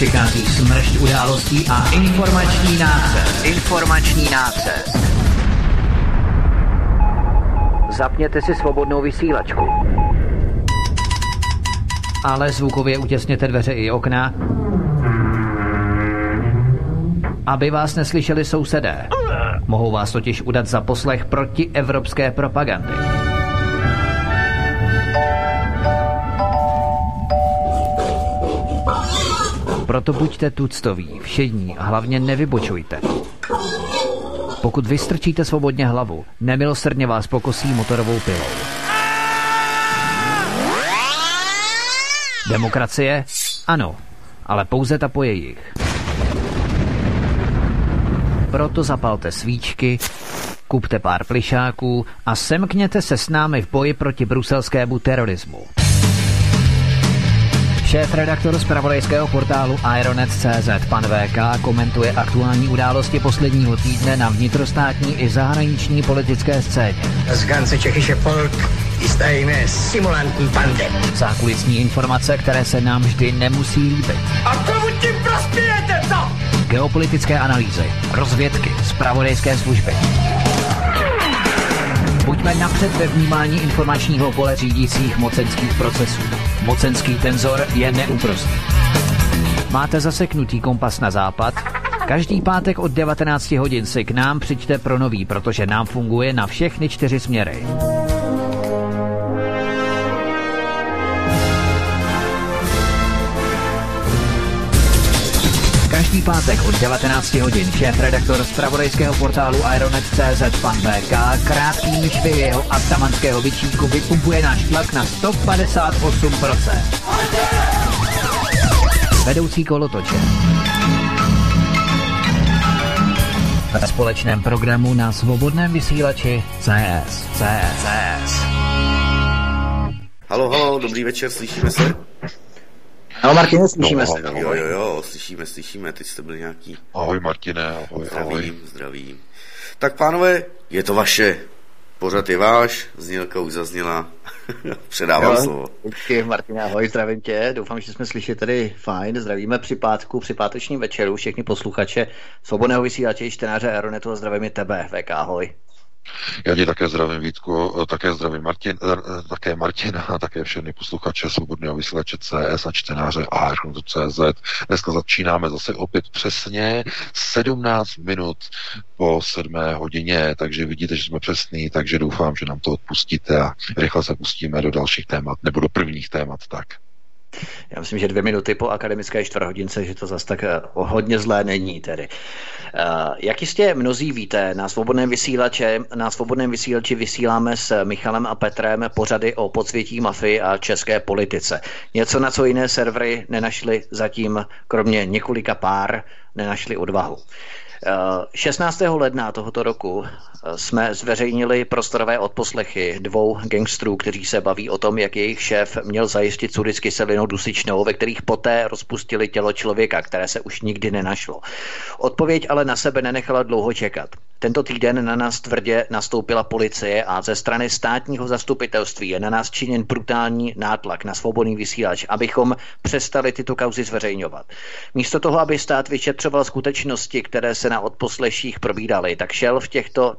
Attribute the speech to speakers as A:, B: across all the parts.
A: přichází smršť událostí a informační nácest. Zapněte si svobodnou vysílačku. Ale zvukově utěsněte dveře i okna, aby vás neslyšeli sousedé. Mohou vás totiž udat za poslech protievropské propagandy. Proto buďte tuctoví, všední a hlavně nevybočujte. Pokud vystrčíte svobodně hlavu, nemilosrdně vás pokosí motorovou pilou. Demokracie? Ano, ale pouze ta po jejich. Proto zapalte svíčky, kupte pár plišáků a semkněte se s námi v boji proti bruselskému terorismu. Šéf-redaktor zpravodajského portálu Ironet.cz pan VK komentuje aktuální události posledního týdne na vnitrostátní i zahraniční politické scéně.
B: Das ganze tschechische Volk ist eine Simulantenbande.
A: Zákulisní informace, které se nám vždy nemusí líbit.
B: A komu tím prospějete, co?
A: Geopolitické analýzy, rozvědky, zpravodajské služby. Buďme napřed ve vnímání informačního pole řídících mocenských procesů. Mocenský tenzor je neúprosný. Máte zaseknutý kompas na západ? Každý pátek od 19 hodin si k nám přijďte pro nový, protože nám funguje na všechny 4 směry. Každý pátek od 19 hodin šéf-redaktor zpravodajského portálu Ironet.cz pan VK krátkými švy jeho atamanského bičíku vypumpuje náš tlak na 158%. Vedoucí kolotoče. Ve společném programu na svobodném vysílači CS.
C: Halo, dobrý večer, slyšíme se?
D: Ahoj Martine, slyšíme se.
C: Jo, slyšíme, teď jste byli nějaký...
E: Ahoj Martine, ahoj.
C: Zdravím. Tak pánové, je to vaše, pořad je váš, znělka už zazněla, předávám slovo.
D: Díky Martine, ahoj, zdravím tě, doufám, že jsme slyšeli tady fajn, zdravíme při pátku, při pátečním večeru, všechny posluchače svobodného vysílače, čtenáře Aeronetu a zdravím i tebe, VK, ahoj.
E: Já tě také zdravím, Vítku, také zdravím Martina a také všechny posluchače svobodného vysílače CS a čtenáře Aeronetu.cz. Dneska začínáme zase opět přesně 17 minut po 7 hodině, takže vidíte, že jsme přesný, takže doufám, že nám to odpustíte a rychle se pustíme do dalších témat, nebo do prvních témat, tak.
D: Já myslím, že 2 minuty po akademické čtvrthodince, že to zase tak hodně zlé není tedy. Jak jistě mnozí víte, na svobodném vysílači vysíláme s Michalem a Petrem pořady o podsvětí mafii a české politice. Něco, na co jiné servery nenašly zatím, kromě několika pár, nenašli odvahu. 16. ledna tohoto roku jsme zveřejnili prostorové odposlechy 2 gangstrů, kteří se baví o tom, jak jejich šéf měl zajistit sudy s kyselinou dusičnou, ve kterých poté rozpustili tělo člověka, které se už nikdy nenašlo. Odpověď ale na sebe nenechala dlouho čekat. Tento týden na nás tvrdě nastoupila policie a ze strany státního zastupitelství je na nás činěn brutální nátlak na svobodný vysílač, abychom přestali tyto kauzy zveřejňovat. Místo toho, aby stát vyšetřoval skutečnosti, které se na odposleších probídaly, tak šéf těchto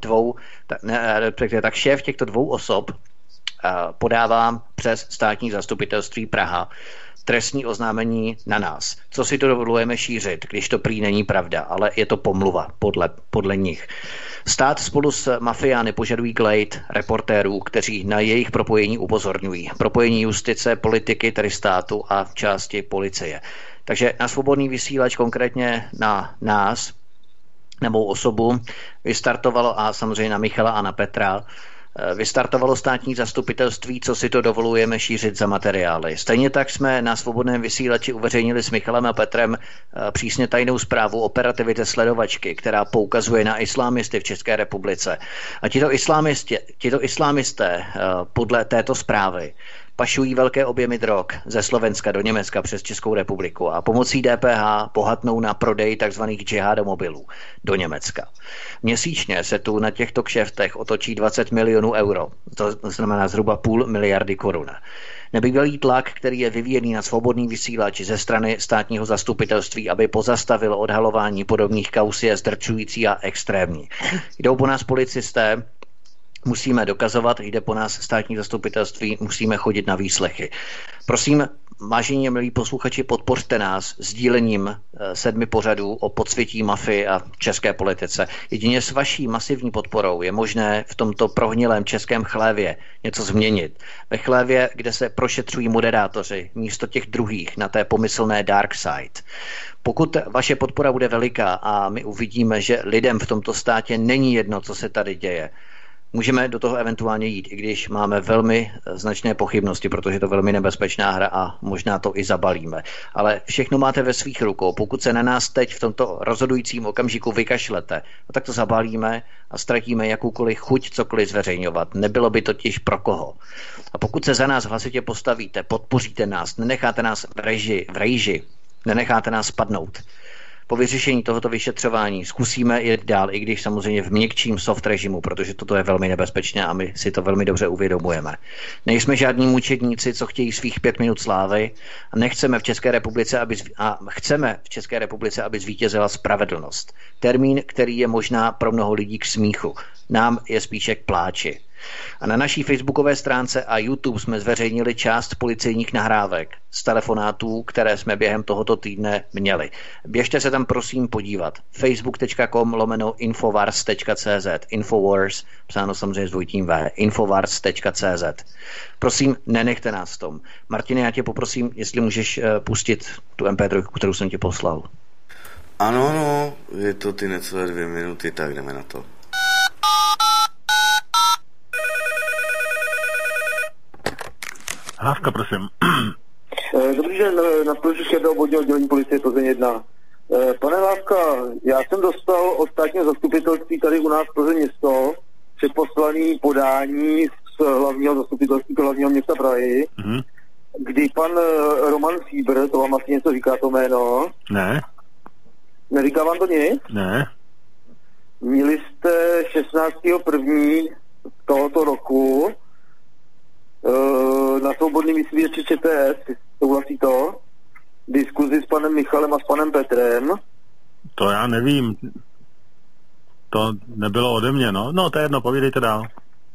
D: 2 osob podává přes státní zastupitelství Praha trestní oznámení na nás. Co si to dovolujeme šířit, když to prý není pravda, ale je to pomluva podle nich. Stát spolu s mafiány požadují glejt reportérů, kteří na jejich propojení upozorňují. Propojení justice, politiky, tedy státu a části policie. Takže na svobodný vysílač, konkrétně na nás, na mou osobu, vystartovalo a samozřejmě na Michala a na Petra, vystartovalo státní zastupitelství, co si to dovolujeme šířit za materiály. Stejně tak jsme na svobodném vysílači uveřejnili s Michalem a Petrem přísně tajnou zprávu operativity sledovačky, která poukazuje na islámisty v České republice. A tito islámisté podle této zprávy pašují velké objemy drog ze Slovenska do Německa přes Českou republiku a pomocí DPH bohatnou na prodej tzv. Džihádomobilů do Německa. Měsíčně se tu na těchto kšeftech otočí 20 milionů euro, to znamená zhruba 0,5 miliardy korun. Nebývalý tlak, který je vyvíjený na svobodný vysílač ze strany státního zastupitelství, aby pozastavilo odhalování podobných kauz, je zdrčující a extrémní. Jdou po nás policisté, musíme dokazovat, jde po nás státní zastupitelství, musíme chodit na výslechy. Prosím, vážení a milí posluchači, podpořte nás sdílením 7 pořadů o podsvětí mafii a české politice. Jedině s vaší masivní podporou je možné v tomto prohnilém českém chlévě něco změnit. Ve chlévě, kde se prošetřují moderátoři místo těch druhých na té pomyslné dark side. Pokud vaše podpora bude veliká a my uvidíme, že lidem v tomto státě není jedno, co se tady děje, můžeme do toho eventuálně jít, i když máme velmi značné pochybnosti, protože je to velmi nebezpečná hra a možná to i zabalíme. Ale všechno máte ve svých rukou. Pokud se na nás teď v tomto rozhodujícím okamžiku vykašlete, tak to zabalíme a ztratíme jakoukoliv chuť cokoliv zveřejňovat. Nebylo by totiž pro koho. A pokud se za nás hlasitě postavíte, podpoříte nás, nenecháte nás v rejži, nenecháte nás spadnout, po vyřešení tohoto vyšetřování zkusíme jít dál, i když samozřejmě v měkčím soft režimu, protože toto je velmi nebezpečné a my si to velmi dobře uvědomujeme. Nejsme žádní mučedníci, co chtějí svých 5 minut slávy a nechceme v České republice, chceme v České republice, aby zvítězila spravedlnost. Termín, který je možná pro mnoho lidí k smíchu. Nám je spíše k pláči. A na naší facebookové stránce a YouTube jsme zveřejnili část policejních nahrávek z telefonátů, které jsme během tohoto týdne měli. Běžte se tam prosím podívat. facebook.com/infowars.cz Infowars, psáno samozřejmě s dvojitým V, infowars.cz. Prosím, nenechte nás v tom. Martine, já tě poprosím, jestli můžeš pustit tu MP3, kterou jsem ti poslal.
C: Ano, je to ty necelé 2 minuty, tak jdeme na to.
F: Hlávka, prosím.
G: Dobrý den, na Plžiště do obvodního oddělení policie Plzeň 1. Pane Hlávka, já jsem dostal od státního zastupitelství tady u nás v Plzeň město předposlaný podání z hlavního zastupitelství hlavního města Prahy, kdy pan Roman Fíbr, to vám asi něco říká to jméno? Ne. Neříká vám to nic?
F: Ne.
G: Měli jste 16.1. tohoto roku na svobodným vysílači ČTS, souhlasí to? Diskuzi s panem Michalem a s panem Petrem.
F: To já nevím. To nebylo ode mě, no. No, to je jedno, povídejte dál.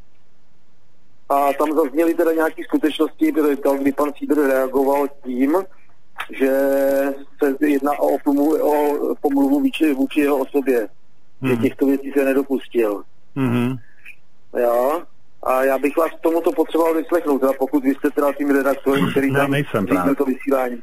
G: A tam zazněly teda nějaké skutečnosti, kdy pan Fíbr reagoval tím, že se jedná o pomluvu vůči jeho osobě. Že těchto věcí se nedopustil. Jo? A já bych vás k tomuto potřeboval vyslechnout, teda pokud vy jste teda tím redaktorem, který tam říkal to vysílání.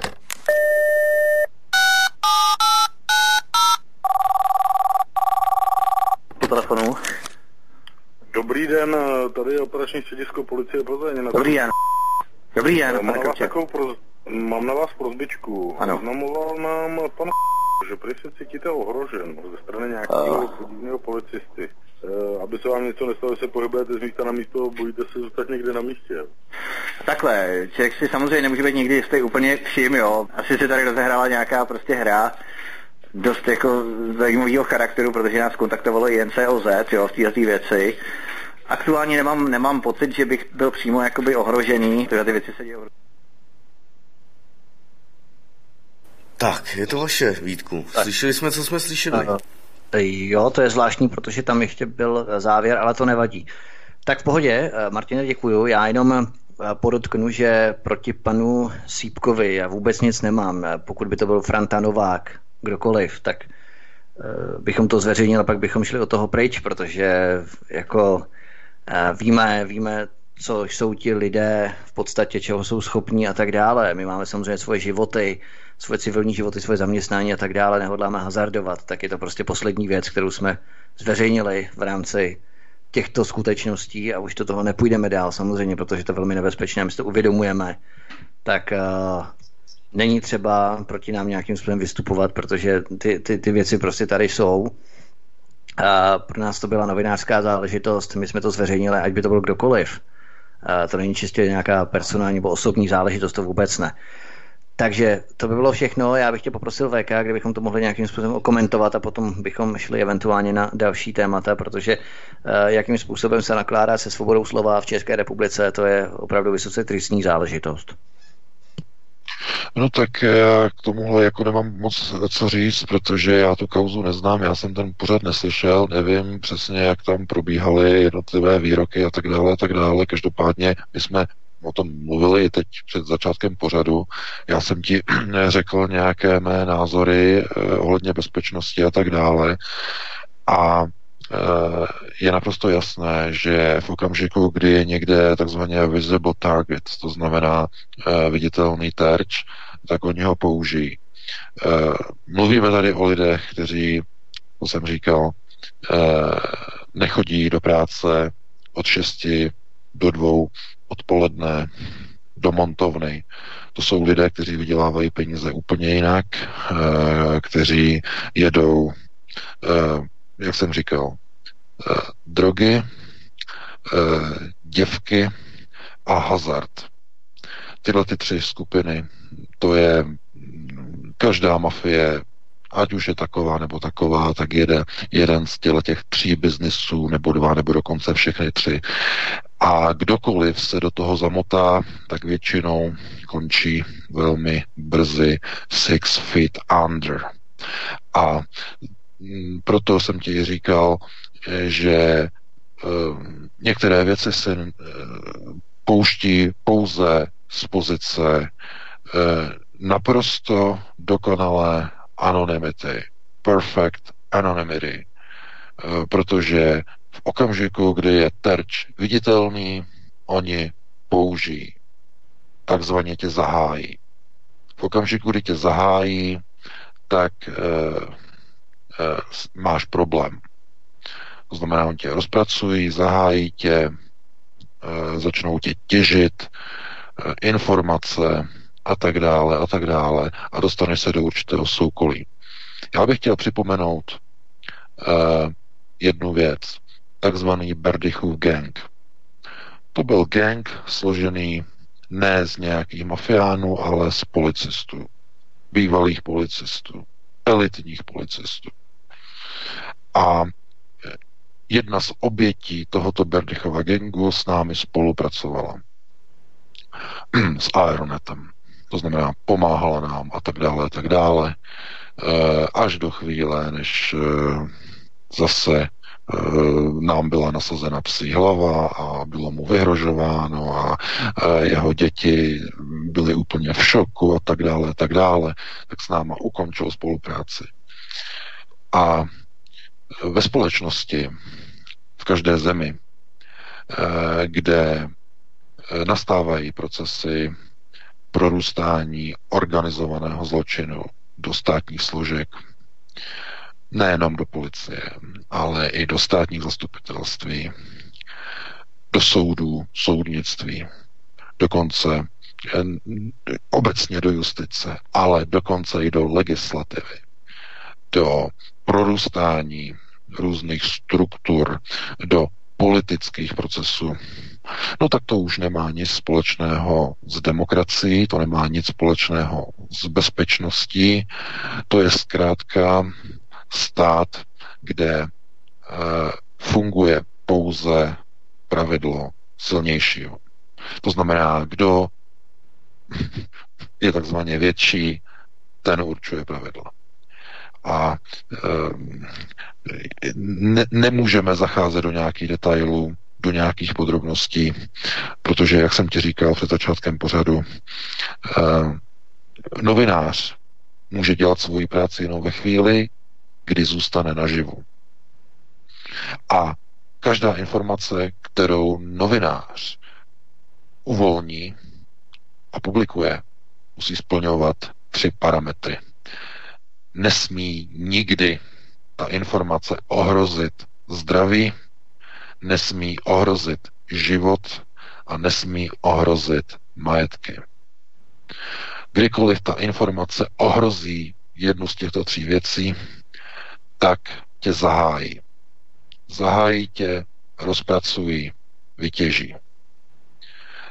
D: Po telefonu.
H: Dobrý den, tady je operační středisko policie Plzeň.
D: Dobrý den. Dobrý den,
H: mám na vás prosbičku.
D: Ano.
H: Oznamoval nám pan že prý se cítíte ohrožen ze strany nějakého podivného policisty. Aby se vám něco nestalo, se pohybujete z místa na místo, bojíte se zůstat někde na místě.
I: Takhle, člověk si samozřejmě nemůže být nikdy jistý úplně vším, jo. Asi se tady rozehrála nějaká prostě hra dost jako zajímavého charakteru, protože nás kontaktovalo i NCOZ, jo, v této věci. Aktuálně nemám pocit, že bych byl přímo jakoby ohrožený, protože ty věci se dějí.
C: Tak, je to vaše, Vítku. Slyšeli jsme, co jsme slyšeli?
D: Jo, to je zvláštní, protože tam ještě byl závěr, ale to nevadí. Tak v pohodě, Martine, děkuju. Já jenom podotknu, že proti panu Sýpkovi já vůbec nic nemám. Pokud by to byl Franta Novák, kdokoliv, tak bychom to zveřejnili a pak bychom šli od toho pryč, protože jako víme, co jsou ti lidé v podstatě, čeho jsou schopní a tak dále. My máme samozřejmě svoje životy, svoje civilní životy, svoje zaměstnání a tak dále, nehodláme hazardovat, tak je to prostě poslední věc, kterou jsme zveřejnili v rámci těchto skutečností a už do toho nepůjdeme dál samozřejmě, protože to je velmi nebezpečné, my si to uvědomujeme, tak není třeba proti nám nějakým způsobem vystupovat, protože ty věci prostě tady jsou. Pro nás to byla novinářská záležitost, my jsme to zveřejnili, ať by to byl kdokoliv. To není čistě nějaká personální nebo osobní záležitost, to vůbec ne. Takže to by bylo všechno. Já bych tě poprosil VK, kdybychom to mohli nějakým způsobem okomentovat a potom bychom šli eventuálně na další témata, protože jakým způsobem se nakládá se svobodou slova v České republice, to je opravdu vysoce tristní záležitost.
E: No tak já k tomuhle jako nemám moc co říct, protože já tu kauzu neznám, já jsem ten pořad neslyšel, nevím přesně, jak tam probíhaly jednotlivé výroky a tak dále, a tak dále. Každopádně my jsme o tom mluvili teď před začátkem pořadu. Já jsem ti řekl nějaké mé názory ohledně bezpečnosti a tak dále. A je naprosto jasné, že v okamžiku, kdy je někde takzvaně visible target, to znamená viditelný terč, tak oni ho použijí. Mluvíme tady o lidech, kteří, to jsem říkal, nechodí do práce od 6 do 2 odpoledne do montovny. To jsou lidé, kteří vydělávají peníze úplně jinak, kteří jedou, jak jsem říkal, drogy, děvky a hazard. Tyhle ty 3 skupiny, to je každá mafie, ať už je taková nebo taková, tak jede jeden z těch 3 biznisů, nebo 2, nebo dokonce všechny 3. A kdokoliv se do toho zamotá, tak většinou končí velmi brzy 6 feet under. A proto jsem ti říkal, že některé věci se pouští pouze z pozice naprosto dokonalé anonymity, perfect anonymity, protože v okamžiku, kdy je terč viditelný, oni použijí, takzvaně tě zahájí. V okamžiku, kdy tě zahájí, tak máš problém. To znamená, oni tě rozpracují, zahájí tě, začnou tě těžit, informace a tak dále a dostaneš se do určitého soukolí. Já bych chtěl připomenout jednu věc, takzvaný Berdychův gang. To byl gang složený ne z nějakých mafiánů, ale z policistů, bývalých policistů, elitních policistů. A jedna z obětí tohoto Berdychova gangu s námi spolupracovala s Aeronetem. To znamená, pomáhala nám a tak dále, až do chvíle, než zase nám byla nasazena psí hlava a bylo mu vyhrožováno a jeho děti byly úplně v šoku a tak dále, tak s náma ukončil spolupráci. A ve společnosti, v každé zemi, kde nastávají procesy prorůstání organizovaného zločinu do státních složek, nejenom do policie, ale i do státních zastupitelství, do soudů, soudnictví, dokonce obecně do justice, ale dokonce i do legislativy, do prorůstání různých struktur, do politických procesů. No tak to už nemá nic společného s demokracií, to nemá nic společného s bezpečností, to je zkrátka stát, kde funguje pouze pravidlo silnějšího. To znamená, kdo je takzvaně větší, ten určuje pravidla. A nemůžeme zacházet do nějakých detailů, do nějakých podrobností, protože, jak jsem ti říkal před začátkem pořadu, novinář může dělat svoji práci jenom ve chvíli, kdy zůstane naživu. A každá informace, kterou novinář uvolní a publikuje, musí splňovat 3 parametry. Nesmí nikdy ta informace ohrozit zdraví, nesmí ohrozit život a nesmí ohrozit majetky. Kdykoliv ta informace ohrozí jednu z těchto 3 věcí, tak tě zahájí. Zahájí tě, rozpracují, vytěží.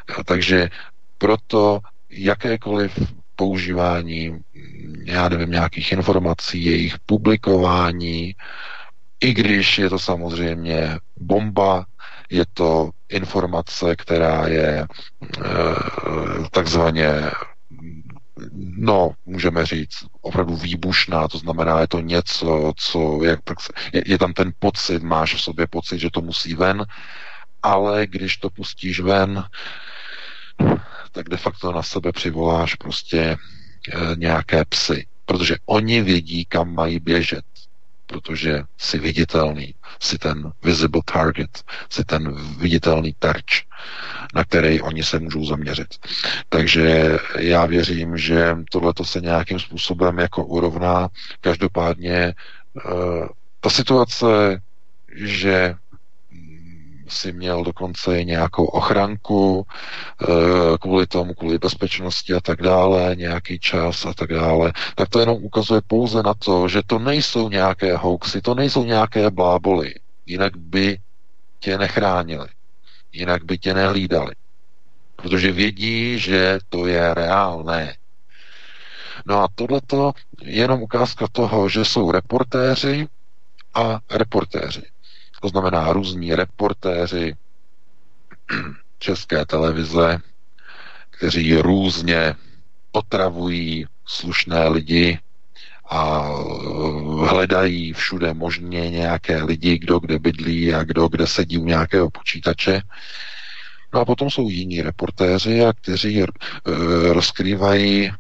E: Takže proto jakékoliv používání, já nevím, nějakých informací, jejich publikování, i když je to samozřejmě bomba, je to informace, která je takzvaně, no, můžeme říct, opravdu výbušná, to znamená, je to něco, co, je tam ten pocit, máš v sobě pocit, že to musí ven, ale když to pustíš ven, tak de facto na sebe přivoláš prostě nějaké psy, protože oni vědí, kam mají běžet, protože jsi viditelný, jsi ten visible target, jsi ten viditelný terč, na který oni se můžou zaměřit. Takže já věřím, že tohleto se nějakým způsobem jako urovná. Každopádně ta situace, že si měl dokonce i nějakou ochranku kvůli bezpečnosti a tak dále, nějaký čas a tak dále, tak to jenom ukazuje pouze na to, že to nejsou nějaké hoaxy, to nejsou nějaké bláboly, jinak by tě nechránili, jinak by tě nehlídali, protože vědí, že to je reálné. No a tohleto je jenom ukázka toho, že jsou reportéři a reportéři. To znamená různí reportéři České televize, kteří různě otravují slušné lidi a hledají všude možně nějaké lidi, kdo kde bydlí a kdo kde sedí u nějakého počítače. No a potom jsou jiní reportéři, a kteří rozkrývají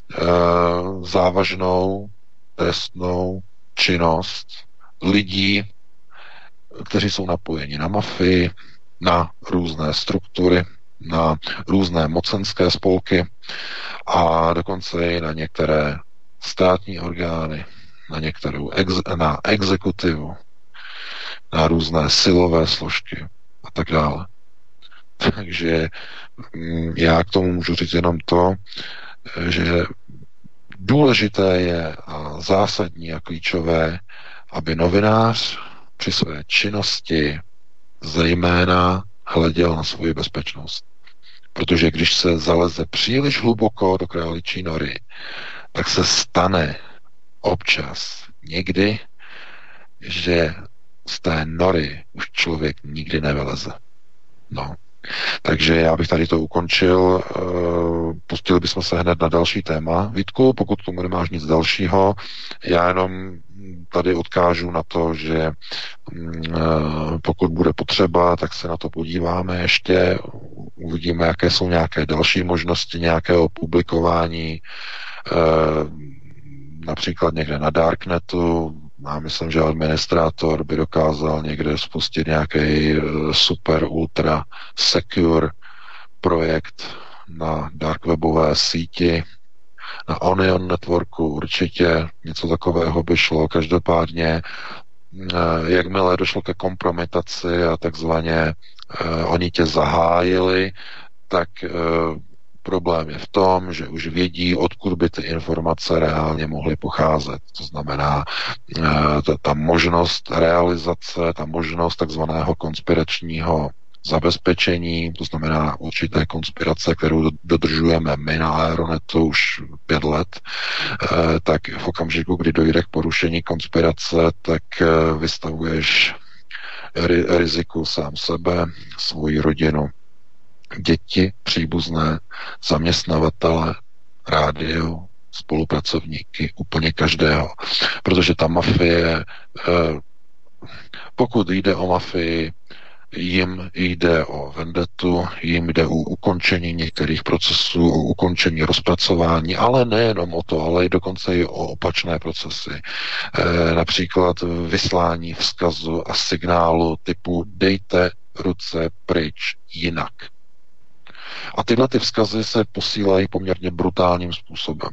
E: závažnou trestnou činnost lidí, kteří jsou napojeni na mafii, na různé struktury, na různé mocenské spolky a dokonce i na některé státní orgány, na exekutivu, na různé silové složky a tak dále. Takže já k tomu můžu říct jenom to, že důležité je a zásadní a klíčové, aby novinář při své činnosti zejména hleděl na svou bezpečnost. Protože když se zaleze příliš hluboko do králičí nory, tak se stane občas někdy, že z té nory už člověk nikdy nevyleze. No. Takže já bych tady to ukončil. Pustili bychom se hned na další téma. Vítku, pokud tomu nemáš nic dalšího, já jenom tady odkážu na to, že pokud bude potřeba, tak se na to podíváme ještě, uvidíme, jaké jsou nějaké další možnosti nějakého publikování, například někde na Darknetu. Já myslím, že administrátor by dokázal někde spustit nějaký super ultra secure projekt na darkwebové síti. Na Onion Networku určitě něco takového by šlo. Každopádně, jakmile došlo ke kompromitaci a takzvaně oni tě zahájili, tak problém je v tom, že už vědí, odkud by ty informace reálně mohly pocházet. To znamená, ta možnost realizace, ta možnost takzvaného konspiračního zabezpečení, to znamená určité konspirace, kterou dodržujeme my na Aeronetu už 5 let, tak v okamžiku, kdy dojde k porušení konspirace, tak vystavuješ riziku sám sebe, svoji rodinu, děti, příbuzné, zaměstnavatele, rádio, spolupracovníky, úplně každého. Protože ta mafie, pokud jde o mafii, jim jde o vendetu, jim jde o ukončení některých procesů, o ukončení rozpracování, ale nejenom o to, ale i dokonce i o opačné procesy. Například vyslání vzkazu a signálu typu dejte ruce pryč jinak. A tyhle ty vzkazy se posílají poměrně brutálním způsobem,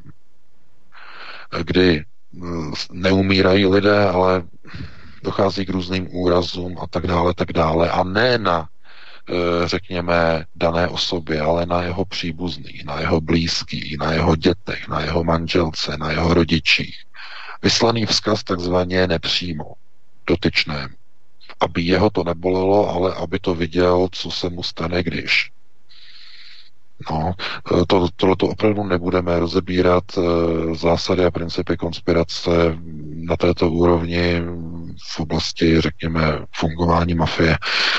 E: kdy neumírají lidé, ale dochází k různým úrazům a tak dále. A ne na, řekněme, dané osobě, ale na jeho příbuzných, na jeho blízkých, na jeho dětech, na jeho manželce, na jeho rodičích. Vyslaný vzkaz takzvaně nepřímo dotyčnému. Aby jeho to nebolelo, ale aby to viděl, co se mu stane, když. No, tohleto opravdu nebudeme rozebírat zásady a principy konspirace na této úrovni v oblasti, řekněme, fungování mafie.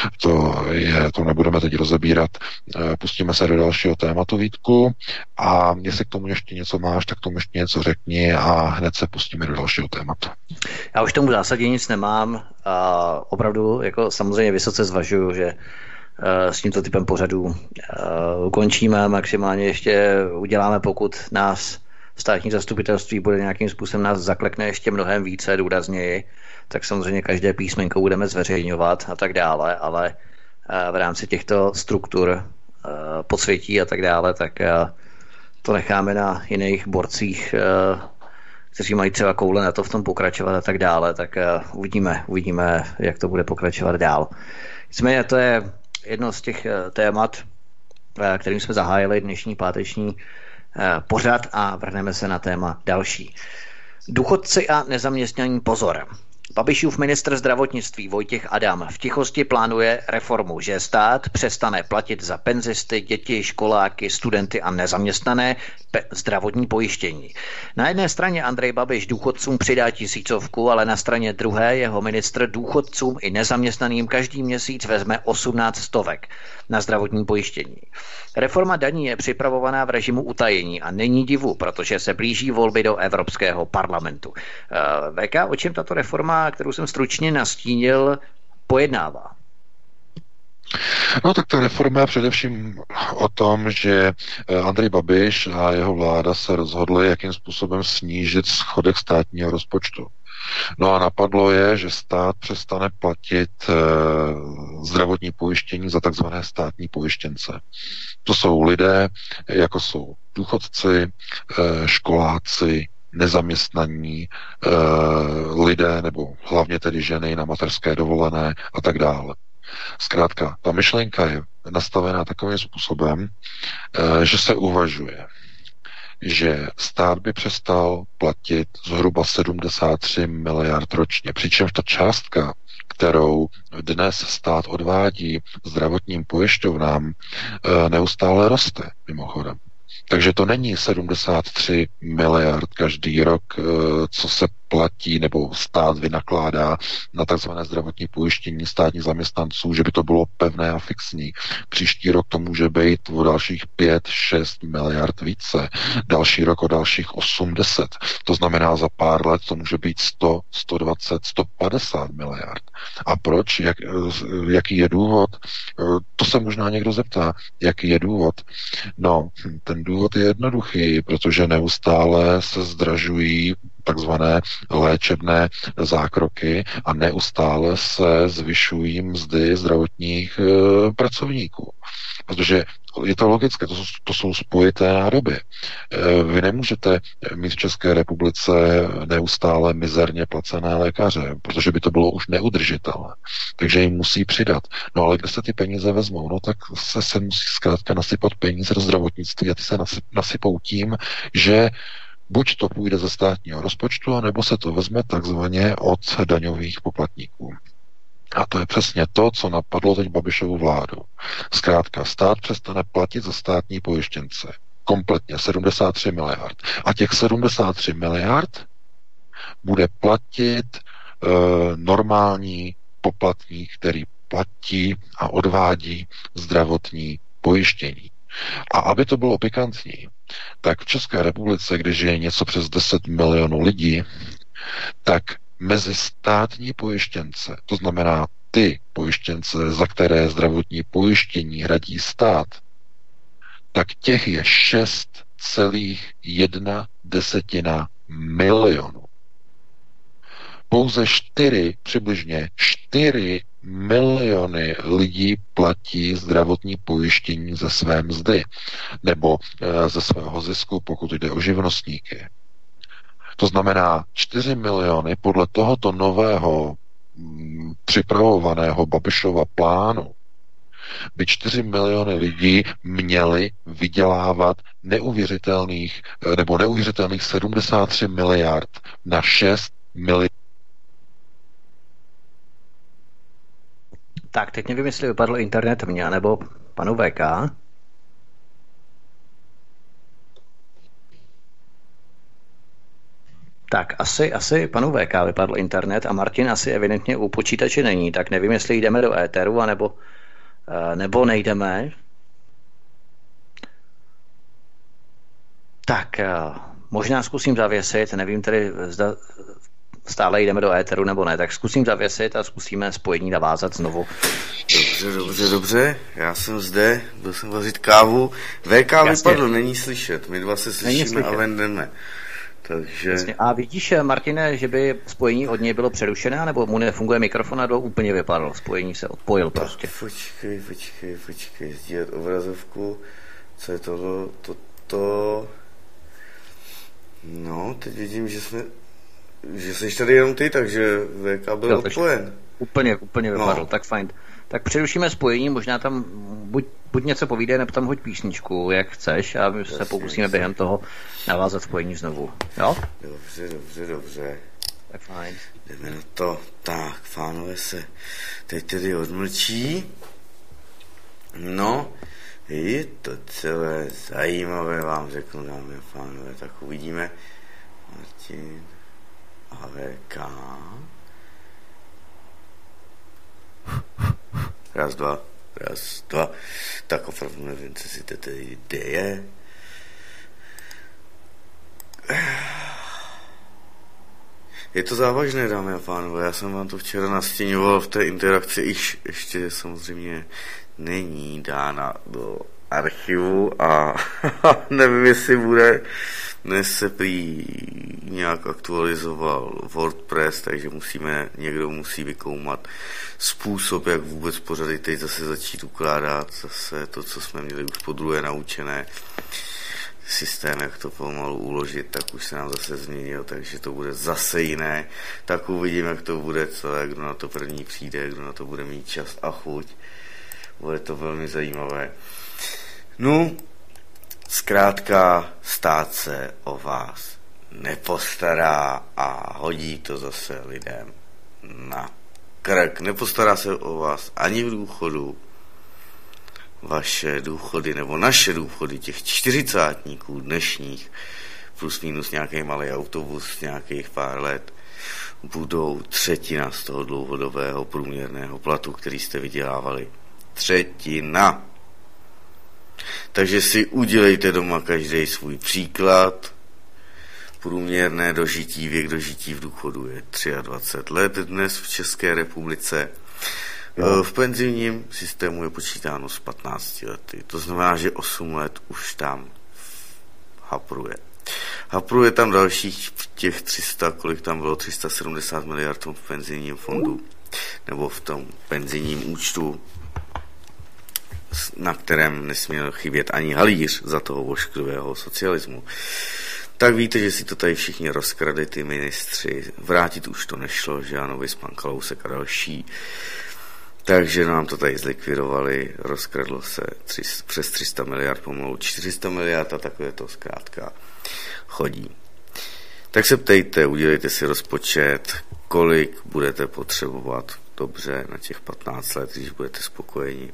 E: To nebudeme teď rozebírat. Pustíme se do dalšího tématu, Vítku, a jestli k tomu ještě něco máš, tak k tomu ještě něco řekni a hned se pustíme do dalšího tématu.
D: Já už tomu v zásadě nic nemám a opravdu jako samozřejmě vysoce zvažuju, že s tímto typem pořadu ukončíme, maximálně ještě uděláme, pokud nás státní zastupitelství bude nějakým způsobem nás zaklekne ještě mnohem více, důrazněji, tak samozřejmě každé písmenko budeme zveřejňovat a tak dále, ale v rámci těchto struktur podsvětí a tak dále, tak to necháme na jiných borcích, kteří mají třeba koule na to v tom pokračovat a tak dále, tak uvidíme, jak to bude pokračovat dál. Nicméně to je jedno z těch témat, kterým jsme zahájili dnešní páteční pořad a vrhneme se na téma další. Důchodci a nezaměstnaní pozor. Babišův ministr zdravotnictví Vojtěch Adam v tichosti plánuje reformu, že stát přestane platit za penzisty, děti, školáky, studenty a nezaměstnané zdravotní pojištění. Na jedné straně Andrej Babiš důchodcům přidá 1000, ale na straně druhé jeho ministr důchodcům i nezaměstnaným každý měsíc vezme 1800 na zdravotní pojištění. Reforma daní je připravovaná v režimu utajení a není divu, protože se blíží volby do Evropského parlamentu. VK, o čem tato reforma, kterou jsem stručně nastínil, pojednává?
E: No tak ta reforma je především o tom, že Andrej Babiš a jeho vláda se rozhodli, jakým způsobem snížit schodek státního rozpočtu. No a napadlo je, že stát přestane platit zdravotní pojištění za takzvané státní pojištěnce. To jsou lidé, jako jsou důchodci, školáci, nezaměstnaní, lidé, nebo hlavně tedy ženy na mateřské dovolené a tak dále. Zkrátka, ta myšlenka je nastavená takovým způsobem, že se uvažuje, že stát by přestal platit zhruba 73 miliard ročně, přičemž ta částka, kterou dnes stát odvádí zdravotním pojišťovnám, neustále roste, mimochodem. Takže to není 73 miliard každý rok, co se platí nebo stát vynakládá na takzvané zdravotní pojištění státních zaměstnanců, že by to bylo pevné a fixní. Příští rok to může být o dalších 5-6 miliard více. Další rok o dalších 80. To znamená, za pár let to může být 100, 120, 150 miliard. A proč? Jaký je důvod? To se možná někdo zeptá. Jaký je důvod? No, ten důvod je jednoduchý, protože neustále se zdražují takzvané léčebné zákroky a neustále se zvyšují mzdy zdravotních pracovníků. Protože je to logické, to jsou spojité nádoby. Vy nemůžete mít v České republice neustále mizerně placené lékaře, protože by to bylo už neudržitelné. Takže jim musí přidat. No ale kde se ty peníze vezmou? No tak se musí zkrátka nasypat peníze do zdravotnictví a ty se nasypou tím, že buď to půjde ze státního rozpočtu, anebo se to vezme takzvaně od daňových poplatníků. A to je přesně to, co napadlo teď Babišovu vládu. Zkrátka, stát přestane platit za státní pojištěnce. Kompletně 73 miliard. A těch 73 miliard bude platit normální poplatník, který platí a odvádí zdravotní pojištění. A aby to bylo pikantní, tak v České republice, když je něco přes 10 milionů lidí, tak mezi státní pojištěnce, to znamená ty pojištěnce, za které zdravotní pojištění hradí stát, tak těch je 6,1 milionu. Pouze přibližně 4 miliony lidí platí zdravotní pojištění ze své mzdy nebo ze svého zisku, pokud jde o živnostníky. To znamená 4 miliony podle tohoto nového připravovaného Babišova plánu by 4 miliony lidí měli vydělávat neuvěřitelných 73 miliard na 6 miliard.
D: Tak, teď nevím, jestli vypadl internet mě, nebo panu VK. Tak asi panu VK vypadl internet a Martin asi evidentně u počítače není, tak nevím, jestli jdeme do éteru, nebo nejdeme. Tak možná zkusím zavěsit, nevím tedy, zda stále jdeme do éteru nebo ne, tak zkusím zavěsit a zkusíme spojení navázat znovu.
C: Dobře, já jsem zde, byl jsem vařit kávu. VK vypadl, není slyšet, my dva se slyšíme a vendeme. Takže...
D: Jasně. A vidíš, Martine, že by spojení od něj bylo přerušené, nebo mu nefunguje mikrofon a úplně vypadl, spojení se odpojil prostě.
C: Počkej, sdílet obrazovku, co je toto? No, teď vidím, že jsi tady jenom ty, takže VK byl odpojen.
D: Úplně vypadl, no. Tak fajn. Tak přerušíme spojení, možná tam buď něco povídej, nebo tam hoď písničku, jak chceš, a my se pokusíme během toho navázat spojení znovu. Jo?
C: Dobře.
D: Tak fajn.
C: Jdeme na to. Tak, pánové se teď tedy odmlčí. No, je to celé zajímavé, vám řeknu, dámy a pánové, tak uvidíme. Martin a VK. Raz, dva. Tak opravdu nevím, co si to tady děje. Je to závažné, dámy a pánové. Já jsem vám to včera nastěňoval v té interakci, ještě samozřejmě není dána do archivu a nevím, jestli bude. Dnes se prý nějak aktualizoval WordPress, takže někdo musí vykoumat způsob, jak vůbec pořady teď zase začít ukládat, zase to, co jsme měli už podruhé naučené, systém, jak to pomalu uložit, tak už se nám zase změnil, takže to bude zase jiné. Tak uvidím, jak to bude celé, kdo na to první přijde, kdo na to bude mít čas a chuť. Bude to velmi zajímavé. No, zkrátka stát se o vás nepostará a hodí to zase lidem na krk. Nepostará se o vás ani v důchodu. Vaše důchody nebo naše důchody těch 40tníků dnešních plus minus nějaký malý autobus nějakých pár let budou třetina z toho dlouhodobého průměrného platu, který jste vydělávali. Třetina. Takže si udělejte doma každý svůj příklad. Průměrné věk dožití v důchodu je 23 let dnes v České republice. V penzijním systému je počítáno z 15 lety. To znamená, že 8 let už tam hapruje. Hapruje tam dalších těch 300, kolik tam bylo, 370 miliard v penzijním fondu, nebo v tom penzijním účtu, na kterém nesměl chybět ani halíř za toho ošklivého socialismu. Tak víte, že si to tady všichni rozkradli, ty ministři. Vrátit už to nešlo, že ano, pan Kalousek a další. Takže nám to tady zlikvidovali, rozkradlo se přes 300 miliard, pomalu 400 miliard a takové to zkrátka chodí. Tak se ptejte, udělejte si rozpočet, kolik budete potřebovat dobře na těch 15 let, když budete spokojeni.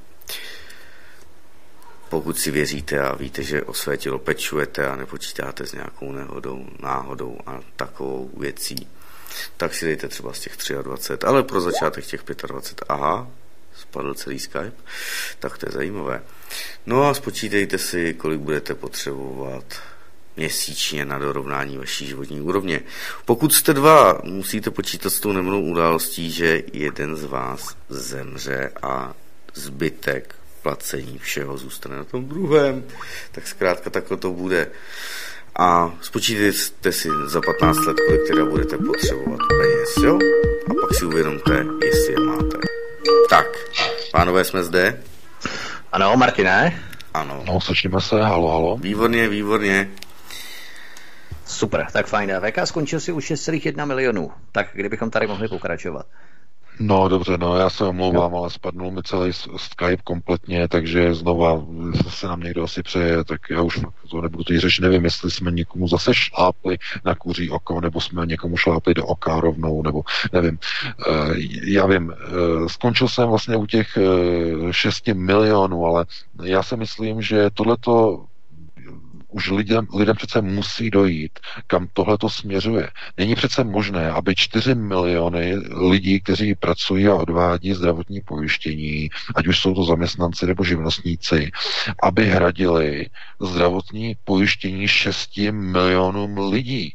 C: Pokud si věříte a víte, že o své tělo pečujete a nepočítáte s nějakou náhodou a takovou věcí, tak si dejte třeba z těch 23, ale pro začátek těch 25. Aha, spadl celý Skype, tak to je zajímavé. No a spočítejte si, kolik budete potřebovat měsíčně na dorovnání vaší životní úrovně. Pokud jste dva, musíte počítat s tou nemilou událostí, že jeden z vás zemře a zbytek placení všeho zůstane na tom druhém. Tak zkrátka takhle to bude. A spočítejte si za 15 let, kolik teda budete potřebovat peněz, jo? A pak si uvědomte, jestli je máte. Tak, pánové, jsme zde?
D: Ano, Martine?
C: Ano.
E: No, slyšíme se, halo.
C: Výborně.
D: Super, tak fajn. VK skončil si už 6,1 milionů. Tak kdybychom tady mohli pokračovat.
E: No dobře, já se omlouvám, ale spadnul mi celý Skype kompletně, takže znova se nám někdo asi přeje, tak já už to nebudu teď řešit, nevím, jestli jsme někomu zase šlápli na kuří oko, nebo jsme někomu šlápli do oka rovnou, nebo nevím. Já vím, skončil jsem vlastně u těch 6 milionů, ale já si myslím, že tohleto už lidem přece musí dojít, kam tohle to směřuje. Není přece možné, aby 4 miliony lidí, kteří pracují a odvádí zdravotní pojištění, ať už jsou to zaměstnanci nebo živnostníci, aby hradili zdravotní pojištění 6 milionům lidí.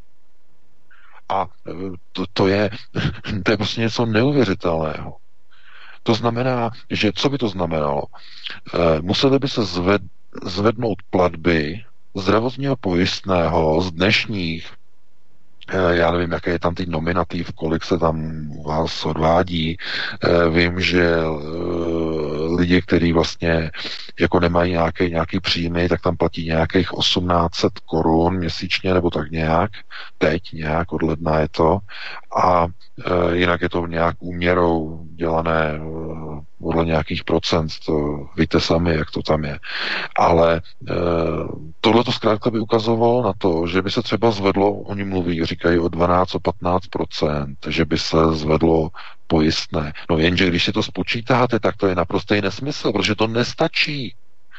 E: A to je prostě něco neuvěřitelného. To znamená, že co by to znamenalo? Museli by se zvednout platby zdravotního pojistného z dnešních, já nevím, jaký je tam teď nominativ, kolik se tam u vás odvádí. Vím, že lidi, kteří vlastně jako nemají nějaký příjmy, tak tam platí nějakých 1800 korun měsíčně, nebo tak nějak. Teď nějak, od ledna je to. A jinak je to nějak úměrou dělané podle nějakých procent, to víte sami, jak to tam je. Ale tohle to zkrátka by ukazovalo na to, že by se třeba zvedlo, oni mluví, říkají o 12, o 15%, že by se zvedlo pojistné. No jenže když si to spočítáte, tak to je naprostý nesmysl, protože to nestačí.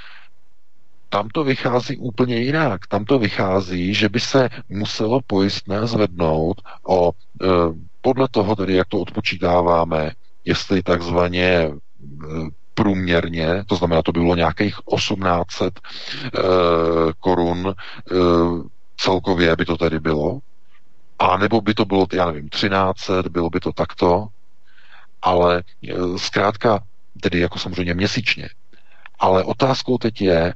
E: Tam to vychází úplně jinak. Tam to vychází, že by se muselo pojistné zvednout o podle toho, tedy jak to odpočítáváme, jestli takzvaně průměrně, to znamená, to by bylo nějakých 1800 korun celkově by to tedy bylo, a nebo by to bylo, já nevím, 1300, bylo by to takto, ale zkrátka, tedy jako samozřejmě měsíčně. Ale otázkou teď je,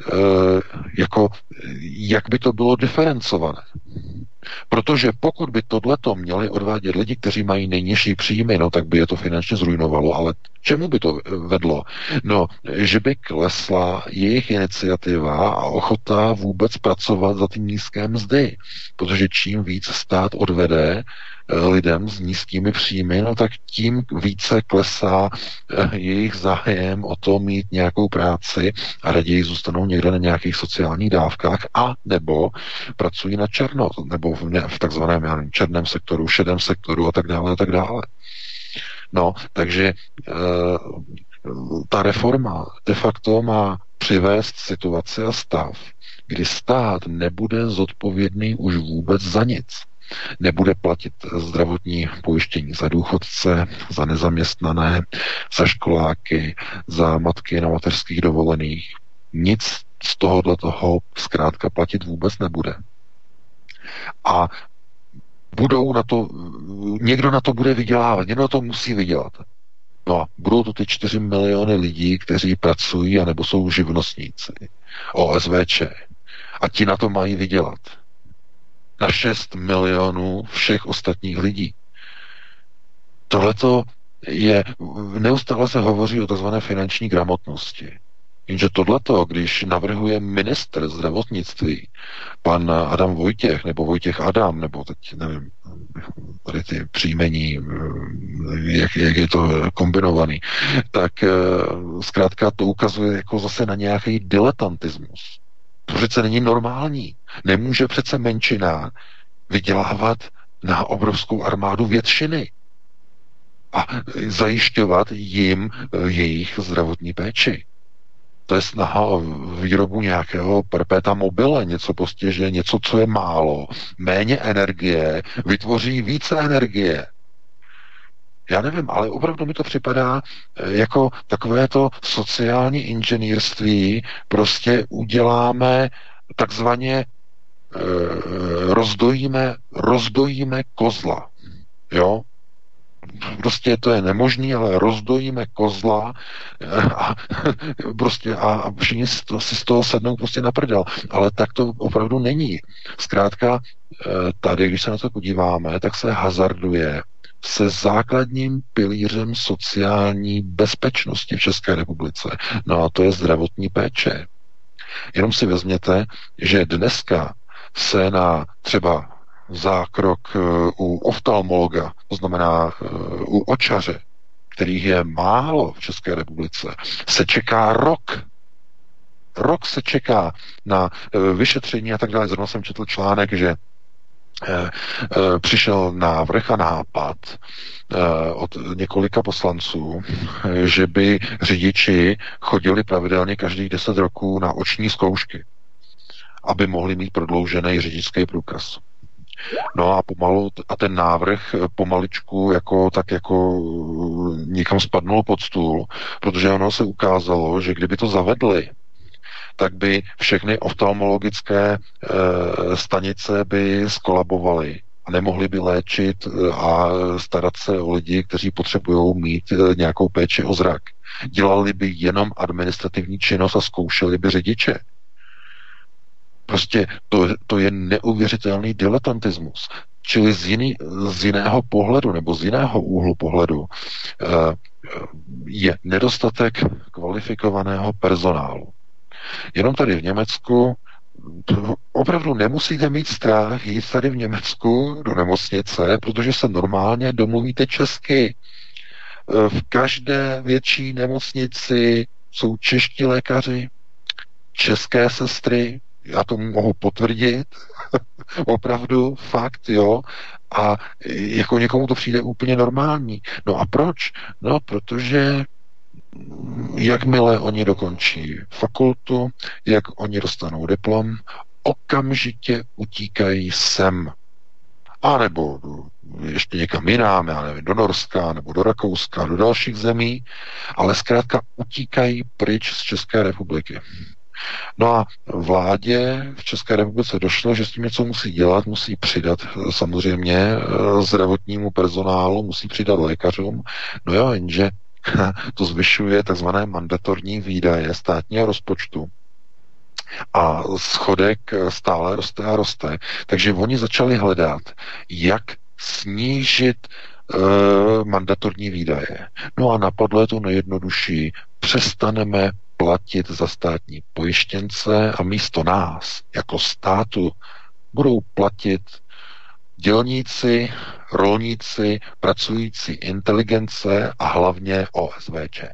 E: jako, jak by to bylo diferencované. Protože pokud by tohleto měli odvádět lidi, kteří mají nejnižší příjmy, no tak by je to finančně zrujnovalo, ale čemu by to vedlo? No, že by klesla jejich iniciativa a ochota vůbec pracovat za ty nízké mzdy. Protože čím víc stát odvede lidem s nízkými příjmy, no tak tím více klesá jejich zájem o to mít nějakou práci a raději zůstanou někde na nějakých sociálních dávkách a nebo pracují na černo, nebo v takzvaném, já nevím, černém sektoru, šedém sektoru a tak dále a tak dále. No, takže ta reforma de facto má přivést situaci a stav, kdy stát nebude zodpovědný už vůbec za nic. Nebude platit zdravotní pojištění za důchodce, za nezaměstnané, za školáky, za matky na mateřských dovolených. Nic z tohohle toho zkrátka platit vůbec nebude. A někdo na to bude vydělávat, někdo na to musí vydělat. No a budou to ty 4 miliony lidí, kteří pracují anebo jsou živnostníci, OSVČ. A ti na to mají vydělat. Na 6 milionů všech ostatních lidí. Tohleto je, neustále se hovoří o tzv. Finanční gramotnosti. Jenže tohleto, když navrhuje ministr zdravotnictví, pan Adam Vojtěch, nebo Vojtěch Adam, nebo teď nevím, tady ty příjmení, jak je to kombinovaný, tak zkrátka to ukazuje jako zase na nějaký diletantismus. To přece není normální. Nemůže přece menšina vydělávat na obrovskou armádu většiny a zajišťovat jim jejich zdravotní péči. To je snaha o výrobu nějakého perpéta mobile, něco prostě, že něco, co je málo, méně energie, vytvoří více energie. Já nevím, ale opravdu mi to připadá jako takovéto sociální inženýrství, prostě uděláme takzvaně rozdojíme kozla. Jo? Prostě to je nemožný, ale rozdojíme kozla a prostě a všichni si z toho sednou prostě na prdel. Ale tak to opravdu není. Zkrátka tady, když se na to podíváme, tak se hazarduje se základním pilířem sociální bezpečnosti v České republice. No a to je zdravotní péče. Jenom si vezměte, že dneska se na třeba zákrok u oftalmologa, to znamená u očaře, kterých je málo v České republice, se čeká rok. Rok se čeká na vyšetření a tak dále. Zrovna jsem četl článek, že přišel návrh a nápad od několika poslanců, že by řidiči chodili pravidelně každých 10 roků na oční zkoušky. aby mohli mít prodloužený řidičský průkaz. No a pomalu, a ten návrh pomaličku jako někam spadnul pod stůl, protože ono se ukázalo, že kdyby to zavedli, tak by všechny oftalmologické stanice by skolabovaly a nemohli by léčit a starat se o lidi, kteří potřebují mít nějakou péči o zrak. Dělali by jenom administrativní činnost a zkoušeli by řidiče. Prostě to je neuvěřitelný diletantismus. Čili z jiného pohledu nebo z jiného úhlu pohledu je nedostatek kvalifikovaného personálu. Jenom tady v Německu opravdu nemusíte mít strach jít tady v Německu do nemocnice, protože se normálně domluvíte česky. V každé větší nemocnici jsou čeští lékaři, české sestry, já to mohu potvrdit, opravdu, fakt, jo, a jako někomu to přijde úplně normální. No a proč? No, protože jakmile oni dokončí fakultu, jak oni dostanou diplom, okamžitě utíkají sem. A nebo ještě někam jinam, já nevím, do Norska, nebo do Rakouska, do dalších zemí, ale zkrátka utíkají pryč z České republiky. No a vládě v České republice došlo, že s tím něco musí dělat, musí přidat samozřejmě zdravotnímu personálu, musí přidat lékařům. No jo, jenže to zvyšuje takzvané mandatorní výdaje státního rozpočtu. A schodek stále roste a roste. Takže oni začali hledat, jak snížit mandatorní výdaje. No a napadlo je to nejjednodušší. Přestaneme platit za státní pojištěnce a místo nás, jako státu, budou platit dělníci, rolníci, pracující inteligence a hlavně OSVČ.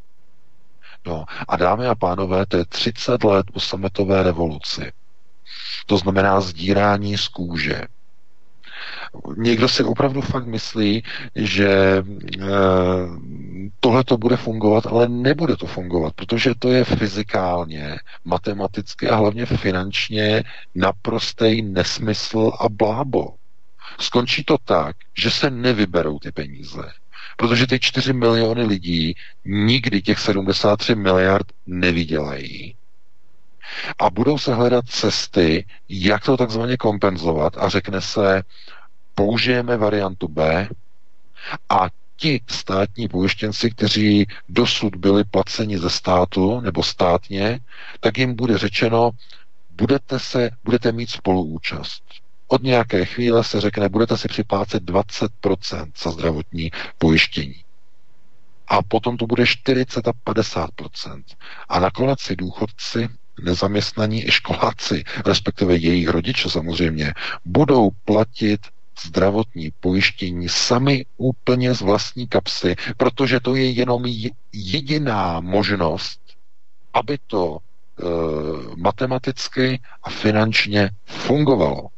E: No a dámy a pánové, to je 30 let po sametové revoluci. To znamená sdírání z kůže. Někdo si opravdu fakt myslí, že tohle to bude fungovat, ale nebude to fungovat, protože to je fyzikálně, matematicky a hlavně finančně naprostý nesmysl a blábo. Skončí to tak, že se nevyberou ty peníze, protože ty 4 miliony lidí nikdy těch 73 miliard nevydělají. A budou se hledat cesty, jak to takzvaně kompenzovat a řekne se, použijeme variantu B a ti státní pojištěnci, kteří dosud byli placeni ze státu nebo státně, tak jim bude řečeno, budete mít spoluúčast. Od nějaké chvíle se řekne, budete si připlácet 20% za zdravotní pojištění. A potom to bude 40 a 50%. A nakonec si důchodci, nezaměstnaní i školáci, respektive jejich rodiče samozřejmě, budou platit zdravotní pojištění sami úplně z vlastní kapsy, protože to je jenom jediná možnost, aby to matematicky a finančně fungovalo.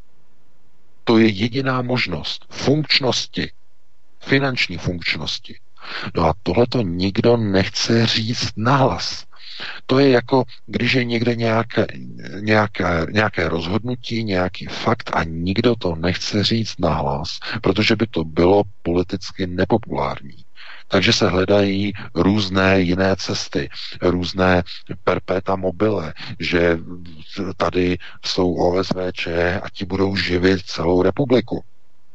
E: To je jediná možnost funkčnosti, finanční funkčnosti. No a tohle to nikdo nechce říct nahlas. To je jako, když je někde nějaké rozhodnutí, nějaký fakt a nikdo to nechce říct nahlas, protože by to bylo politicky nepopulární. Takže se hledají různé jiné cesty, různé perpéta mobile, že tady jsou OSVČ a ti budou živit celou republiku.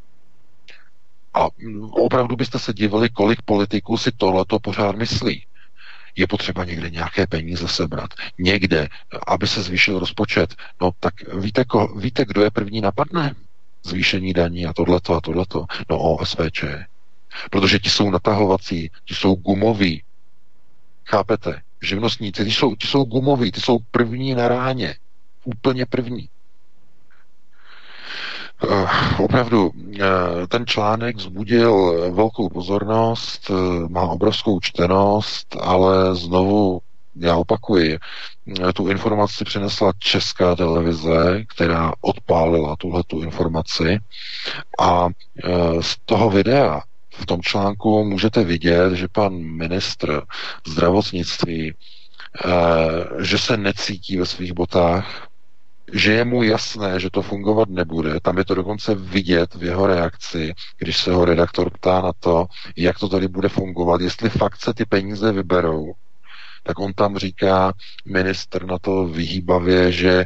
E: A opravdu byste se divili, kolik politiků si tohleto pořád myslí. Je potřeba někde nějaké peníze sebrat. Někde, aby se zvýšil rozpočet. No tak víte, kdo je první napadne? Zvýšení daní a tohleto a tohleto. No OSVČ. Protože ti jsou natahovací, ti jsou gumoví. Chápete? Živnostníci, ti jsou gumoví, ti jsou první na ráně. Úplně první. Opravdu, ten článek vzbudil velkou pozornost, má obrovskou čtenost, ale znovu, já opakuji, tu informaci přinesla Česká televize, která odpálila tuhletu informaci a z toho videa v tom článku můžete vidět, že pan ministr zdravotnictví, že se necítí ve svých botách, že je mu jasné, že to fungovat nebude. Tam je to dokonce vidět v jeho reakci, když se ho redaktor ptá na to, jak to tady bude fungovat, jestli fakt se ty peníze vyberou, tak on tam říká, ministr na to vyhýbavě, že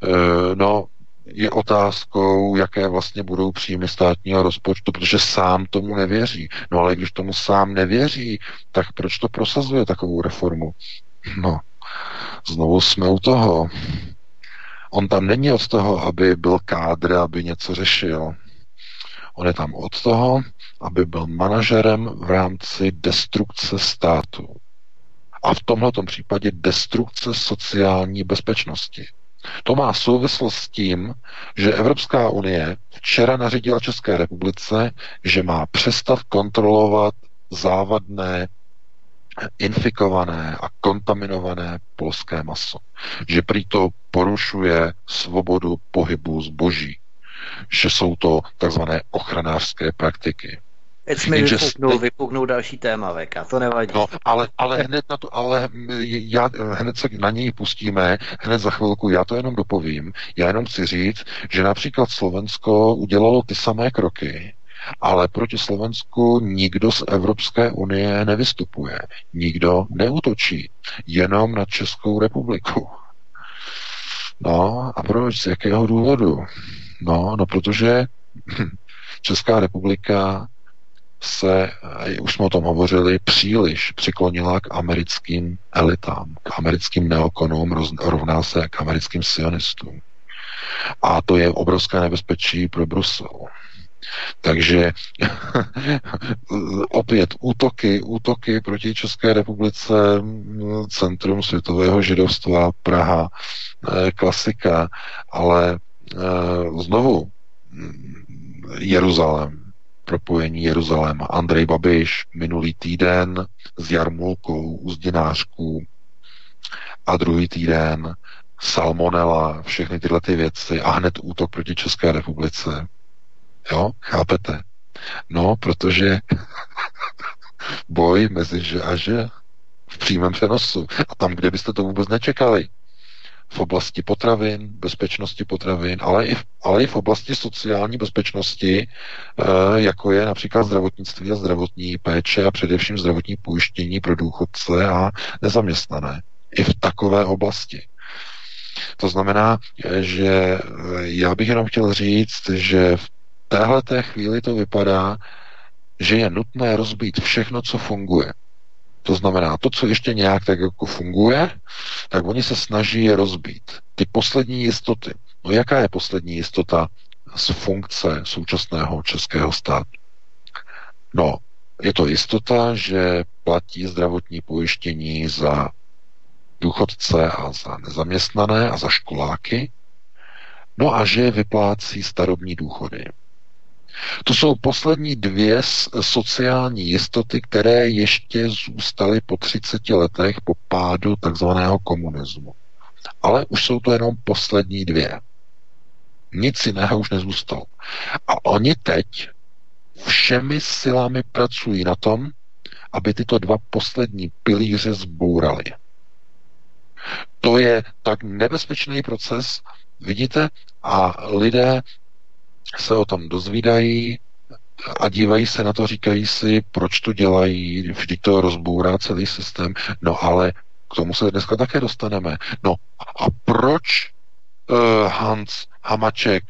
E: je otázkou, jaké vlastně budou příjmy státního rozpočtu, protože sám tomu nevěří. No ale když tomu sám nevěří, tak proč to prosazuje takovou reformu? No, znovu jsme u toho. On tam není od toho, aby byl kádr, aby něco řešil. On je tam od toho, aby byl manažerem v rámci destrukce státu. A v tomhletom případě destrukce sociální bezpečnosti. To má souvislost s tím, že Evropská unie včera nařídila České republice, že má přestat kontrolovat závadné, infikované a kontaminované polské maso. Že prý to porušuje svobodu pohybu zboží. Že jsou to takzvané ochranářské praktiky.
D: Teď mi vypuknul další téma, Veka, to nevadí.
E: No, ale hned na to, hned se na něj pustíme, hned za chvilku, já to jenom dopovím. Já jenom chci říct, že například Slovensko udělalo ty samé kroky, ale proti Slovensku nikdo z Evropské unie nevystupuje. Nikdo neútočí. Jenom na Českou republiku. No, a proč? Z jakého důvodu? No, protože Česká republika se, už jsme o tom hovořili, příliš přiklonila k americkým elitám, k americkým neokonům, rovná se k americkým sionistům. A to je obrovské nebezpečí pro Brusel. Takže opět útoky proti České republice, centrum světového židovstva, Praha, klasika, ale znovu Jeruzalém, propojení Jeruzaléma. Andrej Babiš minulý týden s jarmulkou uzdinářků a druhý týden salmonela, všechny tyhle ty věci a hned útok proti České republice. Jo, chápete? No, protože boj mezi že a že v přímém přenosu. A tam, kde byste to vůbec nečekali. V oblasti potravin, bezpečnosti potravin, ale i v oblasti sociální bezpečnosti, jako je například zdravotnictví a zdravotní péče a především zdravotní pojištění pro důchodce a nezaměstnané. I v takové oblasti. To znamená, že já bych jenom chtěl říct, že v téhleté chvíli to vypadá, že je nutné rozbít všechno, co funguje. To znamená, to, co ještě nějak tak jako funguje, tak oni se snaží je rozbít. Ty poslední jistoty. No jaká je poslední jistota z funkce současného českého státu? No, je to jistota, že platí zdravotní pojištění za důchodce a za nezaměstnané a za školáky, no a že vyplácí starobní důchody. To jsou poslední dvě sociální jistoty, které ještě zůstaly po 30 letech po pádu takzvaného komunismu. Ale už jsou to jenom poslední dvě. Nic jiného už nezůstalo. A oni teď všemi silami pracují na tom, aby tyto dva poslední pilíře zbourali. To je tak nebezpečný proces, vidíte, a lidé se o tom dozvídají a dívají se na to, říkají si, proč to dělají, vždyť to rozbourá celý systém. No ale k tomu se dneska také dostaneme. No a proč Hans Hamaček,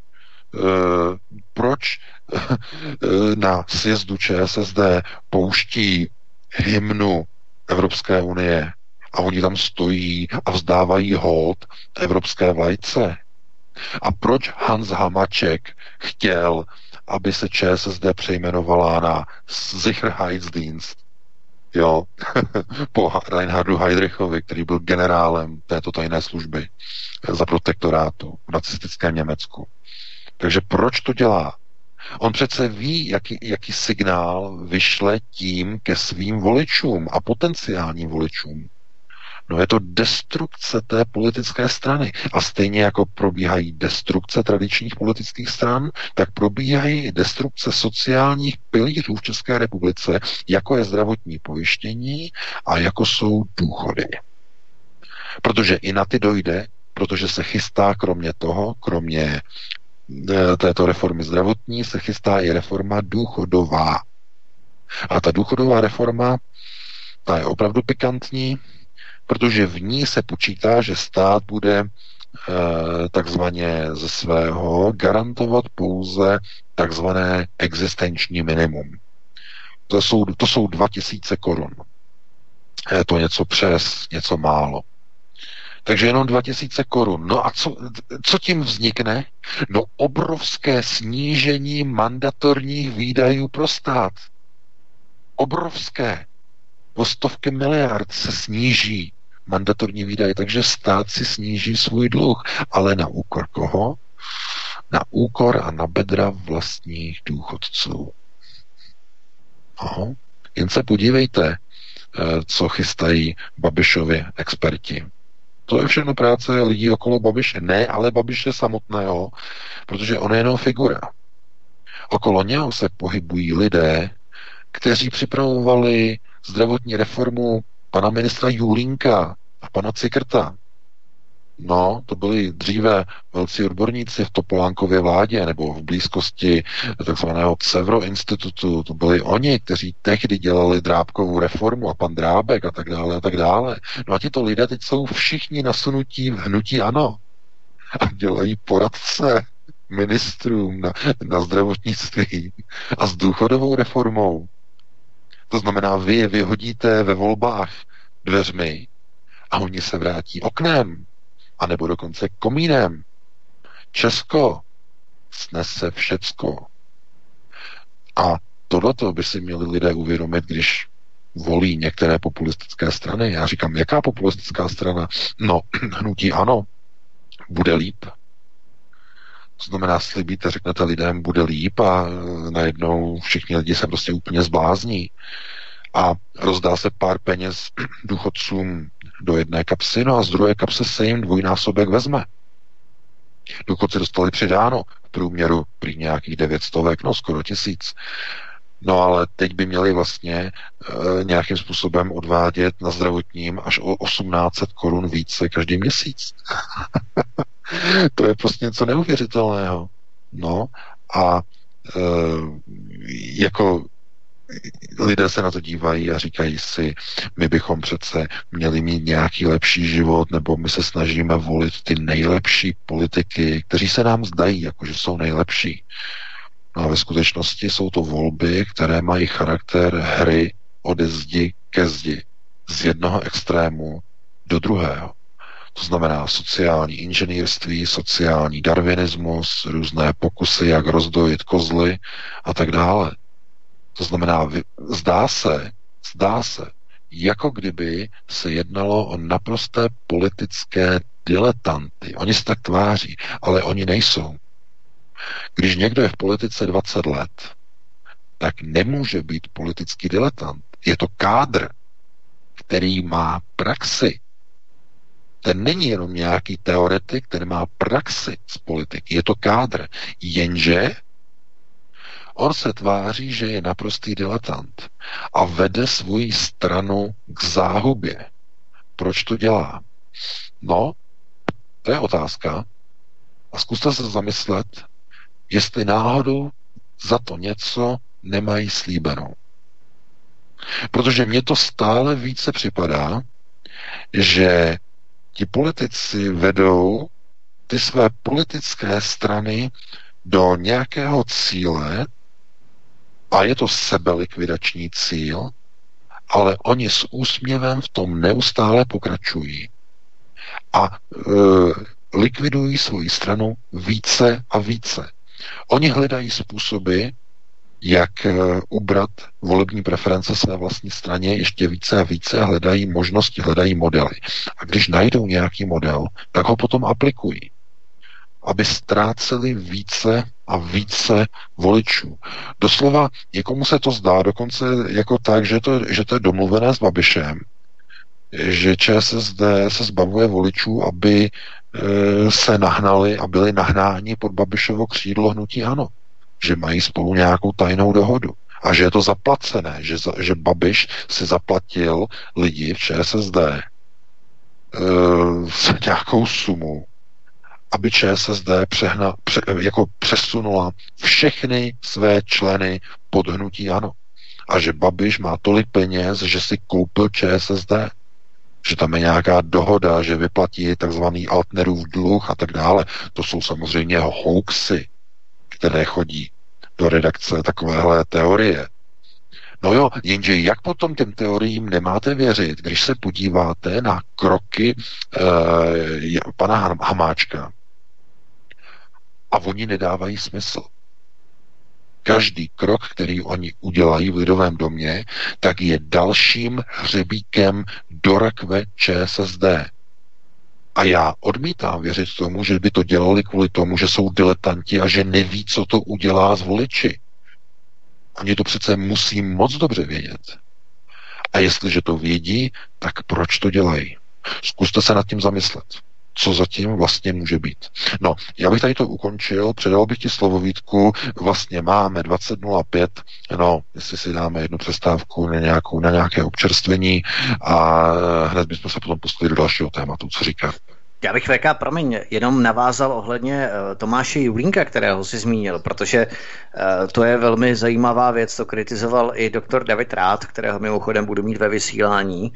E: proč na sjezdu ČSSD pouští hymnu Evropské unie a oni tam stojí a vzdávají hold evropské vlajce? A proč Hans Hamaček chtěl, aby se ČSSD přejmenovala na Sicherheitsdienst? Jo, po Reinhardu Heydrichovi, který byl generálem této tajné služby za protektorátu v nacistickém Německu. Takže proč to dělá? On přece ví, jaký signál vyšle tím ke svým voličům a potenciálním voličům. No je to destrukce té politické strany. A stejně jako probíhají destrukce tradičních politických stran, tak probíhají i destrukce sociálních pilířů v České republice, jako je zdravotní pojištění a jako jsou důchody. Protože i na ty dojde protože se chystá kromě této reformy zdravotní, se chystá i reforma důchodová. A ta důchodová reforma, ta je opravdu pikantní, protože v ní se počítá, že stát bude takzvaně ze svého garantovat pouze takzvané existenční minimum. To jsou 2000 korun. Je to něco přes, něco málo. Takže jenom 2000 korun. No a co tím vznikne? No obrovské snížení mandatorních výdajů pro stát. Obrovské. O stovky miliard se sníží mandatorní výdaje, takže stát si sníží svůj dluh. Ale na úkor koho? Na úkor a na bedra vlastních důchodců. Aha. Jen se podívejte, co chystají Babišovi experti. To je všechno práce lidí okolo Babiše. Ne, ale Babiše samotného, protože on je jenom figura. Okolo něho se pohybují lidé, kteří připravovali zdravotní reformu pana ministra Julínka a pana Cikrta. No, to byli dříve velcí odborníci v Topolánkově vládě nebo v blízkosti takzvaného Cevro institutu. To byli oni, kteří tehdy dělali Drábkovou reformu a pan Drábek a tak dále a tak dále. No a tito lidé teď jsou všichni nasunutí v hnutí ANO a dělají poradce ministrům na zdravotnictví a s důchodovou reformou. To znamená, vy je vyhodíte ve volbách dveřmi a oni se vrátí oknem, anebo dokonce komínem. Česko snese všecko. A tohleto by si měli lidé uvědomit, když volí některé populistické strany. Já říkám, jaká populistická strana? No, hnutí ANO. Bude líp. To znamená, slibíte, řeknete lidem, bude líp a najednou všichni lidi se prostě úplně zblázní a rozdá se pár peněz důchodcům do jedné kapsy, no a z druhé kapsy se jim dvojnásobek vezme. Důchodci dostali přidáno v průměru prý nějakých 900, no skoro 1000. No ale teď by měli vlastně nějakým způsobem odvádět na zdravotním až o 1800 korun více každý měsíc. To je prostě něco neuvěřitelného. No a jako lidé se na to dívají a říkají si, my bychom přece měli mít nějaký lepší život, nebo my se snažíme volit ty nejlepší politiky, kteří se nám zdají, jakože jsou nejlepší. No a ve skutečnosti jsou to volby, které mají charakter hry ode zdi ke zdi. Z jednoho extrému do druhého. To znamená sociální inženýrství, sociální darwinismus, různé pokusy, jak rozdojit kozly a tak dále. To znamená, zdá se, jako kdyby se jednalo o naprosté politické diletanty. Oni se tak tváří, ale oni nejsou. Když někdo je v politice 20 let, tak nemůže být politický diletant. Je to kádr, který má praxi. Ten není jenom nějaký teoretik, ten má praxi z politiky. Je to kádr. Jenže on se tváří, že je naprostý diletant a vede svoji stranu k záhubě. Proč to dělá? No, to je otázka. A zkuste se zamyslet, jestli náhodou za to něco nemají slíbenou. Protože mně to stále více připadá, že ti politici vedou ty své politické strany do nějakého cíle a je to sebelikvidační cíl, ale oni s úsměvem v tom neustále pokračují a likvidují svoji stranu více a více. Oni hledají způsoby, jak ubrat volební preference své vlastní straně ještě více a více a hledají možnosti, hledají modely. A když najdou nějaký model, tak ho potom aplikují, aby ztráceli více a více voličů. Doslova někomu se to zdá dokonce jako tak, že to je domluvené s Babišem, že ČSSD se zbavuje voličů, aby se nahnali a byli nahnáni pod Babišovo křídlo hnutí ANO. Že mají spolu nějakou tajnou dohodu. A že je to zaplacené, že Babiš si zaplatil lidi v ČSSD nějakou sumu, aby ČSSD přesunula všechny své členy pod hnutí ANO. A že Babiš má tolik peněz, že si koupil ČSSD. Že tam je nějaká dohoda, že vyplatí takzvaný Altnerův dluh a tak dále. To jsou samozřejmě hoaxy, které chodí do redakce takovéhle teorie. No jo, jenže jak potom těm teoriím nemáte věřit, když se podíváte na kroky pana Hamáčka a oni nedávají smysl. Každý krok, který oni udělají v Lidovém domě, tak je dalším hřebíkem do rakve ČSSD. A já odmítám věřit tomu, že by to dělali kvůli tomu, že jsou diletanti a že neví, co to udělá s voliči. Oni to přece musí moc dobře vědět. A jestliže to vědí, tak proč to dělají? Zkuste se nad tím zamyslet. Co zatím vlastně může být. No, já bych tady to ukončil, předal bych ti slovo, Vítku, vlastně máme 20:05, no, jestli si dáme jednu přestávku na nějaké občerstvení a hned bychom se potom pustili do dalšího tématu, co říká.
D: Já bych VK, promiň, jenom navázal ohledně Tomáše Julínka, kterého si zmínil, protože to je velmi zajímavá věc, to kritizoval i doktor David Rád, kterého mimochodem budu mít ve vysílání.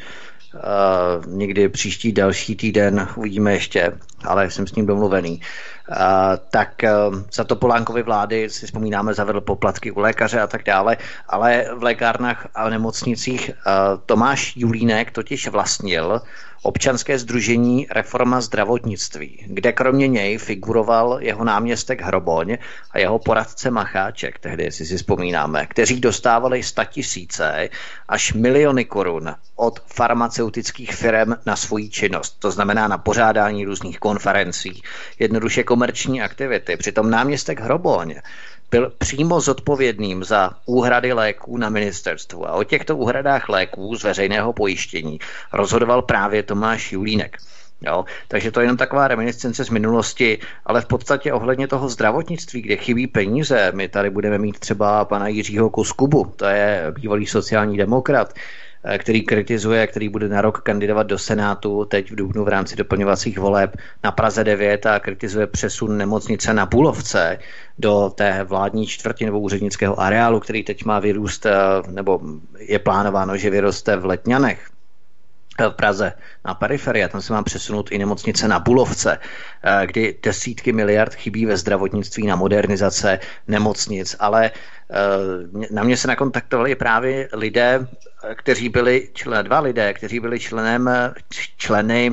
D: Někdy příští další týden uvidíme ještě, ale jsem s ním domluvený. Tak za Topolánkovy vlády si vzpomínáme, zavedl poplatky u lékaře a tak dále, ale v lékárnách a nemocnicích Tomáš Julínek totiž vlastnil občanské sdružení Reforma zdravotnictví, kde kromě něj figuroval jeho náměstek Hroboň a jeho poradce Macháček, tehdy si vzpomínáme, kteří dostávali 100 000 až miliony korun od farmaceutických firm na svoji činnost. To znamená na pořádání různých konferencí, jednoduše komerční aktivity. Přitom náměstek Hroboň byl přímo zodpovědným za úhrady léků na ministerstvu a o těchto úhradách léků z veřejného pojištění rozhodoval právě Tomáš Julínek. Jo, takže to je jenom taková reminiscence z minulosti, ale v podstatě ohledně toho zdravotnictví, kde chybí peníze, my tady budeme mít třeba pana Jiřího Koskubu, to je bývalý sociální demokrat, který bude na rok kandidovat do Senátu teď v dubnu v rámci doplňovacích voleb na Praze 9 a kritizuje přesun nemocnice na Bulovce do té vládní čtvrti nebo úřednického areálu, který teď má vyrůst, nebo je plánováno, že vyroste v Letňanech v Praze na periferii, a tam se má přesunout i nemocnice na Bulovce, kdy desítky miliard chybí ve zdravotnictví na modernizace nemocnic, ale na mě se nakontaktovali právě dva lidé, kteří byli členy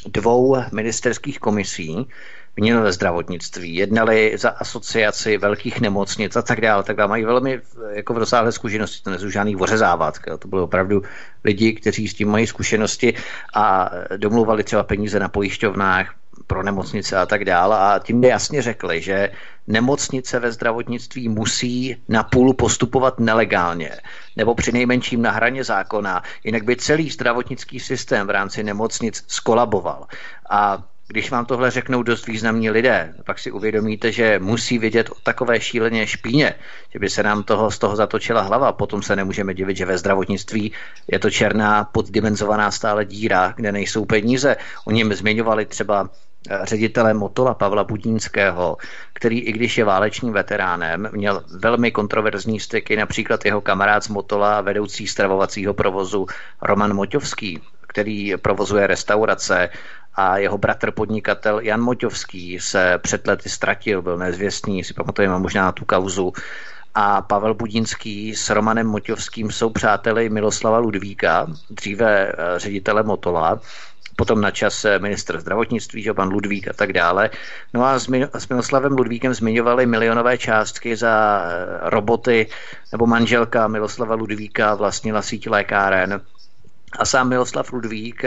D: 2 ministerských komisí, měli ve zdravotnictví, jednali za asociaci velkých nemocnic a tak dále, mají velmi jako v rozsáhlé zkušenosti, to nejsou žádný ořezávatka, to byly opravdu lidi, kteří s tím mají zkušenosti a domluvali třeba peníze na pojišťovnách pro nemocnice a tak dále a tím jasně řekli, že nemocnice ve zdravotnictví musí napůl postupovat nelegálně nebo přinejmenším na hraně zákona, jinak by celý zdravotnický systém v rámci nemocnic skolaboval. A když vám tohle řeknou dost významní lidé, pak si uvědomíte, že musí vědět o takové šílené špíně, že by se nám z toho zatočila hlava. Potom se nemůžeme divit, že ve zdravotnictví je to černá poddimenzovaná stále díra, kde nejsou peníze. Oni zmiňovali třeba ředitele Motola Pavla Budínského, který, i když je válečným veteránem, měl velmi kontroverzní styky, například jeho kamarád z Motola, vedoucí stravovacího provozu Roman Moťovský, který provozuje restaurace, a jeho bratr podnikatel Jan Moťovský se před lety ztratil, byl nezvěstný, si pamatujeme možná na tu kauzu. A Pavel Budínský s Romanem Moťovským jsou přáteli Miloslava Ludvíka, dříve ředitele Motola, potom na čas ministr zdravotnictví, že pan Ludvík a tak dále. No a s Miloslavem Ludvíkem zmiňovali milionové částky za roboty, nebo manželka Miloslava Ludvíka vlastnila síť lékáren. A sám Miloslav Ludvík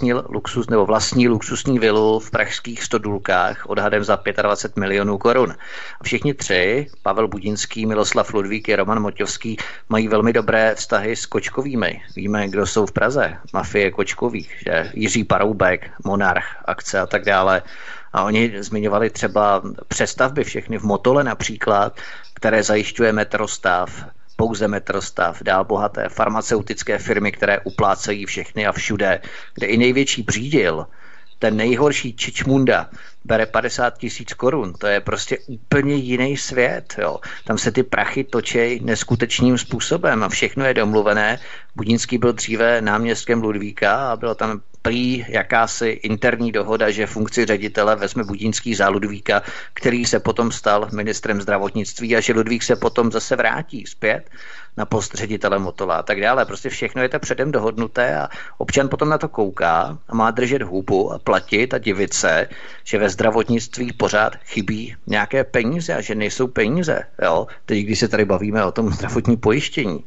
D: vlastní luxusní vilu v pražských Stodůlkách odhadem za 25 milionů korun. A všichni tři, Pavel Budínský, Miloslav Ludvík i Roman Moťovský, mají velmi dobré vztahy s kočkovými. Víme, kdo jsou v Praze, mafie kočkových, že Jiří Paroubek, Monarch, akce a tak dále. A oni zmiňovali třeba přestavby všechny v Motole například, které zajišťuje Metrostav, pouze Metrostav, dál bohaté farmaceutické firmy, které uplácejí všechny a všude, kde i největší břídil ten nejhorší čičmunda bere 50 000 korun. To je prostě úplně jiný svět. Jo. Tam se ty prachy točí neskutečným způsobem a všechno je domluvené. Budínský byl dříve náměstkem Ludvíka a bylo tam prý jakási interní dohoda, že funkci ředitele vezme Budínský za Ludvíka, který se potom stal ministrem zdravotnictví a že Ludvík se potom zase vrátí zpět na post ředitele Motola a tak dále. Prostě všechno je to předem dohodnuté a občan potom na to kouká a má držet hubu a platit a divit se, že ve zdravotnictví pořád chybí nějaké peníze a že nejsou peníze. Jo? Teď, když se tady bavíme o tom zdravotní pojištění.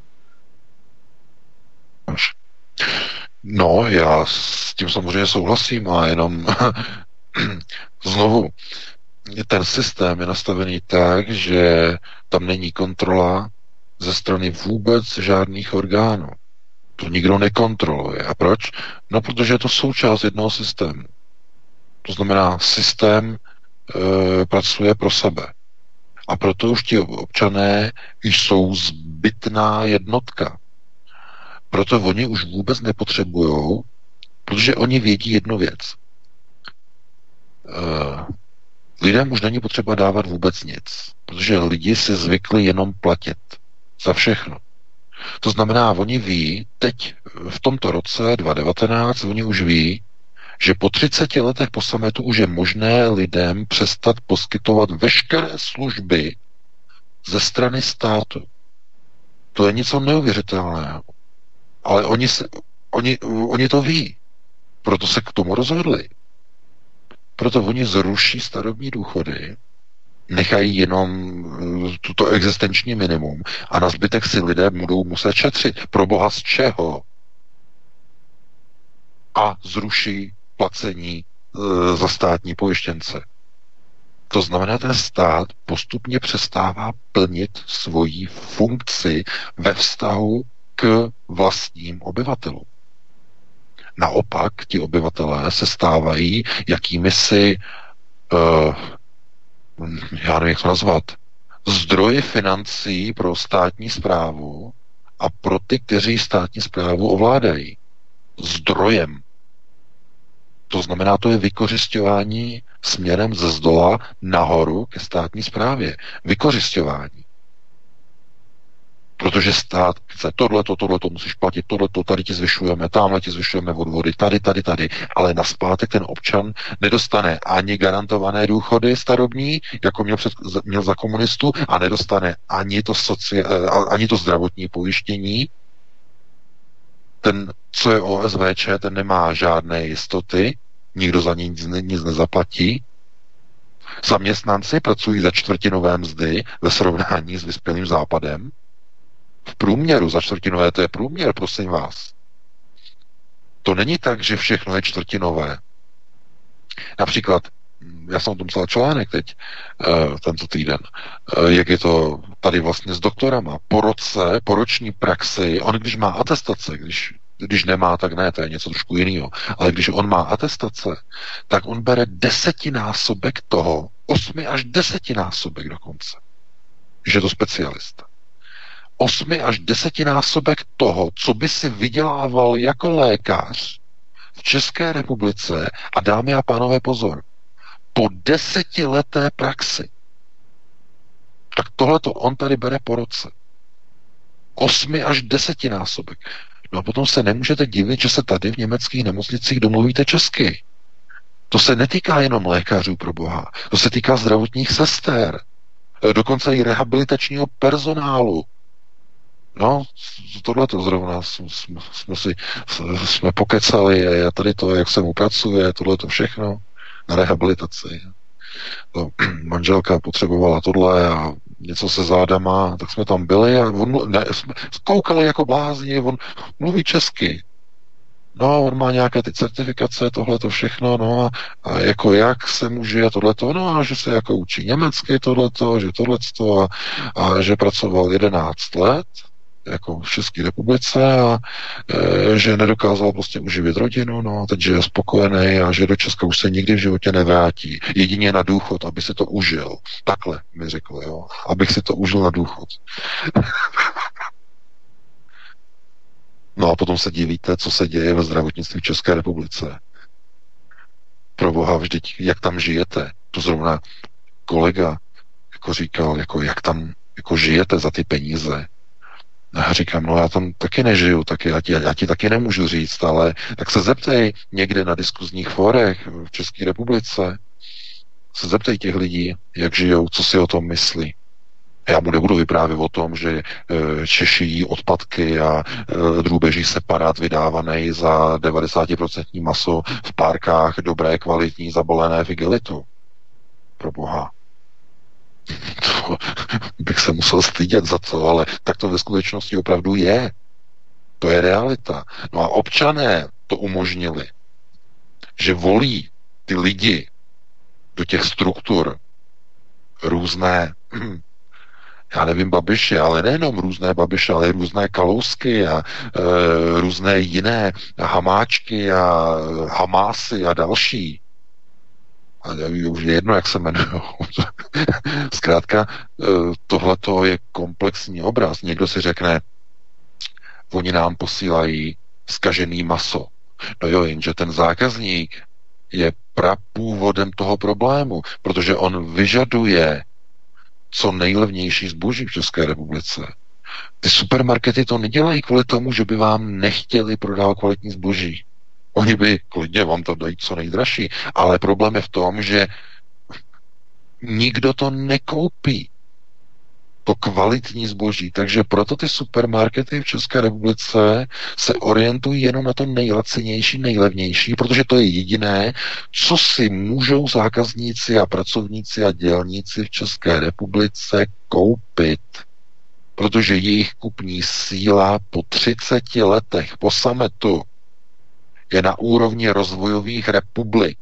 E: No, já s tím samozřejmě souhlasím a jenom znovu, ten systém je nastavený tak, že tam není kontrola ze strany vůbec žádných orgánů. To nikdo nekontroluje. A proč? No, protože je to součást jednoho systému. To znamená, systém pracuje pro sebe. A proto už ti občané jsou zbytná jednotka. Proto oni už vůbec nepotřebujou, protože oni vědí jednu věc. Lidem už není potřeba dávat vůbec nic, protože lidi si zvykli jenom platit za všechno. To znamená, oni ví, teď v tomto roce 2019, oni už ví, že po 30 letech po sametu už je možné lidem přestat poskytovat veškeré služby ze strany státu. To je něco neuvěřitelného. Ale oni to ví. Proto se k tomu rozhodli. Proto oni zruší starobní důchody, nechají jenom tuto existenční minimum a na zbytek si lidé budou muset šetřit. Pro boha z čeho? A zruší placení za státní pojištěnce. To znamená, ten stát postupně přestává plnit svoji funkci ve vztahu k vlastním obyvatelům. Naopak ti obyvatelé se stávají jakýmisi já nevím, jak to nazvat, zdroje financí pro státní správu a pro ty, kteří státní správu ovládají. Zdrojem. To znamená, to je vykořisťování směrem ze zdola nahoru ke státní správě. Vykořisťování. Protože stát chce tohleto musíš platit, tohleto, tady ti zvyšujeme, tamhle ti zvyšujeme odvody, tady, ale naspátek ten občan nedostane ani garantované důchody starobní, jako měl za komunistu, a nedostane ani to zdravotní pojištění. Ten, co je OSVČ, ten nemá žádné jistoty, nikdo za nic nezaplatí. Zaměstnanci pracují za čtvrtinové mzdy ve srovnání s vyspělým západem. V průměru za čtvrtinové, to je průměr, prosím vás. To není tak, že všechno je čtvrtinové. Například, já jsem o tom psal článek teď, tento týden, jak je to tady vlastně s doktorama. Po roční praxi, on když má atestace, když nemá, tak ne, to je něco trošku jiného, ale když on má atestace, tak on bere 10násobek toho, 8 až 10násobek dokonce, že je to specialista. 8 až 10násobek toho, co by si vydělával jako lékař v České republice, a dámy a pánové pozor, po 10leté praxi. Tak tohleto on tady bere po roce. 8 až 10násobek. No a potom se nemůžete divit, že se tady v německých nemocnicích domluvíte česky. To se netýká jenom lékařů, pro boha. To se týká zdravotních sester. Dokonce i rehabilitačního personálu. No, tohleto zrovna jsme pokecali a tady to, jak se mu pracuje, tohleto všechno na rehabilitaci. To manželka potřebovala tohle a něco se zádama, tak jsme tam byli a jsme koukali jako blázni, on mluví česky. No, on má nějaké ty certifikace, tohleto všechno, no a jako jak se může tohleto, no a že se jako učí německy tohleto, že tohleto a že pracoval 11 let jako v České republice a že nedokázal prostě uživit rodinu, no a teď, že je spokojený a že do Česka už se nikdy v životě nevrátí. Jedině na důchod, aby si to užil. Takhle mi řekl, jo. Abych si to užil na důchod. No a potom se divíte, co se děje ve zdravotnictví v České republice. Pro boha, vždyť jak tam žijete? To zrovna kolega jako říkal, jako jak tam jako žijete za ty peníze. A já říkám, no já tam taky nežiju, taky, já ti taky nemůžu říct, ale tak se zeptej někde na diskuzních fórech v České republice, se zeptej těch lidí, jak žijou, co si o tom myslí. Já mu nebudu vyprávět o tom, že Češi jí odpadky a drůbeží separát vydávaný za 90% maso v párkách dobré, kvalitní, zabalené v igelitu. Pro boha. To bych se musel stydět za to, ale tak to ve skutečnosti opravdu je. To je realita. No a občané to umožnili, že volí ty lidi do těch struktur různé, já nevím, Babiše, ale nejenom různé Babiše, ale i různé Kalousky a různé jiné Hamáčky a Hamásy a další. A už je jedno, jak se jmenují. Zkrátka, tohleto je komplexní obraz. Někdo si řekne, oni nám posílají zkažený maso. No jo, jenže ten zákazník je prapůvodem toho problému, protože on vyžaduje co nejlevnější zboží v České republice. Ty supermarkety to nedělají kvůli tomu, že by vám nechtěli prodávat kvalitní zboží. Oni by klidně vám to dají co nejdražší, ale problém je v tom, že nikdo to nekoupí. To kvalitní zboží. Takže proto ty supermarkety v České republice se orientují jenom na to nejlacinější, nejlevnější, protože to je jediné, co si můžou zákazníci a pracovníci a dělníci v České republice koupit. Protože jejich kupní síla po 30 letech po sametu je na úrovni rozvojových republik.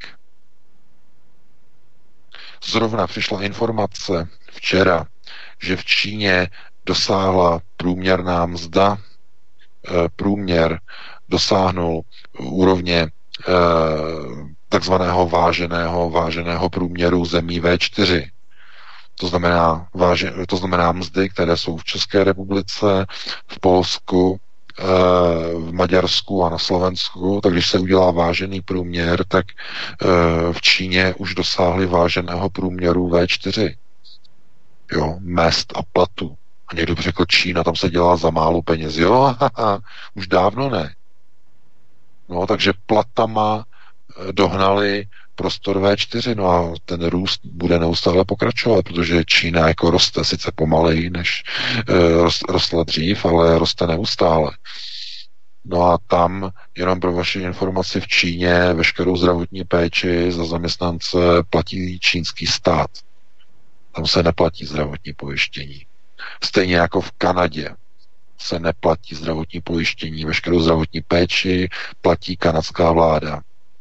E: Zrovna přišla informace včera, že v Číně dosáhla průměrná mzda, průměr dosáhnul úrovně takzvaného váženého průměru zemí V4. To znamená mzdy, které jsou v České republice, v Polsku, v Maďarsku a na Slovensku, tak když se udělá vážený průměr, tak v Číně už dosáhli váženého průměru V4. Jo, mest a platu. A někdo by řekl, Čína, tam se dělá za málo peněz. Jo, už dávno ne. No, takže platama dohnali prostor V4, no a ten růst bude neustále pokračovat, protože Čína jako roste sice pomaleji, než rostla dřív, ale roste neustále. No a tam, jenom pro vaši informaci, v Číně veškerou zdravotní péči za zaměstnance platí čínský stát. Tam se neplatí zdravotní pojištění. Stejně jako v Kanadě se neplatí zdravotní pojištění, veškerou zdravotní péči platí kanadská vláda.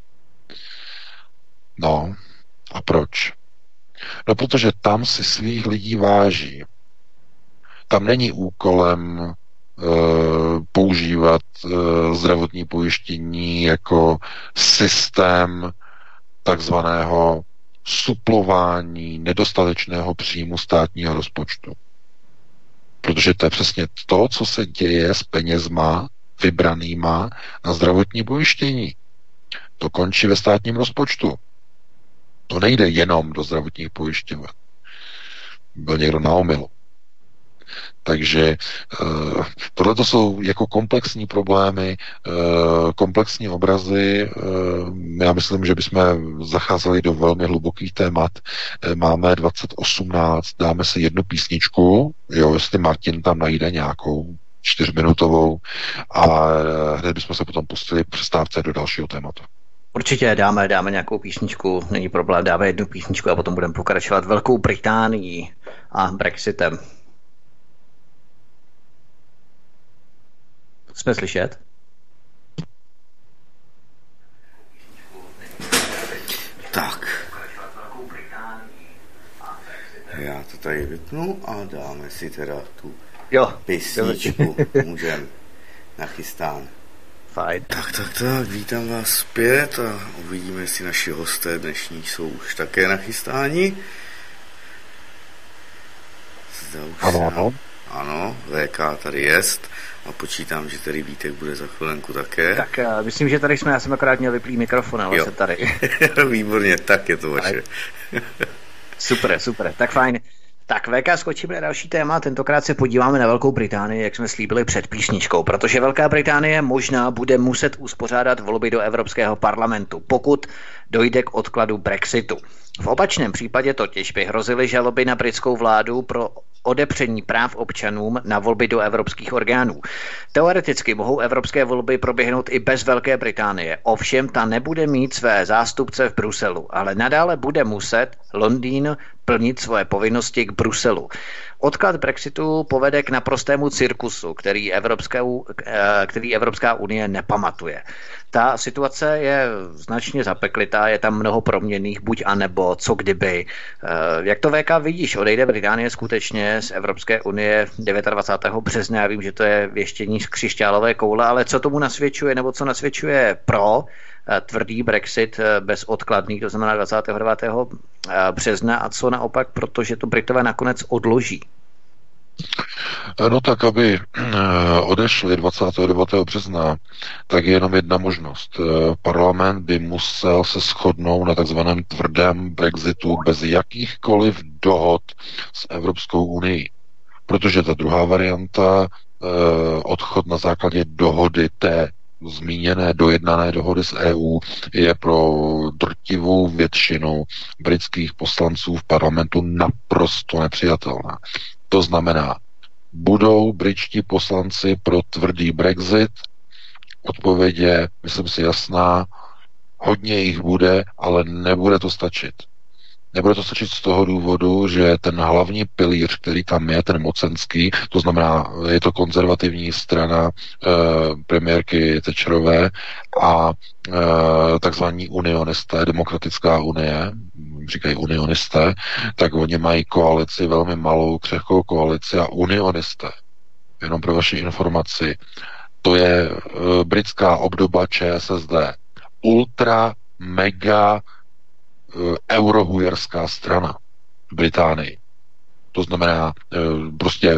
E: No, a proč? No, protože tam si svých lidí váží. Tam není úkolem používat zdravotní pojištění jako systém takzvaného suplování nedostatečného příjmu státního rozpočtu. Protože to je přesně to, co se děje s penězma vybranýma na zdravotní pojištění. To končí ve státním rozpočtu. To nejde jenom do zdravotních pojišťoven. Byl někdo na omylu. Takže tohle to jsou jako komplexní problémy, komplexní obrazy. Já myslím, že bychom zacházeli do velmi hlubokých témat. Máme 2018, dáme si jednu písničku, jo, jestli Martin tam najde nějakou 4minutovou a hned bychom se potom pustili přestávce do dalšího tématu.
D: Určitě dáme nějakou písničku, není problém, dáme jednu písničku a potom budeme pokračovat Velkou Británií a Brexitem. Jsme slyšet?
C: Tak. Já to tady vypnu a dáme si teda tu písničku. Můžeme nachystán.
D: Fajn.
C: Tak, vítám vás zpět a uvidíme, jestli naši hosté dnešní jsou už také nachystáni.
E: Ano.
C: Ano, VK tady jest a počítám, že tady Vítek bude za chvilenku také.
D: Tak myslím, že tady já jsem akorát měl vyplý mikrofon, ale se tady.
C: Výborně, tak je to vaše.
D: Super, tak fajn. Tak VK, skočíme na další téma, tentokrát se podíváme na Velkou Británii, jak jsme slíbili před písničkou, protože Velká Británie možná bude muset uspořádat volby do Evropského parlamentu, pokud dojde k odkladu Brexitu. V opačném případě totiž by hrozily žaloby na britskou vládu pro odepření práv občanům na volby do evropských orgánů. Teoreticky mohou evropské volby proběhnout i bez Velké Británie, ovšem ta nebude mít své zástupce v Bruselu, ale nadále bude muset Londýn plnit svoje povinnosti k Bruselu. Odklad Brexitu povede k naprostému cirkusu, který Evropská unie nepamatuje. Ta situace je značně zapeklitá, je tam mnoho proměnných, buď a nebo, co kdyby. Jak to VK vidíš, odejde Británie skutečně z Evropské unie 29. března, já vím, že to je věštění z křišťálové koule, ale co tomu nasvědčuje, nebo co nasvědčuje pro tvrdý Brexit bezodkladný, to znamená 29. března, a co naopak, protože to Britové nakonec odloží?
E: No tak, aby odešli 29. března, tak je jenom jedna možnost. Parlament by musel se shodnout na takzvaném tvrdém Brexitu bez jakýchkoliv dohod s Evropskou unii. Protože ta druhá varianta, odchod na základě dohody té zmíněné dojednané dohody s EU, je pro drtivou většinu britských poslanců v parlamentu naprosto nepřijatelná. To znamená, budou britští poslanci pro tvrdý Brexit? Odpověď je, myslím si, jasná, hodně jich bude, ale nebude to stačit. Nebude to stačit z toho důvodu, že ten hlavní pilíř, který tam je, ten mocenský, to znamená, je to konzervativní strana premiérky Thatcherové a takzvaní unionisté, demokratická unie, říkají unionisté, tak oni mají koalici, velmi malou, křehkou koalici a unionisté. Jenom pro vaši informaci, to je britská obdoba ČSSD. Ultra, mega eurohujerská strana v Británii. To znamená prostě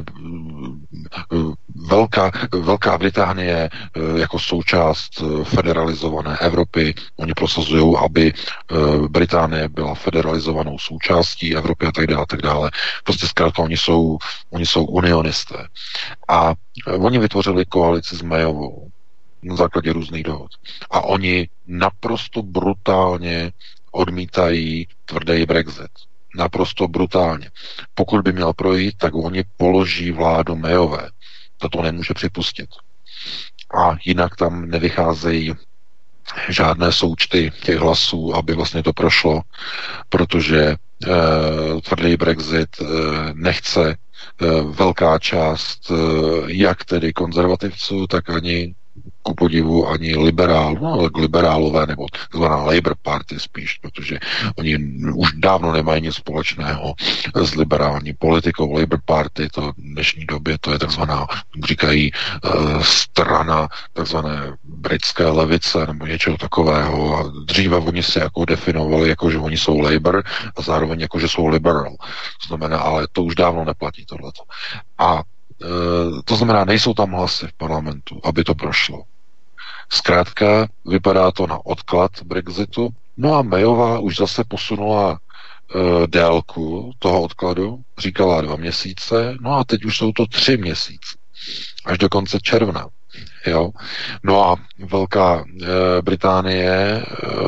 E: Velká Británie jako součást federalizované Evropy. Oni prosazují, aby Británie byla federalizovanou součástí Evropy a tak dále. Prostě zkrátka oni jsou unionisté. A oni vytvořili koalici s Mayovou na základě různých dohod. A oni naprosto brutálně odmítají tvrdý Brexit. Naprosto brutálně. Pokud by měl projít, tak oni položí vládu Mayové. To nemůže připustit. A jinak tam nevycházejí žádné součty těch hlasů, aby vlastně to prošlo, protože tvrdý Brexit nechce velká část jak tedy konzervativců, tak ani ku podivu ani liberálové, nebo takzvaná Labour Party spíš, protože oni už dávno nemají nic společného s liberální politikou. Labour Party, to v dnešní době, to je takzvaná, říkají, strana takzvané britské levice, nebo něčeho takového. A dříve oni se jako definovali, jako že oni jsou Labour a zároveň jako že jsou liberal. To znamená, ale to už dávno neplatí tohleto. A to znamená, nejsou tam hlasy v parlamentu, aby to prošlo. Zkrátka, vypadá to na odklad Brexitu. No a Mayová už zase posunula délku toho odkladu, říkala 2 měsíce, no a teď už jsou to 3 měsíce. Až do konce června. Jo? No a Velká Británie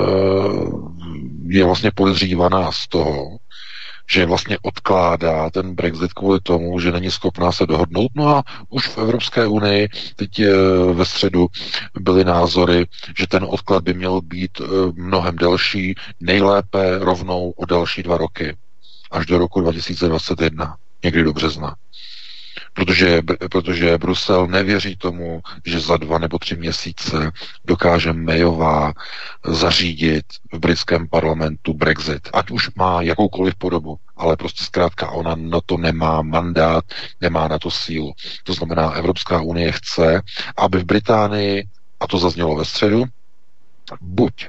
E: je vlastně podezřívaná z toho, že vlastně odkládá ten Brexit kvůli tomu, že není schopná se dohodnout. No a už v Evropské unii teď ve středu byly názory, že ten odklad by měl být mnohem delší, nejlépe rovnou o další 2 roky, až do roku 2021, někdy do března. Protože Brusel nevěří tomu, že za 2 nebo 3 měsíce dokáže Mayová zařídit v britském parlamentu Brexit. Ať už má jakoukoliv podobu, ale prostě zkrátka ona na to nemá mandát, nemá na to sílu. To znamená, Evropská unie chce, aby v Británii, a to zaznělo ve středu, buď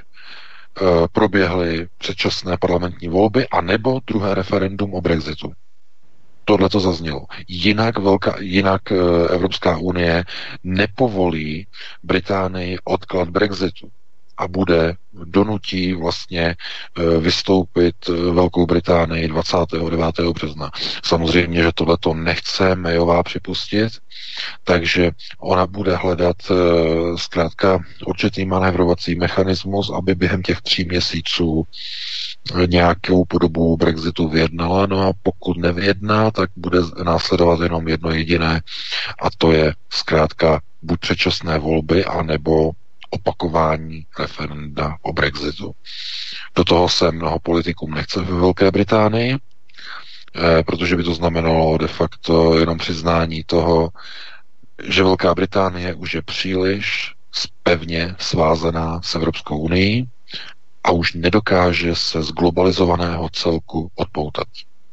E: proběhly předčasné parlamentní volby, anebo druhé referendum o Brexitu. Tohle to zaznělo. Jinak Evropská unie nepovolí Británii odklad Brexitu a donutí vlastně vystoupit Velkou Británii 29. března. Samozřejmě, že tohleto nechce Mayová připustit, takže ona bude hledat zkrátka určitý manévrovací mechanismus, aby během těch 3 měsíců nějakou podobu Brexitu vyjednala, no a pokud nevyjedná, tak bude následovat jenom jedno jediné, a to je zkrátka buď předčasné volby, anebo opakování referenda o Brexitu. Do toho se mnoho politikům nechce ve Velké Británii, protože by to znamenalo de facto jenom přiznání toho, že Velká Británie už je příliš pevně svázaná s Evropskou unii a už nedokáže se z globalizovaného celku odpoutat.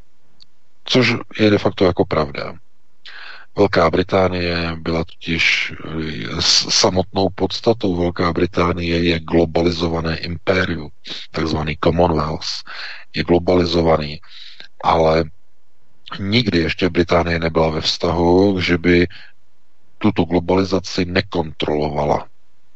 E: Což je de facto jako pravda. Velká Británie byla totiž samotnou podstatou. Velká Británie je globalizované impérium, takzvaný Commonwealth, je globalizovaný, ale nikdy ještě Británie nebyla ve vztahu, že by tuto globalizaci nekontrolovala.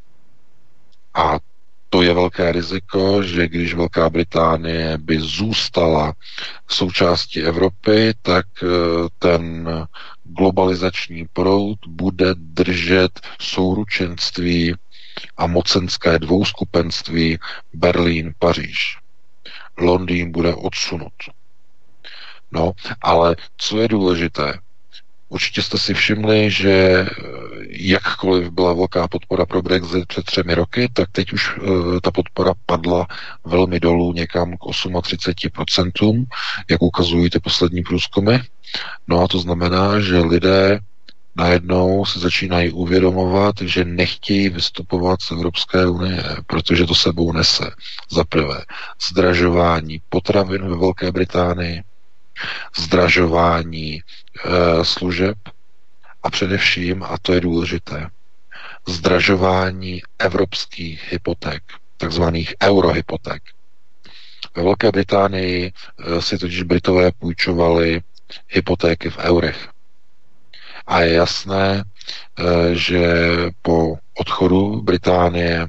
E: A to je velké riziko, že když Velká Británie by zůstala součástí Evropy, tak ten globalizační proud bude držet souručenství a mocenské dvouskupenství Berlín-Paříž. Londýn bude odsunut. No, ale co je důležité? Určitě jste si všimli, že jakkoliv byla velká podpora pro Brexit před 3 roky, tak teď už ta podpora padla velmi dolů někam k 38%, jak ukazují ty poslední průzkumy. No a to znamená, že lidé najednou se začínají uvědomovat, že nechtějí vystupovat z Evropské unie, protože to sebou nese za prvé zdražování potravin ve Velké Británii, zdražování služeb a především, a to je důležité, zdražování evropských hypoték, takzvaných eurohypoték. Ve Velké Británii si totiž Britové půjčovali hypotéky v eurech. A je jasné, že po odchodu Británie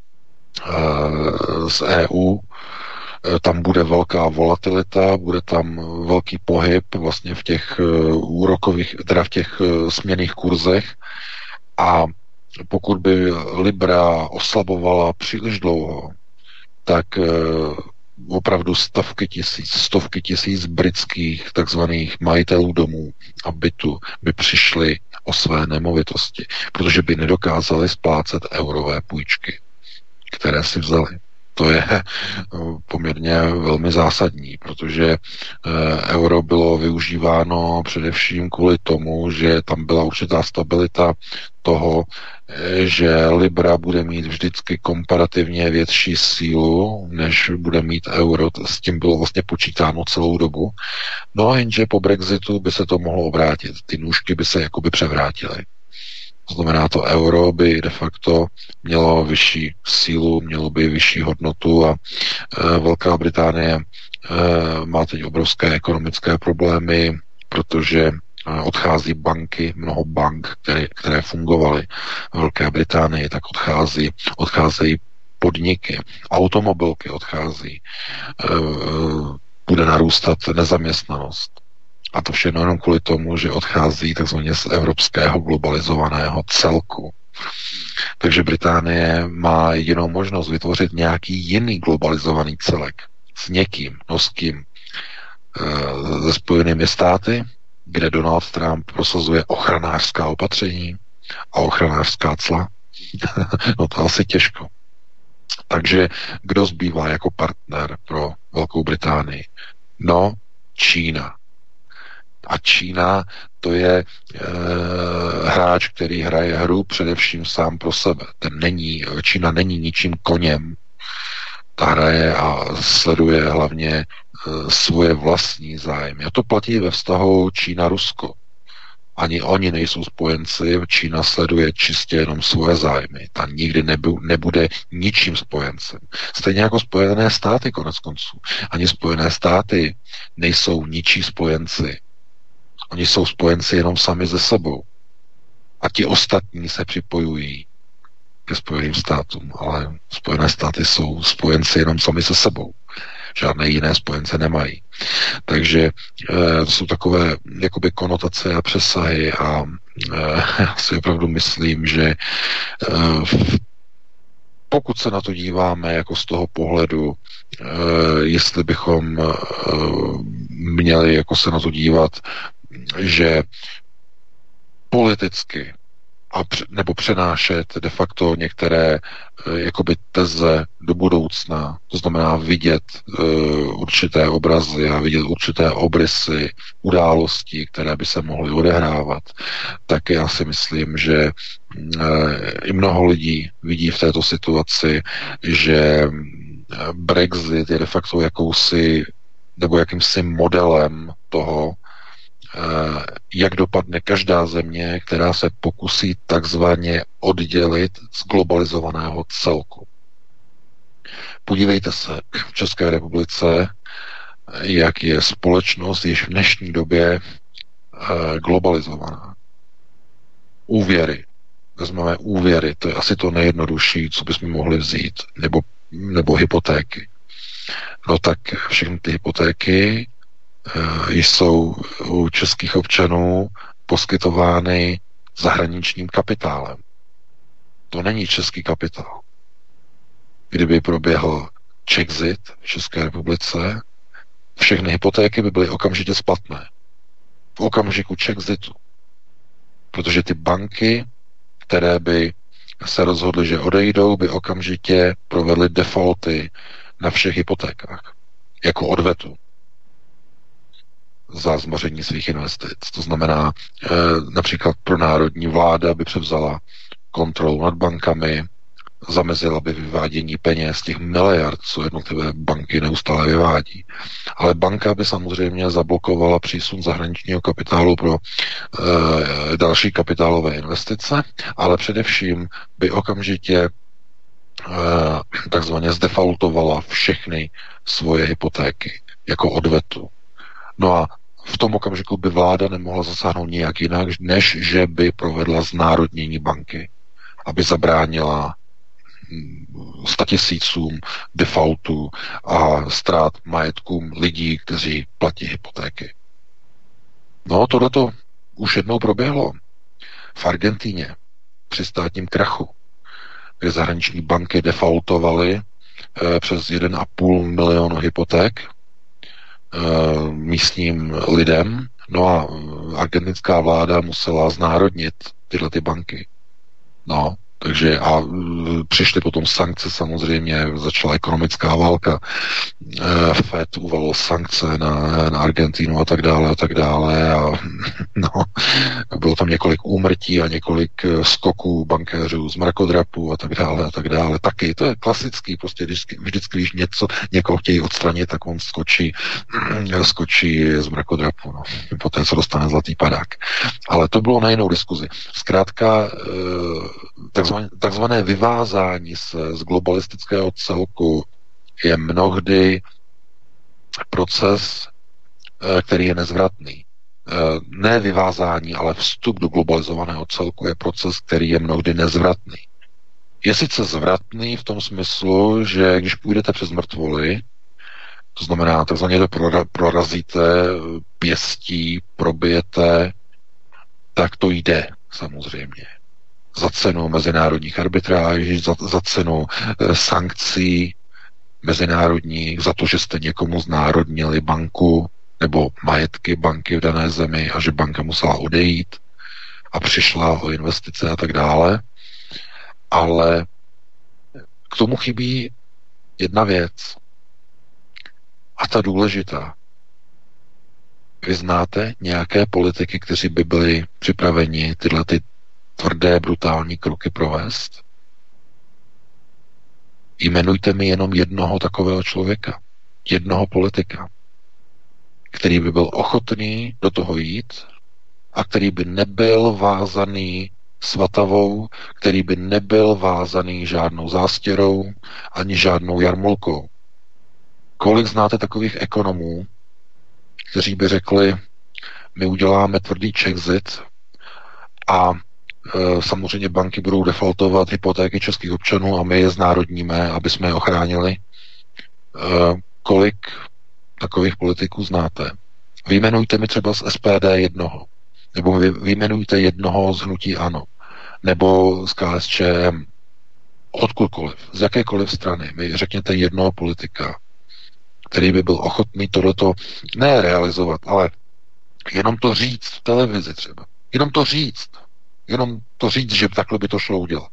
E: z EU tam bude velká volatilita, bude tam velký pohyb vlastně v těch úrokových, teda v těch směnných kurzech, a pokud by Libra oslabovala příliš dlouho, tak opravdu stovky tisíc britských takzvaných majitelů domů a bytu by přišli o své nemovitosti, protože by nedokázali splácet eurové půjčky, které si vzali. To je poměrně velmi zásadní, protože euro bylo využíváno především kvůli tomu, že tam byla určitá stabilita toho, že Libra bude mít vždycky komparativně větší sílu, než bude mít euro. S tím bylo vlastně počítáno celou dobu. No a jenže po Brexitu by se to mohlo obrátit. Ty nůžky by se jakoby převrátily. To znamená, to euro by de facto mělo vyšší sílu, mělo by vyšší hodnotu a Velká Británie má teď obrovské ekonomické problémy, protože odchází banky, mnoho bank, které fungovaly v Velké Británii, tak odcházejí podniky, automobilky odchází, bude narůstat nezaměstnanost. A to všechno jenom kvůli tomu, že odchází takzvaně z evropského globalizovaného celku. Takže Británie má jedinou možnost vytvořit nějaký jiný globalizovaný celek s někým, s kým, se Spojenými státy, kde Donald Trump prosazuje ochranářská opatření a ochranářská cla. No to asi těžko. Takže kdo zbývá jako partner pro Velkou Británii? No, Čína. A Čína, to je hráč, který hraje hru především sám pro sebe. Čína není ničím koněm. Ta hraje a sleduje hlavně svoje vlastní zájmy. A to platí ve vztahu Čína-Rusko. Ani oni nejsou spojenci, Čína sleduje čistě jenom svoje zájmy. Ta nikdy nebude ničím spojencem. Stejně jako Spojené státy konec konců. Ani Spojené státy nejsou ničí spojenci. Oni jsou spojenci jenom sami ze sebou. A ti ostatní se připojují ke Spojeným státům, ale Spojené státy jsou spojenci jenom sami se sebou. Žádné jiné spojence nemají. Takže to jsou takové jakoby konotace a přesahy a já si opravdu myslím, že pokud se na to díváme jako z toho pohledu, jestli bychom měli jako se na to dívat, že politicky nebo přenášet de facto některé jakoby teze do budoucna, to znamená vidět určité obrazy a vidět určité obrysy událostí, které by se mohly odehrávat, tak já si myslím, že i mnoho lidí vidí v této situaci, že Brexit je de facto jakýmsi modelem toho, jak dopadne každá země, která se pokusí takzvaně oddělit z globalizovaného celku. Podívejte se v České republice, jak je společnost již v dnešní době globalizovaná. Úvěry. Vezmeme úvěry, to je asi to nejjednodušší, co bychom mohli vzít, nebo hypotéky. No tak všechny ty hypotéky jsou u českých občanů poskytovány zahraničním kapitálem. To není český kapitál. Kdyby proběhl Czexit v České republice, všechny hypotéky by byly okamžitě splatné. V okamžiku Czexitu. Protože ty banky, které by se rozhodly, že odejdou, by okamžitě provedly defaulty na všech hypotékách. Jako odvetu za zmaření svých investic. To znamená, například pro národní vláda by převzala kontrolu nad bankami, zamezila by vyvádění peněz, těch miliard, co jednotlivé banky neustále vyvádí. Ale banka by samozřejmě zablokovala přísun zahraničního kapitálu pro další kapitálové investice, ale především by okamžitě takzvaně zdefaultovala všechny svoje hypotéky jako odvetu. No a v tom okamžiku by vláda nemohla zasáhnout nijak jinak, než že by provedla znárodnění banky, aby zabránila 100 000 defaultů a ztrát majetkům lidí, kteří platí hypotéky. No, tohleto už jednou proběhlo v Argentíně při státním krachu, kde zahraniční banky defaultovaly přes 1,5 milionu hypoték místním lidem. No a argentinská vláda musela znárodnit tyhle ty banky. No, takže a přišly potom sankce, samozřejmě začala ekonomická válka, FED uvalil sankce na Argentínu a tak dále a no, bylo tam několik úmrtí a několik skoků bankéřů z mrakodrapů a tak dále. Taky to je klasický, prostě vždycky, když někoho chtějí odstranit, tak on skočí z mrakodrapu, no, poté co dostane zlatý padák. Ale to bylo na jinou diskuzi. Zkrátka takzvané vyvázání se z globalistického celku je mnohdy proces, který je nezvratný. Ne vyvázání, ale vstup do globalizovaného celku je proces, který je mnohdy nezvratný. Je sice zvratný v tom smyslu, že když půjdete přes mrtvoly, to znamená, takzvaně to prorazíte pěstí, probijete, tak to jde samozřejmě. Za cenu mezinárodních arbitráží, za cenu sankcí mezinárodních, za to, že jste někomu znárodnili banku nebo majetky banky v dané zemi a že banka musela odejít a přišla o investice a tak dále. Ale k tomu chybí jedna věc. A ta důležitá. Vy znáte nějaké politiky, kteří by byli připraveni tyhle ty tvrdé, brutální kroky provést? Jmenujte mi jenom jednoho takového člověka, jednoho politika, který by byl ochotný do toho jít a který by nebyl vázaný svatavou, který by nebyl vázaný žádnou zástěrou ani žádnou jarmulkou. Kolik znáte takových ekonomů, kteří by řekli, my uděláme tvrdý Czexit a samozřejmě banky budou defaultovat hypotéky českých občanů a my je znárodníme, aby jsme je ochránili. Kolik takových politiků znáte? Vyjmenujte mi třeba z SPD jednoho, nebo vyjmenujte jednoho z hnutí ANO, nebo z KSČM, odkudkoliv, z jakékoliv strany. Mi řekněte jednoho politika, který by byl ochotný tohleto ne realizovat, ale jenom to říct v televizi třeba. Jenom to říct, že takhle by to šlo udělat.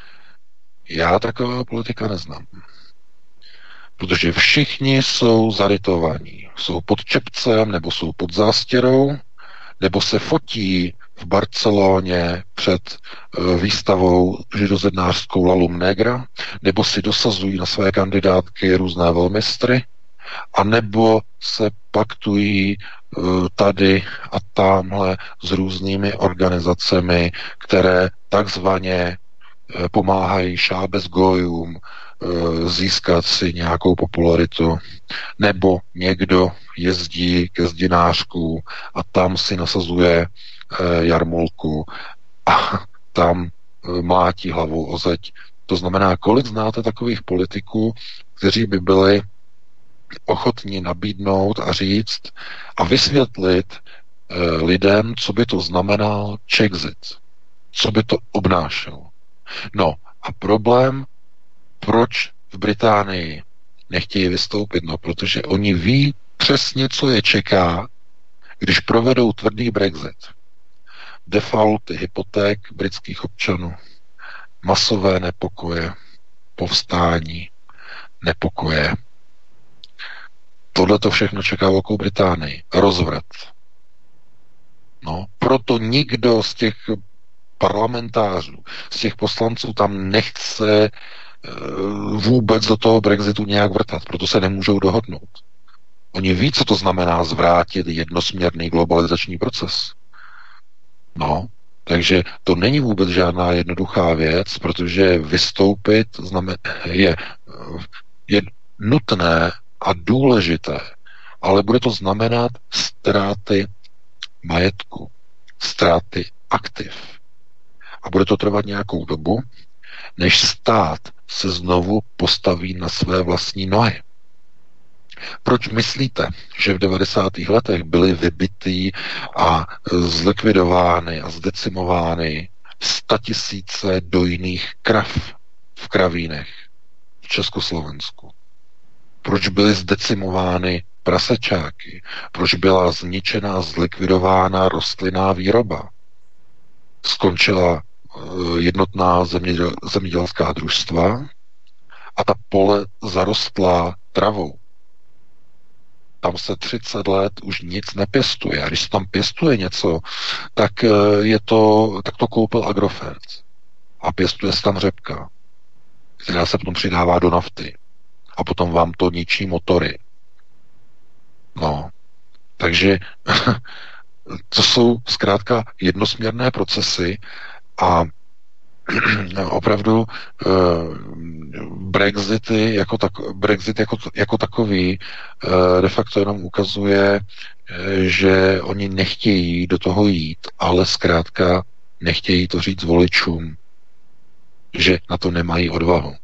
E: Já takového politika neznám. Protože všichni jsou zarytovaní. Jsou pod čepcem, nebo jsou pod zástěrou, nebo se fotí v Barceloně před výstavou židozednářskou La Lum Negra, nebo si dosazují na své kandidátky různé velmistry, a nebo se paktují tady a tamhle s různými organizacemi, které takzvaně pomáhají šábez gojům získat si nějakou popularitu, nebo někdo jezdí ke zdinářku a tam si nasazuje jarmulku a tam mlátí hlavou o zeď. To znamená, kolik znáte takových politiků, kteří by byli ochotní nabídnout a říct a vysvětlit lidem, co by to znamenal Czexit, co by to obnášelo. No a problém, proč v Británii nechtějí vystoupit? No, protože oni ví přesně, co je čeká, když provedou tvrdý Brexit. Defaulty hypoték britských občanů, masové nepokoje, povstání, nepokoje. Tohle to všechno čeká Velkou Británii. Rozvrat. No, proto nikdo z těch parlamentářů, z těch poslanců tam nechce vůbec do toho Brexitu nějak vrtat, proto se nemůžou dohodnout. Oni ví, co to znamená zvrátit jednosměrný globalizační proces. No, takže to není vůbec žádná jednoduchá věc, protože vystoupit je nutné a důležité, ale bude to znamenat ztráty majetku, ztráty aktiv. A bude to trvat nějakou dobu, než stát se znovu postaví na své vlastní nohy. Proč myslíte, že v 90. letech byly vybitý a zlikvidovány a zdecimovány 100 000 dojných krav v kravínech v Československu? Proč byly zdecimovány prasečáky? Proč byla zničená, zlikvidována rostlinná výroba? Skončila jednotná zemědělská družstva a ta pole zarostla travou. Tam se 30 let už nic nepěstuje. A když se tam pěstuje něco, tak to koupil Agrofert. A pěstuje se tam řepka, která se potom přidává do nafty. A potom vám to ničí motory. No. Takže to jsou zkrátka jednosměrné procesy a opravdu Brexit jako takový de facto jenom ukazuje, že oni nechtějí do toho jít, ale zkrátka nechtějí to říct voličům, že na to nemají odvahu.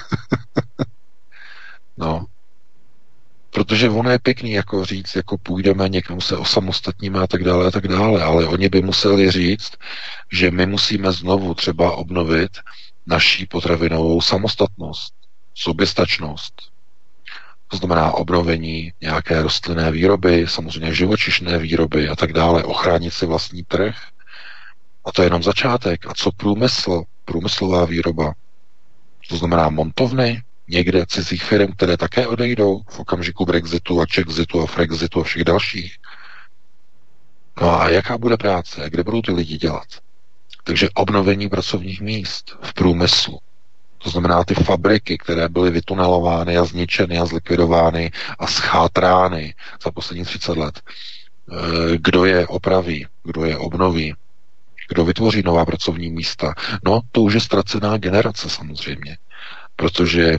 E: No. Protože ono je pěkný jako říct, jako půjdeme někam se osamostatníme a tak dále, ale oni by museli říct, že my musíme znovu třeba obnovit naší potravinovou samostatnost, soběstačnost. To znamená obnovení nějaké rostlinné výroby, samozřejmě živočišné výroby a tak dále, ochránit si vlastní trh. A to je jenom začátek. A co průmysl, průmyslová výroba? To znamená montovny, někde cizích firm, které také odejdou v okamžiku Brexitu a Chexitu a Frexitu a všech dalších. No a jaká bude práce? Kde budou ty lidi dělat? Takže obnovení pracovních míst v průmyslu. To znamená ty fabriky, které byly vytunelovány a zničeny a zlikvidovány a schátrány za poslední 30 let. Kdo je opraví? Kdo je obnoví? Kdo vytvoří nová pracovní místa? No, to už je ztracená generace samozřejmě. Protože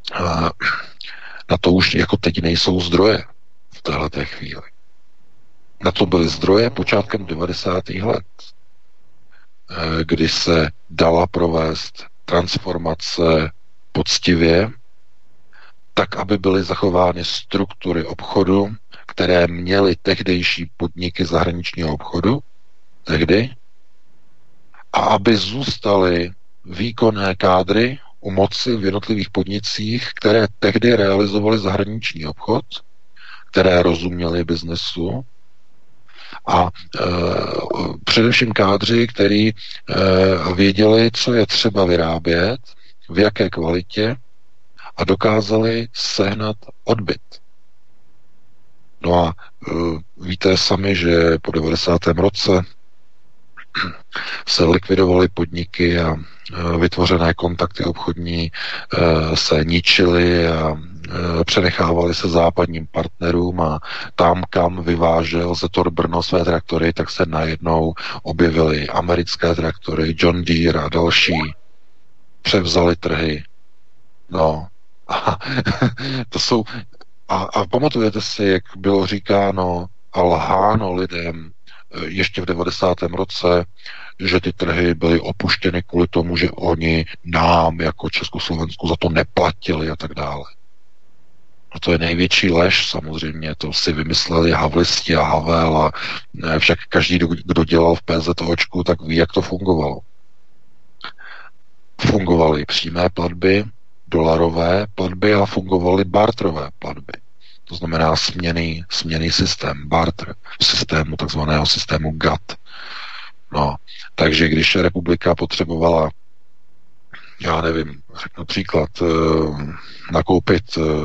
E: na to už jako teď nejsou zdroje v téhleté chvíli. Na to byly zdroje počátkem 90. let, kdy se dala provést transformace poctivě, tak, aby byly zachovány struktury obchodu, které měly tehdejší podniky zahraničního obchodu, tehdy, a aby zůstaly výkonné kádry u moci v jednotlivých podnicích, které tehdy realizovaly zahraniční obchod, které rozuměly biznesu, a především kádři, kteří věděli, co je třeba vyrábět, v jaké kvalitě, a dokázali sehnat odbyt. No a víte sami, že po 90. roce se likvidovaly podniky a vytvořené kontakty obchodní se ničily a přenechávaly se západním partnerům, a tam, kam vyvážel Zetor Brno své traktory, tak se najednou objevily americké traktory, John Deere a další, převzali trhy. No a to jsou, a pamatujete si, jak bylo říkáno a lháno lidem ještě v 90. roce, že ty trhy byly opuštěny kvůli tomu, že oni nám jako Československu za to neplatili a tak dále. A to je největší lež samozřejmě, to si vymysleli Havlisti a Havel, a však každý, kdo dělal v PZOčku, tak ví, jak to fungovalo. Fungovaly přímé platby, dolarové platby, a fungovaly barterové platby. To znamená směnný systém, barter, systému, takzvaného systému GATT. No, takže když republika potřebovala, já nevím, řeknu příklad, nakoupit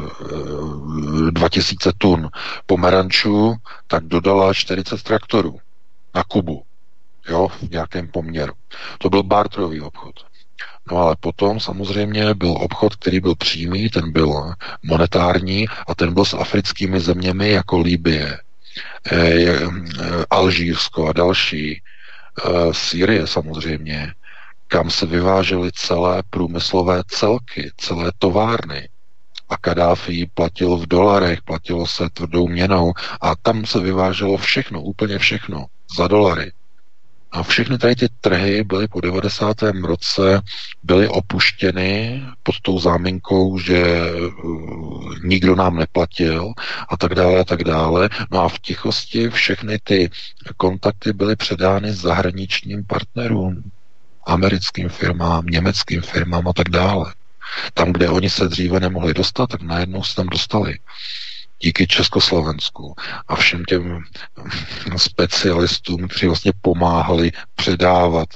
E: 2000 tun pomerančů, tak dodala 40 traktorů na Kubu, jo, v nějakém poměru. To byl barterový obchod. No ale potom samozřejmě byl obchod, který byl přímý, ten byl monetární, a ten byl s africkými zeměmi jako Libye, Alžírsko a další, Sýrie samozřejmě, kam se vyvážely celé průmyslové celky, celé továrny. A Kadáfi platil v dolarech, platilo se tvrdou měnou, a tam se vyváželo všechno, úplně všechno, za dolary. A všechny tady ty trhy byly po 90. roce byly opuštěny pod tou záminkou, že nikdo nám neplatil a tak dále a tak dále. No a v tichosti všechny ty kontakty byly předány zahraničním partnerům, americkým firmám, německým firmám a tak dále. Tam, kde oni se dříve nemohli dostat, tak najednou se tam dostali. Díky Československu a všem těm specialistům, kteří vlastně pomáhali předávat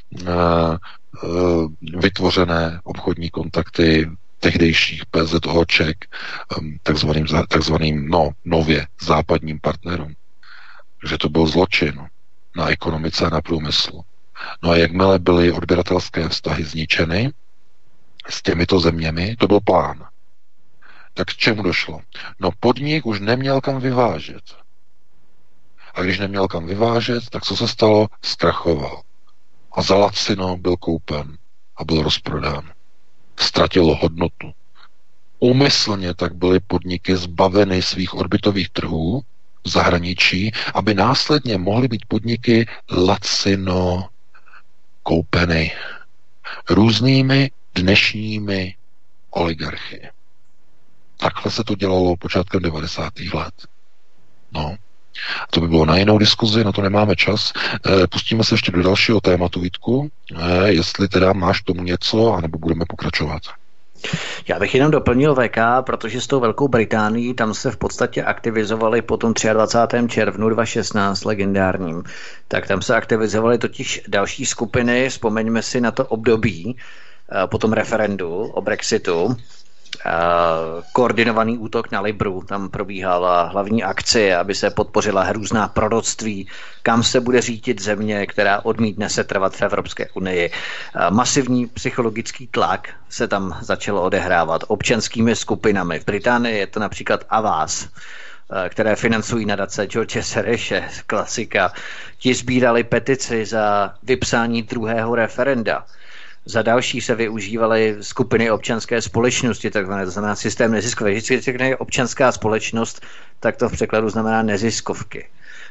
E: vytvořené obchodní kontakty tehdejších PZOček takzvaným nově západním partnerům. Že to byl zločin na ekonomice a na průmyslu. No a jakmile byly odběratelské vztahy zničeny s těmito zeměmi, to byl plán. Tak k čemu došlo? No, podnik už neměl kam vyvážet. A když neměl kam vyvážet, tak co se stalo? Zkrachoval. A za lacino byl koupen a byl rozprodán. Ztratilo hodnotu. Úmyslně tak byly podniky zbaveny svých odbytových trhů v zahraničí, aby následně mohly být podniky lacino koupeny různými dnešními oligarchy. Takhle se to dělalo počátkem 90. let. No. To by bylo na jinou diskuzi, na to nemáme čas. Pustíme se ještě do dalšího tématu, Vítku, jestli teda máš tomu něco, anebo budeme pokračovat.
D: Já bych jenom doplnil VK, protože s tou Velkou Británií tam se v podstatě aktivizovali po tom 23. červnu 2016 legendárním. Tak tam se aktivizovaly totiž další skupiny, vzpomeňme si na to období po tom referendu o Brexitu, koordinovaný útok na Libru, tam probíhala hlavní akce, aby se podpořila různá proroctví, kam se bude řídit země, která odmítne se trvat v Evropské unii. Masivní psychologický tlak se tam začalo odehrávat občanskými skupinami. V Británii je to například Avaz, které financují nadace George Soreše, klasika. Ti sbírali petici za vypsání druhého referenda. Za další se využívaly skupiny občanské společnosti, takzvané, to znamená systém neziskový. Když řekne občanská společnost, tak to v překladu znamená neziskovky.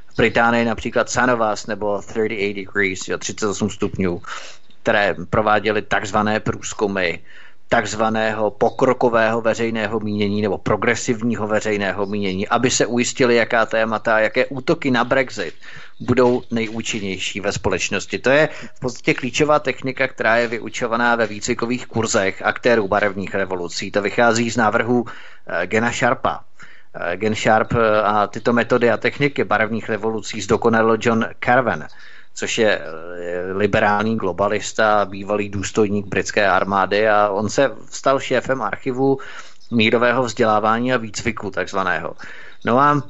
D: v Británii například Sun of Us nebo 38 Degrees, jo, 38 stupňů, které prováděly takzvané průzkumy takzvaného pokrokového veřejného mínění nebo progresivního veřejného mínění, aby se ujistili, jaká témata, jaké útoky na Brexit budou nejúčinnější ve společnosti. To je v podstatě klíčová technika, která je vyučovaná ve výcvikových kurzech aktérů barevných revolucí. To vychází z návrhu Gena Sharpa. Gen Sharp a tyto metody a techniky barevných revolucí zdokonalil John Carven, což je liberální globalista, bývalý důstojník britské armády, a on se stal šéfem archivu mírového vzdělávání a výcviku takzvaného. No a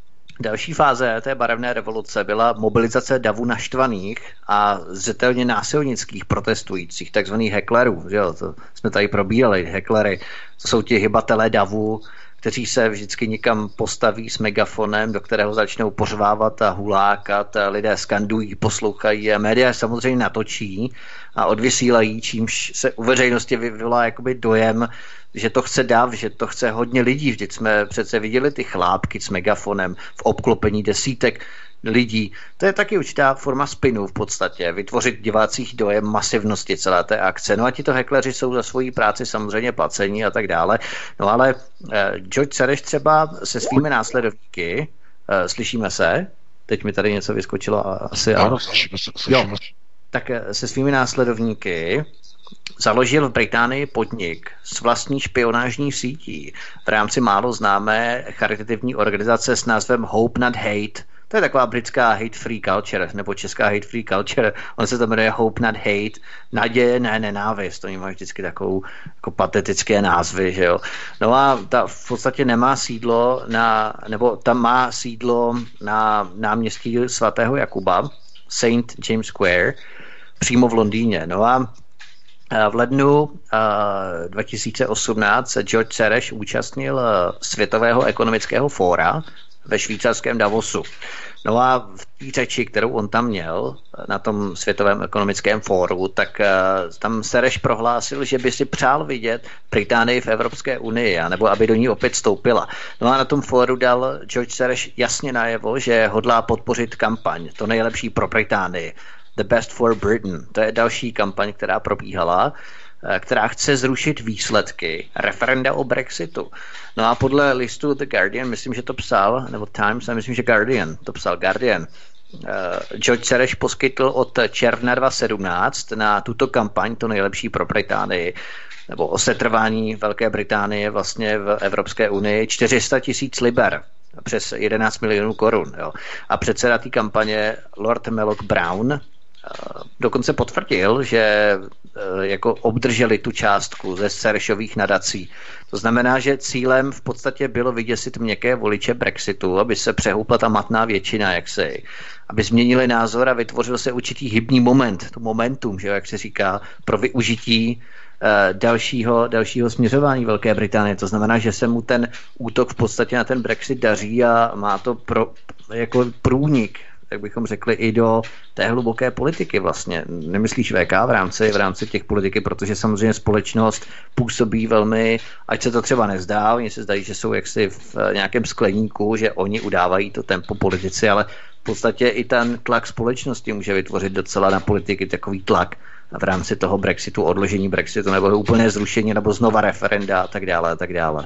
D: další fáze té barevné revoluce byla mobilizace davu naštvaných a zřetelně násilnických protestujících, takzvaných hecklerů. To jsme tady probírali, hecklery. To jsou ti hybatelé davu, kteří se vždycky někam postaví s megafonem, do kterého začnou pořvávat a hulákat, a lidé skandují, poslouchají a média samozřejmě natočí a odvysílají, čímž se u veřejnosti vyvolá jakoby dojem, že to chce dav, že to chce hodně lidí. Vždyť jsme přece viděli ty chlápky s megafonem v obklopení desítek lidí. To je taky určitá forma spinu v podstatě, vytvořit divácích dojem masivnosti celé té akce. No a tito heckleři jsou za svoji práci samozřejmě placení a tak dále. No ale George Soros třeba se svými následovníky, slyšíme se? Teď mi tady něco vyskočilo asi.
E: Ano, slyšíme se.
D: Tak se svými následovníky založil v Británii podnik s vlastní špionážní sítí v rámci málo známé charitativní organizace s názvem Hope Not Hate. To je taková britská hate free culture, nebo česká hate free culture. On se to jmenuje Hope Not Hate, naděje, ne nenávist. Oni mají vždycky takovou jako patetické názvy, že jo. No a ta v podstatě nemá sídlo nebo tam má sídlo na náměstí svatého Jakuba, St. James Square, přímo v Londýně. No a v lednu 2018 se George Soros účastnil Světového ekonomického fóra ve švýcarském Davosu. No a v té řeči, kterou on tam měl na tom Světovém ekonomickém fóru, tak tam Soros prohlásil, že by si přál vidět Británii v Evropské unii, nebo aby do ní opět vstoupila. No a na tom fóru dal George Soros jasně najevo, že hodlá podpořit kampaň, to nejlepší pro Británii. The Best for Britain. To je další kampaň, která probíhala, která chce zrušit výsledky referenda o Brexitu. No a podle listu The Guardian, myslím, že to psal, nebo Times, a myslím, že Guardian, to psal Guardian, George Soros poskytl od června 2017 na tuto kampaň, to nejlepší pro Británii, nebo o setrvání Velké Británie vlastně v Evropské unii, 400 000 liber, přes 11 milionů korun. Jo. A předseda té kampaně Lord Malloch Brown dokonce potvrdil, že jako obdrželi tu částku ze Sorosových nadací. To znamená, že cílem v podstatě bylo vyděsit měkké voliče Brexitu, aby se přehoupla ta matná většina, aby změnili názor a vytvořil se určitý hybný moment, to momentum, že jak se říká, pro využití dalšího směřování Velké Británie. To znamená, že se mu ten útok v podstatě na ten Brexit daří a má to jako průnik, tak bychom řekli, i do té hluboké politiky vlastně. Nemyslíš VK v rámci těch politiky, protože samozřejmě společnost působí velmi, ať se to třeba nezdá, oni se zdají, že jsou jaksi v nějakém skleníku, že oni udávají to tempo politici, ale v podstatě i ten tlak společnosti může vytvořit docela na politiky takový tlak v rámci toho Brexitu, odložení Brexitu, nebo úplné zrušení, nebo znova referenda a tak dále a tak dále.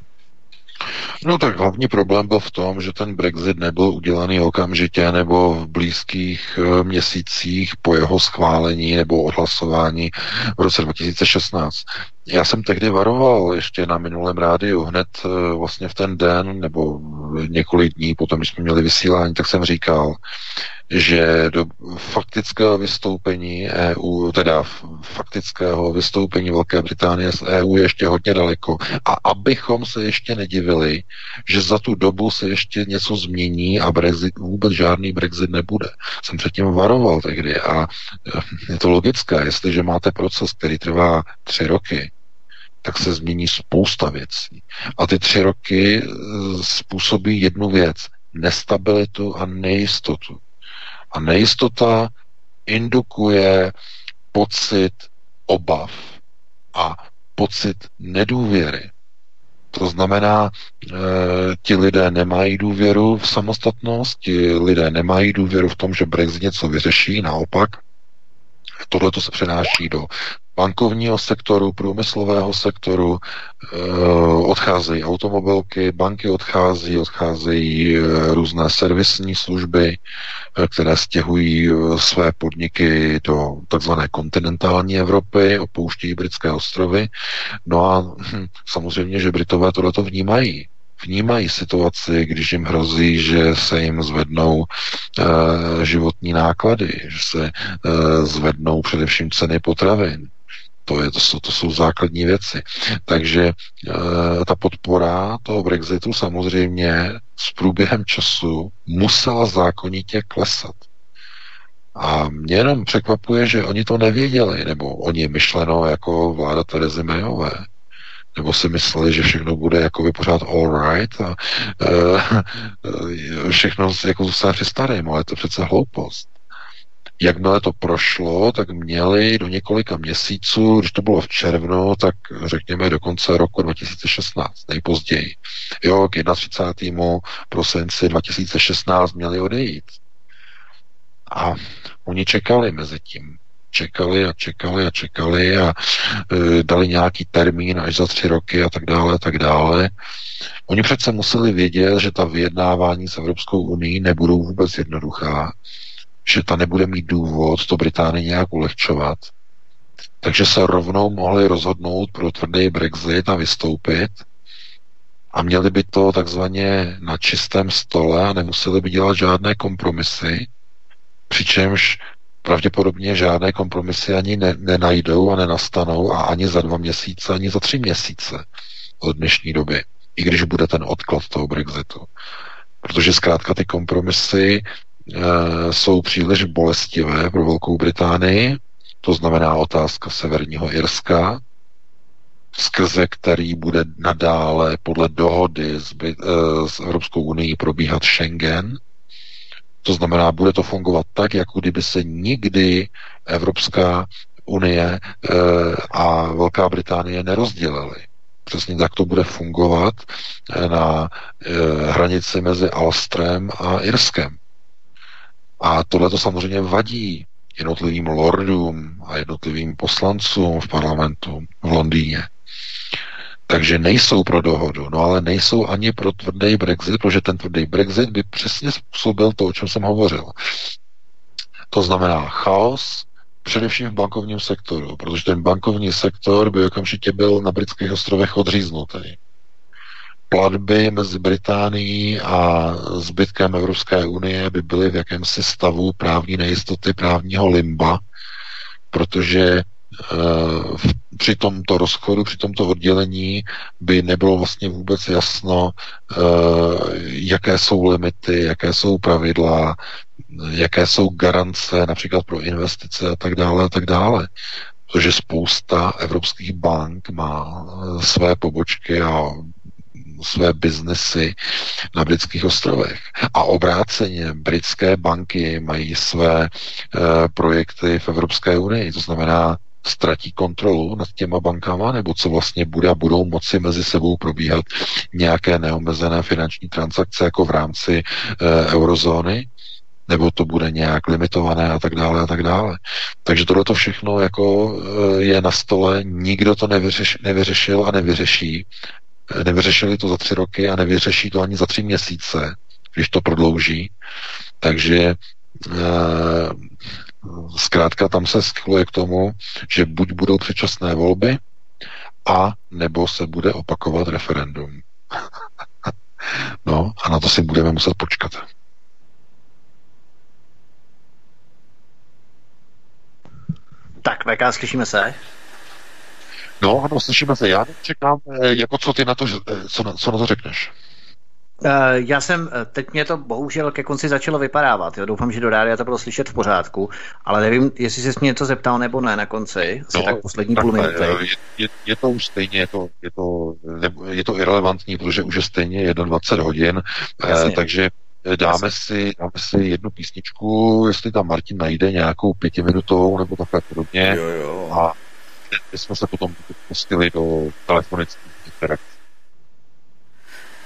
E: No tak hlavní problém byl v tom, že ten Brexit nebyl udělaný okamžitě nebo v blízkých měsících po jeho schválení nebo odhlasování v roce 2016. Já jsem tehdy varoval ještě na minulém rádiu, hned vlastně v ten den nebo několik dní potom, když jsme měli vysílání, tak jsem říkal, že do faktického vystoupení EU, teda faktického vystoupení Velké Británie z EU je ještě hodně daleko. A abychom se ještě nedivili, že za tu dobu se ještě něco změní a Brexit, vůbec žádný Brexit nebude. Jsem předtím varoval tehdy a je to logické, jestliže máte proces, který trvá 3 roky, tak se změní spousta věcí. A ty 3 roky způsobí jednu věc, nestabilitu a nejistotu. A nejistota indukuje pocit obav a pocit nedůvěry. To znamená, ti lidé nemají důvěru v samostatnost, ti lidé nemají důvěru v tom, že Brexit něco vyřeší, naopak. Tohle to se přenáší do bankovního sektoru, průmyslového sektoru, odcházejí automobilky, banky odcházejí různé servisní služby, které stěhují své podniky do takzvané kontinentální Evropy, opouštějí britské ostrovy. No a samozřejmě, že Britové tohleto vnímají. Vnímají situaci, když jim hrozí, že se jim zvednou životní náklady, že se zvednou především ceny potravin. To jsou základní věci. Takže ta podpora toho Brexitu samozřejmě s průběhem času musela zákonitě klesat. A mě jenom překvapuje, že oni to nevěděli, nebo oni myšleno jako vláda Terezy Mayové. Nebo si mysleli, že všechno bude jako pořád all right a všechno jako zůstane při starém, ale to je přece hloupost. Jakmile to prošlo, tak měli do několika měsíců, když to bylo v červnu, tak řekněme do konce roku 2016, nejpozději. Jo, k 31. prosinci 2016 měli odejít. A oni čekali mezi tím. Čekali a dali nějaký termín až za 3 roky a tak dále, a tak dále. Oni přece museli vědět, že ta vyjednávání s Evropskou unií nebudou vůbec jednoduchá, že ta nebude mít důvod to Británii nějak ulehčovat. Takže se rovnou mohli rozhodnout pro tvrdý Brexit a vystoupit a měli by to takzvaně na čistém stole a nemuseli by dělat žádné kompromisy, přičemž pravděpodobně žádné kompromisy ani nenajdou a nenastanou a ani za 2 měsíce, ani za 3 měsíce od dnešní doby, i když bude ten odklad toho Brexitu. Protože zkrátka ty kompromisy jsou příliš bolestivé pro Velkou Británii, to znamená otázka Severního Irska, skrze který bude nadále podle dohody s Evropskou unií probíhat Schengen. To znamená, bude to fungovat tak, jako kdyby se nikdy Evropská unie a Velká Británie nerozdělily. Přesně tak to bude fungovat na hranici mezi Alstrem a Irskem. A tohle to samozřejmě vadí jednotlivým lordům a jednotlivým poslancům v parlamentu v Londýně. Takže nejsou pro dohodu, no ale nejsou ani pro tvrdý Brexit, protože ten tvrdý Brexit by přesně způsobil to, o čem jsem hovořil. To znamená chaos, především v bankovním sektoru, protože ten bankovní sektor by okamžitě byl na britských ostrovech odříznutý. Platby mezi Británií a zbytkem Evropské unie by byly v jakémsi stavu právní nejistoty, právního limba, protože při tomto rozchodu, při tomto oddělení by nebylo vlastně vůbec jasno, jaké jsou limity, jaké jsou pravidla, jaké jsou garance například pro investice a tak dále, a tak dále. Protože spousta evropských bank má své pobočky a své biznesy na britských ostrovech. A obráceně britské banky mají své projekty v Evropské unii. To znamená, ztratí kontrolu nad těma bankama, nebo co vlastně bude a budou moci mezi sebou probíhat nějaké neomezené finanční transakce jako v rámci eurozóny, nebo to bude nějak limitované a tak dále a tak dále. Takže tohleto všechno jako je na stole, nikdo to nevyřešil a nevyřeší. Nevyřešili to za 3 roky a nevyřeší to ani za 3 měsíce, když to prodlouží. Takže zkrátka tam se schyluje k tomu, že buď budou předčasné volby, a nebo se bude opakovat referendum. No a na to si budeme muset počkat.
D: Tak, VK, slyšíme se?
E: No, ano, slyšíme se. Já čekám, jako co ty na to, co na to řekneš?
D: Já jsem, teď mě to bohužel ke konci začalo vypadávat, jo? Doufám, že do rádia to bylo slyšet v pořádku, ale nevím, jestli jsi mě něco zeptal nebo ne na konci, asi tak poslední půl minuty.
E: Je to už stejně, je to irelevantní, protože už je stejně 21 hodin, takže dáme si jednu písničku, jestli tam Martin najde nějakou 5minutovou nebo takhle podobně.
C: Jo.
E: A my jsme se potom pustili do telefonických interakcí.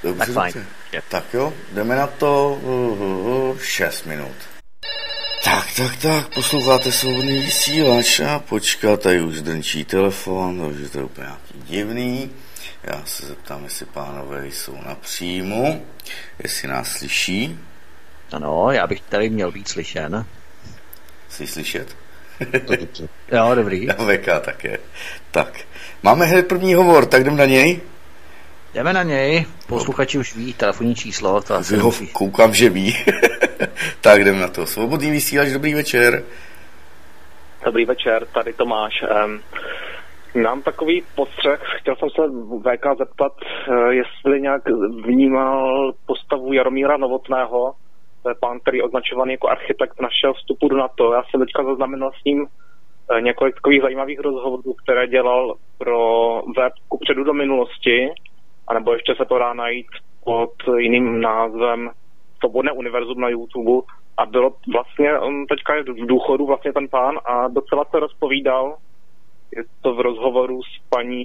C: Dobře,
D: Tak fajn.
C: Tak jo, jdeme na to 6 minut. Tak, posloucháte Svobodný vysílač a počkat, tady už drnčí telefon, takže to je úplně nějaký divný. Já se zeptám, jestli pánové jsou na příjmu, jestli nás slyší.
D: Ano, já bych tady měl být slyšen.
C: Jsi slyšet?
D: Jo, dobrý.
C: VK také. Tak, máme hned první hovor, tak jdem na něj.
D: Jdeme na něj, posluchači už ví telefonní číslo. To asi
C: ho koukám, že ví. Tak jdem na to. Svobodný vysílač, dobrý večer.
J: Dobrý večer, tady Tomáš. Mám takový postřeh, chtěl jsem se VK zeptat, jestli nějak vnímal postavu Jaromíra Novotného, to je pán, který je označovaný jako architekt našeho vstupu do NATO. Já jsem teďka zaznamenal s ním několik takových zajímavých rozhovorů, které dělal pro web Kupředu do minulosti, anebo ještě se to dá najít pod jiným názvem Svobodné univerzum na YouTube. A bylo vlastně, on teďka je v důchodu vlastně ten pán a docela se rozpovídal, je to v rozhovoru s paní,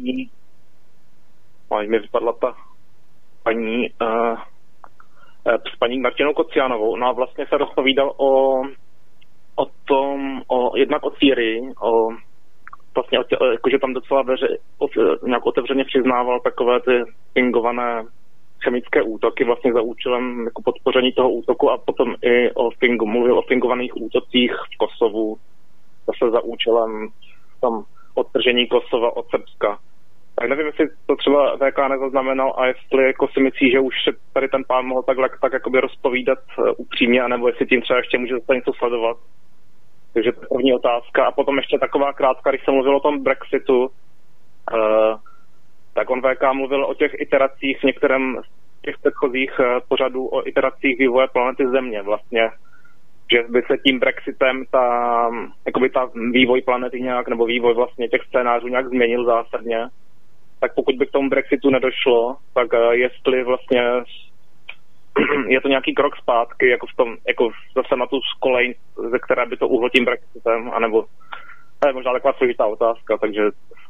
J: mi vypadla ta paní, s paní Martinou Kocianovou. No a vlastně se rozpovídal o tom, jednak o Sýrii, vlastně jakože tam docela nějak otevřeně přiznával takové ty fingované chemické útoky vlastně za účelem jako podpoření toho útoku a potom i mluvil o fingovaných útocích v Kosovu zase za účelem tam odtržení Kosova od Srbska. Tak nevím, jestli to třeba VK nezaznamenal a jestli jako si myslí, že už tady ten pán mohl tak jakoby rozpovídat upřímně, anebo jestli tím třeba ještě může zase něco sledovat. Takže to je první otázka. A potom ještě taková krátká, když jsem mluvil o tom Brexitu, tak on VK mluvil o těch iteracích v některém z těch předchozích pořadů o iteracích vývoje planety Země vlastně. Že by se tím Brexitem ta vývoj planety nějak, nebo vývoj vlastně těch scénářů nějak změnil zásadně. Tak pokud by k tomu Brexitu nedošlo, tak jestli vlastně je to nějaký krok zpátky, jako v tom, jako zase na tu kolej, ze které by to uhlo tím Brexitem, anebo to je možná taková složitá otázka, takže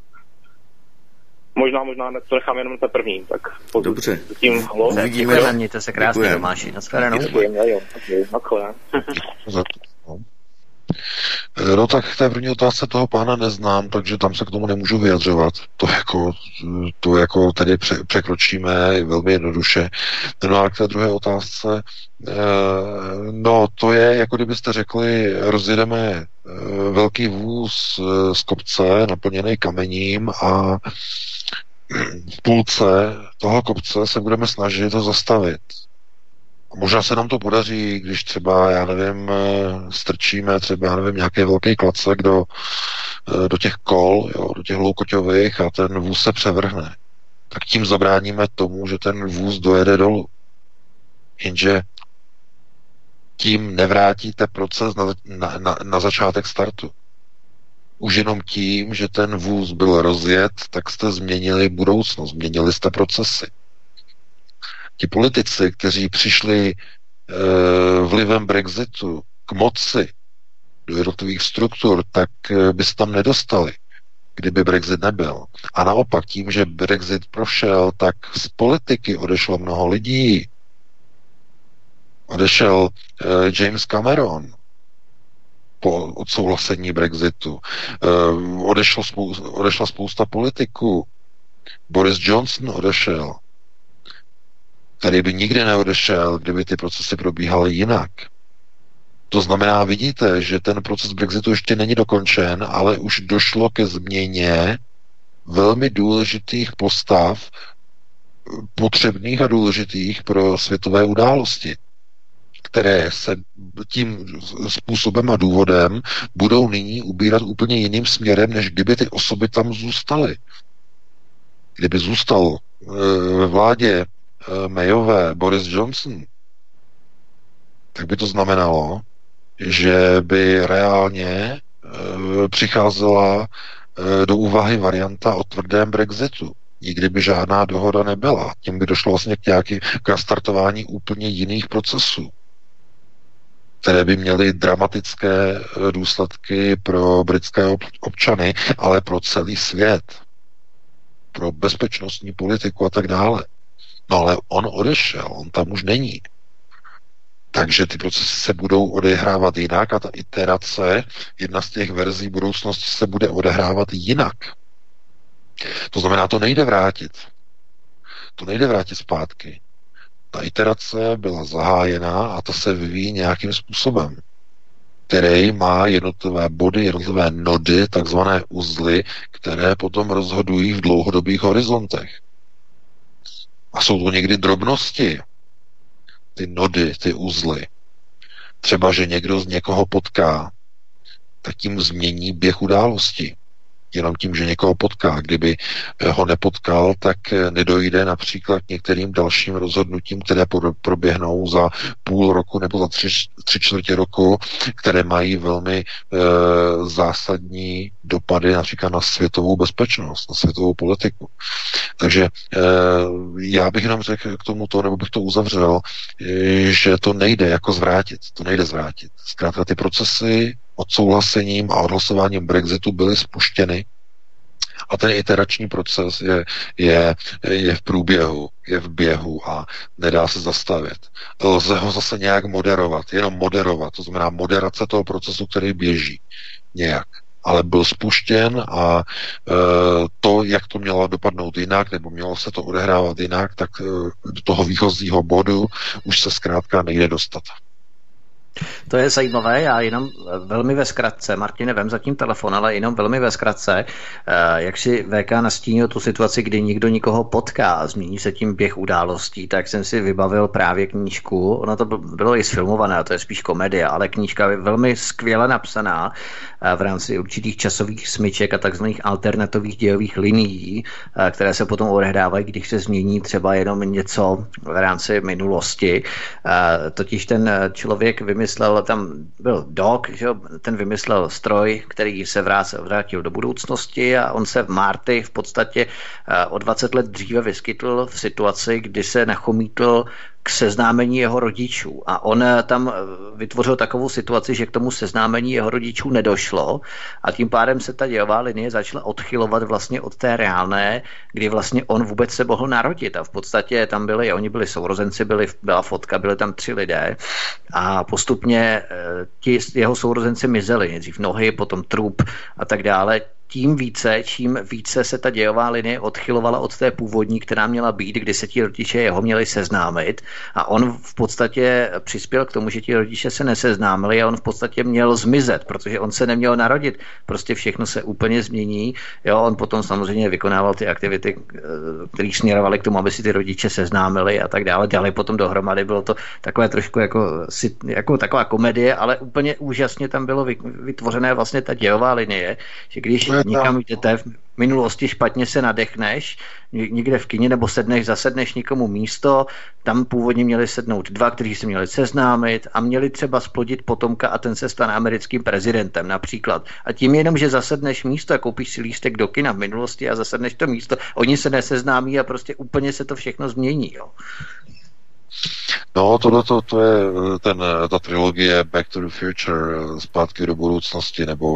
J: možná to nechám jenom na první, tak
C: dobře.
D: Tím děkujeme, mějte se krásně, Tomáši, nashledanou.
E: No tak k té první otázce toho pána neznám, takže tam se k tomu nemůžu vyjadřovat. To jako tady překročíme velmi jednoduše. No a k té druhé otázce, no to je, jako kdybyste řekli, rozjedeme velký vůz z kopce naplněný kamením a v půlce toho kopce se budeme snažit to zastavit. Možná se nám to podaří, když třeba, já nevím, strčíme třeba, já nevím, nějaký velký klacek do těch kol, jo, do těch loukoťových a ten vůz se převrhne. Tak tím zabráníme tomu, že ten vůz dojede dolů. Jenže tím nevrátíte proces na začátek startu. Už jenom tím, že ten vůz byl rozjet, tak jste změnili budoucnost, změnili jste procesy. Ti politici, kteří přišli vlivem Brexitu k moci do jednotlivých struktur, tak by se tam nedostali, kdyby Brexit nebyl. A naopak tím, že Brexit prošel, tak z politiky odešlo mnoho lidí. Odešel James Cameron po odsouhlasení Brexitu. Odešla spousta politiků. Boris Johnson odešel. Tady by nikdy neodešel, kdyby ty procesy probíhaly jinak. To znamená, vidíte, že ten proces Brexitu ještě není dokončen, ale už došlo ke změně velmi důležitých postav, potřebných a důležitých pro světové události, které se tím způsobem a důvodem budou nyní ubírat úplně jiným směrem, než kdyby ty osoby tam zůstaly. Kdyby zůstal ve vládě Mayové Boris Johnson, tak by to znamenalo, že by reálně přicházela do úvahy varianta o tvrdém Brexitu. I kdyby žádná dohoda nebyla. Tím by došlo vlastně k nastartování úplně jiných procesů, které by měly dramatické důsledky pro britské občany, ale pro celý svět, pro bezpečnostní politiku a tak dále. No ale on odešel, on tam už není. Takže ty procesy se budou odehrávat jinak a ta iterace, jedna z těch verzí budoucnosti se bude odehrávat jinak. To znamená, to nejde vrátit. To nejde vrátit zpátky. Ta iterace byla zahájená a ta se vyvíjí nějakým způsobem, který má jednotlivé body, jednotlivé nody, takzvané uzly, které potom rozhodují v dlouhodobých horizontech. A jsou to někdy drobnosti, ty nody, ty uzly. Třeba, že někdo z někoho potká, tak tím změní běh události. Jenom tím, že někoho potká. Kdyby ho nepotkal, tak nedojde například k některým dalším rozhodnutím, které proběhnou za půl roku nebo za tři čtvrtě roku, které mají velmi zásadní dopady například na světovou bezpečnost, na světovou politiku. Takže já bych jenom řekl k tomuto, nebo bych to uzavřel, že to nejde jako zvrátit. To nejde zvrátit. Zkrátka ty procesy odsouhlasením a odhlasováním Brexitu byly spuštěny a ten iterační proces je v průběhu, je v běhu a nedá se zastavit. Lze ho zase nějak moderovat, jenom moderovat, to znamená moderace toho procesu, který běží nějak. Ale byl spuštěn a to, jak to mělo dopadnout jinak, nebo mělo se to odehrávat jinak, tak do toho výchozího bodu už se zkrátka nejde dostat.
D: To je zajímavé, já jenom velmi ve zkratce, Martine, vem zatím telefon, ale jenom velmi ve zkratce, jak si VK nastínil tu situaci, kdy nikdo nikoho potká a změní se tím běh událostí, tak jsem si vybavil právě knížku, ono to bylo i sfilmované, to je spíš komedie, ale knížka je velmi skvěle napsaná v rámci určitých časových smyček a takzvaných alternativních dějových linií, které se potom odehrávají, když se změní třeba jenom něco v rámci minulosti. Totiž ten člověk vymyslel, tam byl Doc, že jo, ten vymyslel stroj, který se vrátil do budoucnosti a on se v Marty v podstatě o 20 let dříve vyskytl v situaci, kdy se nachomítl k seznámení jeho rodičů. A on tam vytvořil takovou situaci, že k tomu seznámení jeho rodičů nedošlo a tím pádem se ta dějová linie začala odchylovat vlastně od té reálné, kdy vlastně on vůbec se mohl narodit. A v podstatě tam oni byli sourozenci, byla fotka, byli tam 3 lidé a postupně ti jeho sourozenci mizeli. Nejdřív nohy, potom trup a tak dále. Čím více se ta dějová linie odchylovala od té původní, která měla být, kdy se ti rodiče jeho měli seznámit a on v podstatě přispěl k tomu, že ti rodiče se neseznámili a on v podstatě měl zmizet, protože on se neměl narodit. Prostě všechno se úplně změní. Jo, on potom samozřejmě vykonával ty aktivity, které směrovaly k tomu, aby si ty rodiče seznámili a tak dále. Dali potom dohromady, bylo to takové trošku jako taková komedie, ale úplně úžasně tam bylo vytvořené vlastně ta dějová linie, že když někam jdete v minulosti, špatně se nadechneš, někde v kině nebo zasedneš někomu místo, tam původně měli sednout 2, kteří se měli seznámit a měli třeba splodit potomka a ten se stane americkým prezidentem například. A tím jenom, že zasedneš místo a koupíš si lístek do kina v minulosti a zasedneš to místo, oni se neseznámí a prostě úplně se to všechno změní. Jo.
E: No, to je ta trilogie Back to the Future, Zpátky do budoucnosti, nebo...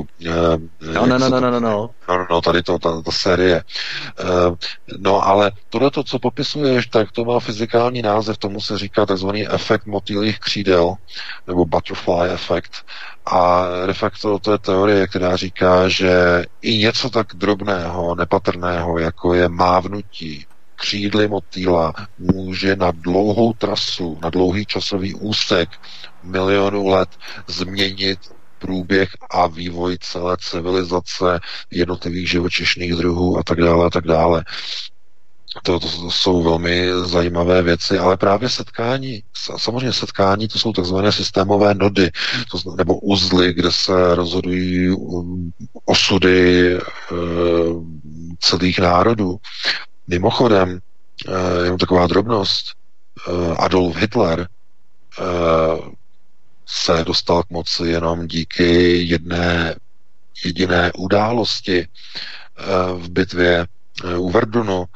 E: No, tady ta série. No, ale tohleto, co popisuješ, tak to má fyzikální název, tomu se říká takzvaný efekt motýlích křídel, nebo butterfly efekt. A de facto to je teorie, která říká, že i něco tak drobného, nepatrného, jako je mávnutí křídly motýla, může na dlouhou trasu, na dlouhý časový úsek milionů let změnit průběh a vývoj celé civilizace jednotlivých živočišných druhů a tak dále a tak dále. To jsou velmi zajímavé věci, ale právě samozřejmě setkání, to jsou takzvané systémové nody, nebo uzly, kde se rozhodují osudy celých národů. Mimochodem, jenom taková drobnost, Adolf Hitler se dostal k moci jenom díky jedné jediné události v bitvě u Verdunu.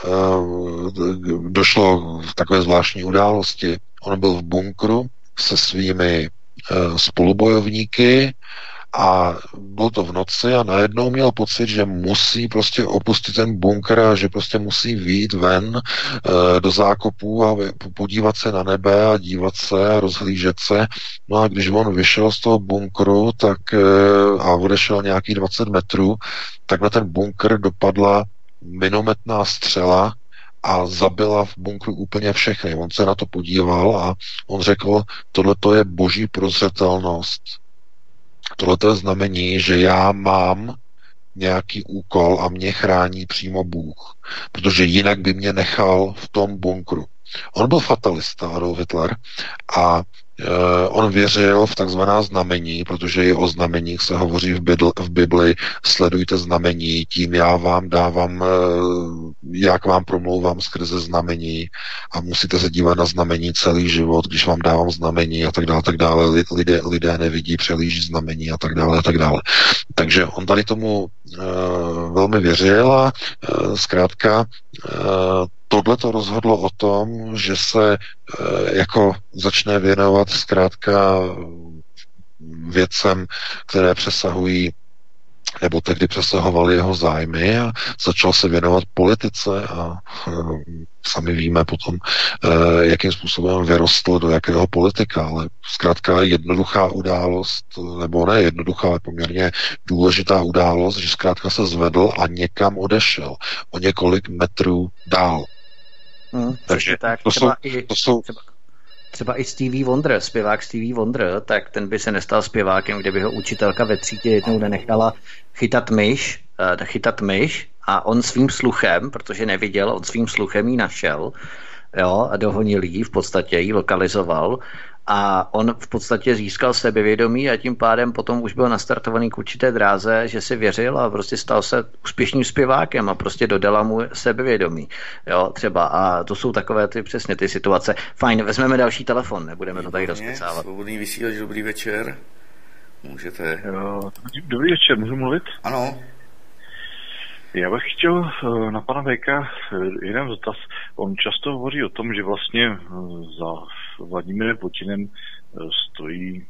E: Došlo k takové zvláštní události. On byl v bunkru se svými spolubojovníky a bylo to v noci a najednou měl pocit, že musí prostě opustit ten bunkr a že prostě musí vyjít ven do zákopů a podívat se na nebe a dívat se a rozhlížet se. No a když on vyšel z toho bunkru a odešel nějakých 20 metrů, tak na ten bunkr dopadla minometná střela a zabila v bunkru úplně všechny. On se na to podíval a on řekl, tohleto je boží prozřetelnost. Tohleto je znamení, že já mám nějaký úkol a mě chrání přímo Bůh, protože jinak by mě nechal v tom bunkru. On byl fatalista, Adolf Hitler, a on věřil v takzvaná znamení, protože i o znameních se hovoří v Bibli, sledujte znamení, tím já vám dávám, jak vám promlouvám skrze znamení a musíte se dívat na znamení celý život, když vám dávám znamení a tak dále. Lidé nevidí, přelíží znamení a tak dále. Takže on tady tomu velmi věřil a zkrátka tohle to rozhodlo o tom, že se jako začne věnovat zkrátka věcem, které přesahují nebo tehdy přesahovaly jeho zájmy a začal se věnovat politice a sami víme potom, jakým způsobem vyrostl do jakého politika, ale zkrátka jednoduchá událost, nebo ne jednoduchá, ale poměrně důležitá událost, že zkrátka se zvedl a někam odešel o několik metrů dál. Takže
D: tak, třeba i Stevie Wonder, zpěvák Stevie Wonder, tak ten by se nestal zpěvákem, kdyby ho učitelka ve třídě jednou nenechala chytat myš a on svým sluchem, protože neviděl, on svým sluchem ji našel, jo, a dohonil ji, v podstatě ji lokalizoval a on v podstatě získal sebevědomí a tím pádem potom už byl nastartovaný k určité dráze, že si věřil a prostě stal se úspěšným zpěvákem a prostě dodala mu sebevědomí. Jo, třeba. A to jsou takové přesně ty situace. Fajn, vezmeme další telefon, nebudeme to tady rozpecávat.
C: Svobodný vysílač, dobrý večer. Můžete.
K: Dobrý večer, můžu mluvit?
C: Ano.
K: Já bych chtěl na pana Véka jeden dotaz. On často hovoří o tom, že vlastně za Vladimirem Putinem stojí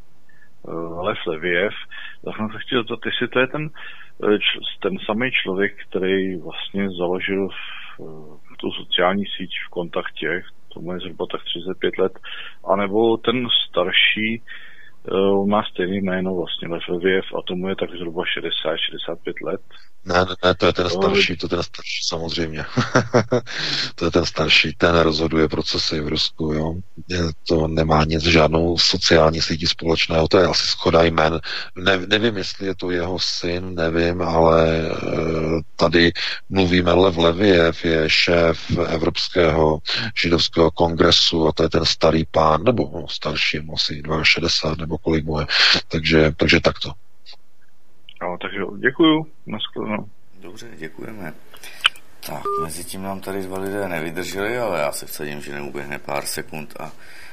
K: Lev Leviev. Tak jsem se chtěl zeptat, jestli to je ten samý člověk, který vlastně založil tu sociální síť v Kontaktě, tomu je zhruba tak 35 let, anebo ten starší má stejné jméno vlastně Lev Leviev a tomu je tak zhruba 60-65 let.
E: Ne, to je ten starší, samozřejmě. To je ten starší, ten rozhoduje procesy v Rusku, jo. To nemá nic, žádnou sociální sítí společného, to je asi shoda jmen. Nevím, jestli je to jeho syn, nevím, ale tady mluvíme, Lev Leviev je šéf Evropského židovského kongresu a to je ten starý pán, nebo starší, asi 62, nebo kolik mu je. Takže takto.
K: No, takže děkuju. Naschledanou.
C: Dobře, děkujeme. Tak, mezi tím nám tady dva lidé nevydrželi, ale já se vsadím, že neuběhne pár sekund a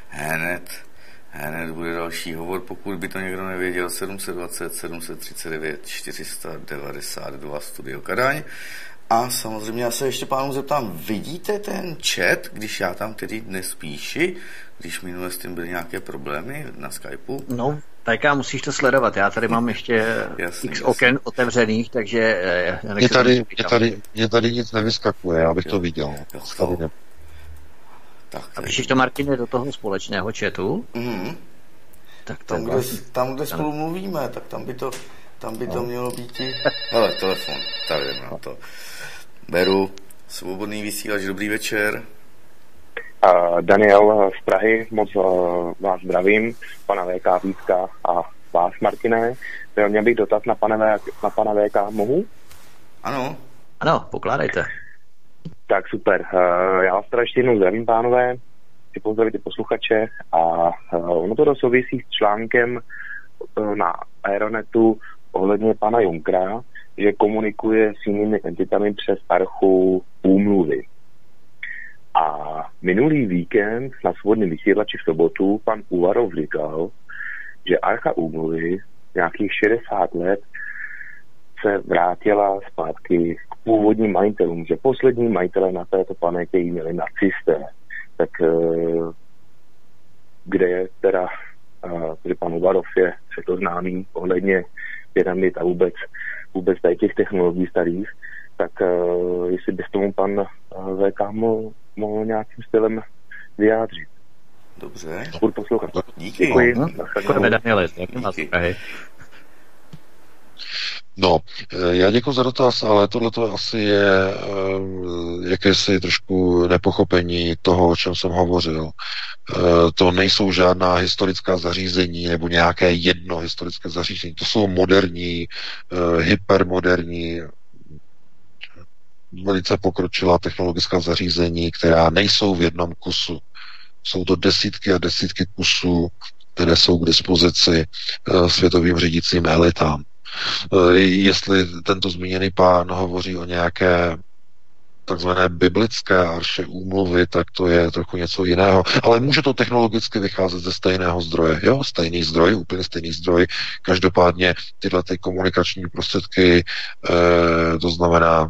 C: hned bude další hovor, pokud by to někdo nevěděl, 720 739 492 Studio Kadaň. A samozřejmě já se ještě pánu zeptám, vidíte ten chat, když já tam tedy dnes píši, když minule s tím byly nějaké problémy na Skypeu?
D: No, tak musíš to sledovat. Já tady mám ještě x oken otevřených, takže...
E: Mně tady nic nevyskakuje, abych to viděl.
D: A píšeš to, Martine, do toho společného chatu?
C: Mm-hmm.
D: Tak
C: tam, kde spolu mluvíme, tak tam by to mělo být i... Hele, telefon, tady jdeme na to. Beru, svobodný vysílač, dobrý večer.
L: Daniel z Prahy, moc vás zdravím, pana VK Vítka a vás, Martine. Měl bych dotaz na pana VK, mohu?
C: Ano.
D: Ano, pokládejte.
L: Tak super, já vás teda ještě jednou zdravím, pánové, chci pozdravit i posluchače a ono to souvisí s článkem na Aeronetu ohledně pana Junckera, že komunikuje s jinými entitami přes archu úmluvy. A minulý víkend na svobodném vysílači v sobotu pan Uvarov říkal, že archa úmluvy nějakých 60 let se vrátila zpátky k původním majitelům, že poslední majitelé na této planetě jí měli nacisté. Tak kde je teda protože pan Uvarov je světoznámý ohledně pyramid a vůbec tady těch technologií starých, tak jestli by s tomu pan VK mohl nějakým stylem vyjádřit.
C: Dobře.
L: Budu poslouchat.
C: Díky.
L: Děkuji.
D: Děkujeme, Danieli.
E: No, já děkuji za dotaz, ale tohleto asi je jakési trošku nepochopení toho, o čem jsem hovořil. To nejsou žádná historická zařízení nebo nějaké jedno historické zařízení. To jsou moderní, hypermoderní, velice pokročilá technologická zařízení, která nejsou v jednom kusu. Jsou to desítky a desítky kusů, které jsou k dispozici světovým řídícím elitám. Jestli tento zmíněný pán hovoří o nějaké takzvané biblické arše úmluvy, tak to je trochu něco jiného. Ale může to technologicky vycházet ze stejného zdroje. Jo, stejný zdroj, úplně stejný zdroj. Každopádně tyhle ty komunikační prostředky, to znamená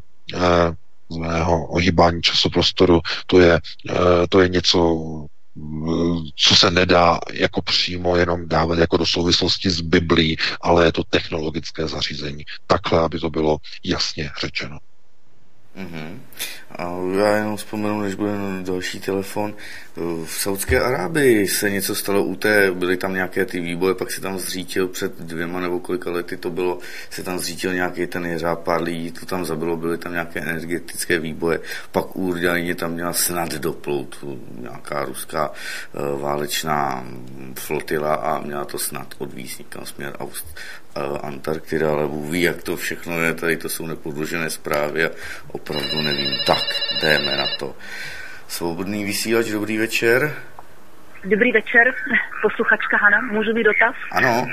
E: ohýbání časoprostoru, to je něco, co se nedá jako přímo jenom dávat jako do souvislosti s Biblí, ale je to technologické zařízení. Takhle, aby to bylo jasně řečeno.
C: Mm-hmm. A já jenom vzpomenu, než bude další telefon. V Saudské Arábii se něco stalo byly tam nějaké ty výboje, pak se tam zřítil před 2 nebo kolika lety to bylo, se tam zřítil nějaký ten jeřáb, pár lidí to tam zabilo, byly tam nějaké energetické výboje, pak údajně tam měla snad doplout nějaká ruská válečná flotila a měla to snad odvízt někam směr Antarktida, ale Bůh ví, jak to všechno je, tady to jsou nepodložené zprávy a opravdu nevím. Tak, jdeme na to. Svobodný vysílač, dobrý večer.
M: Dobrý večer, posluchačka Hana, můžu mít dotaz?
C: Ano.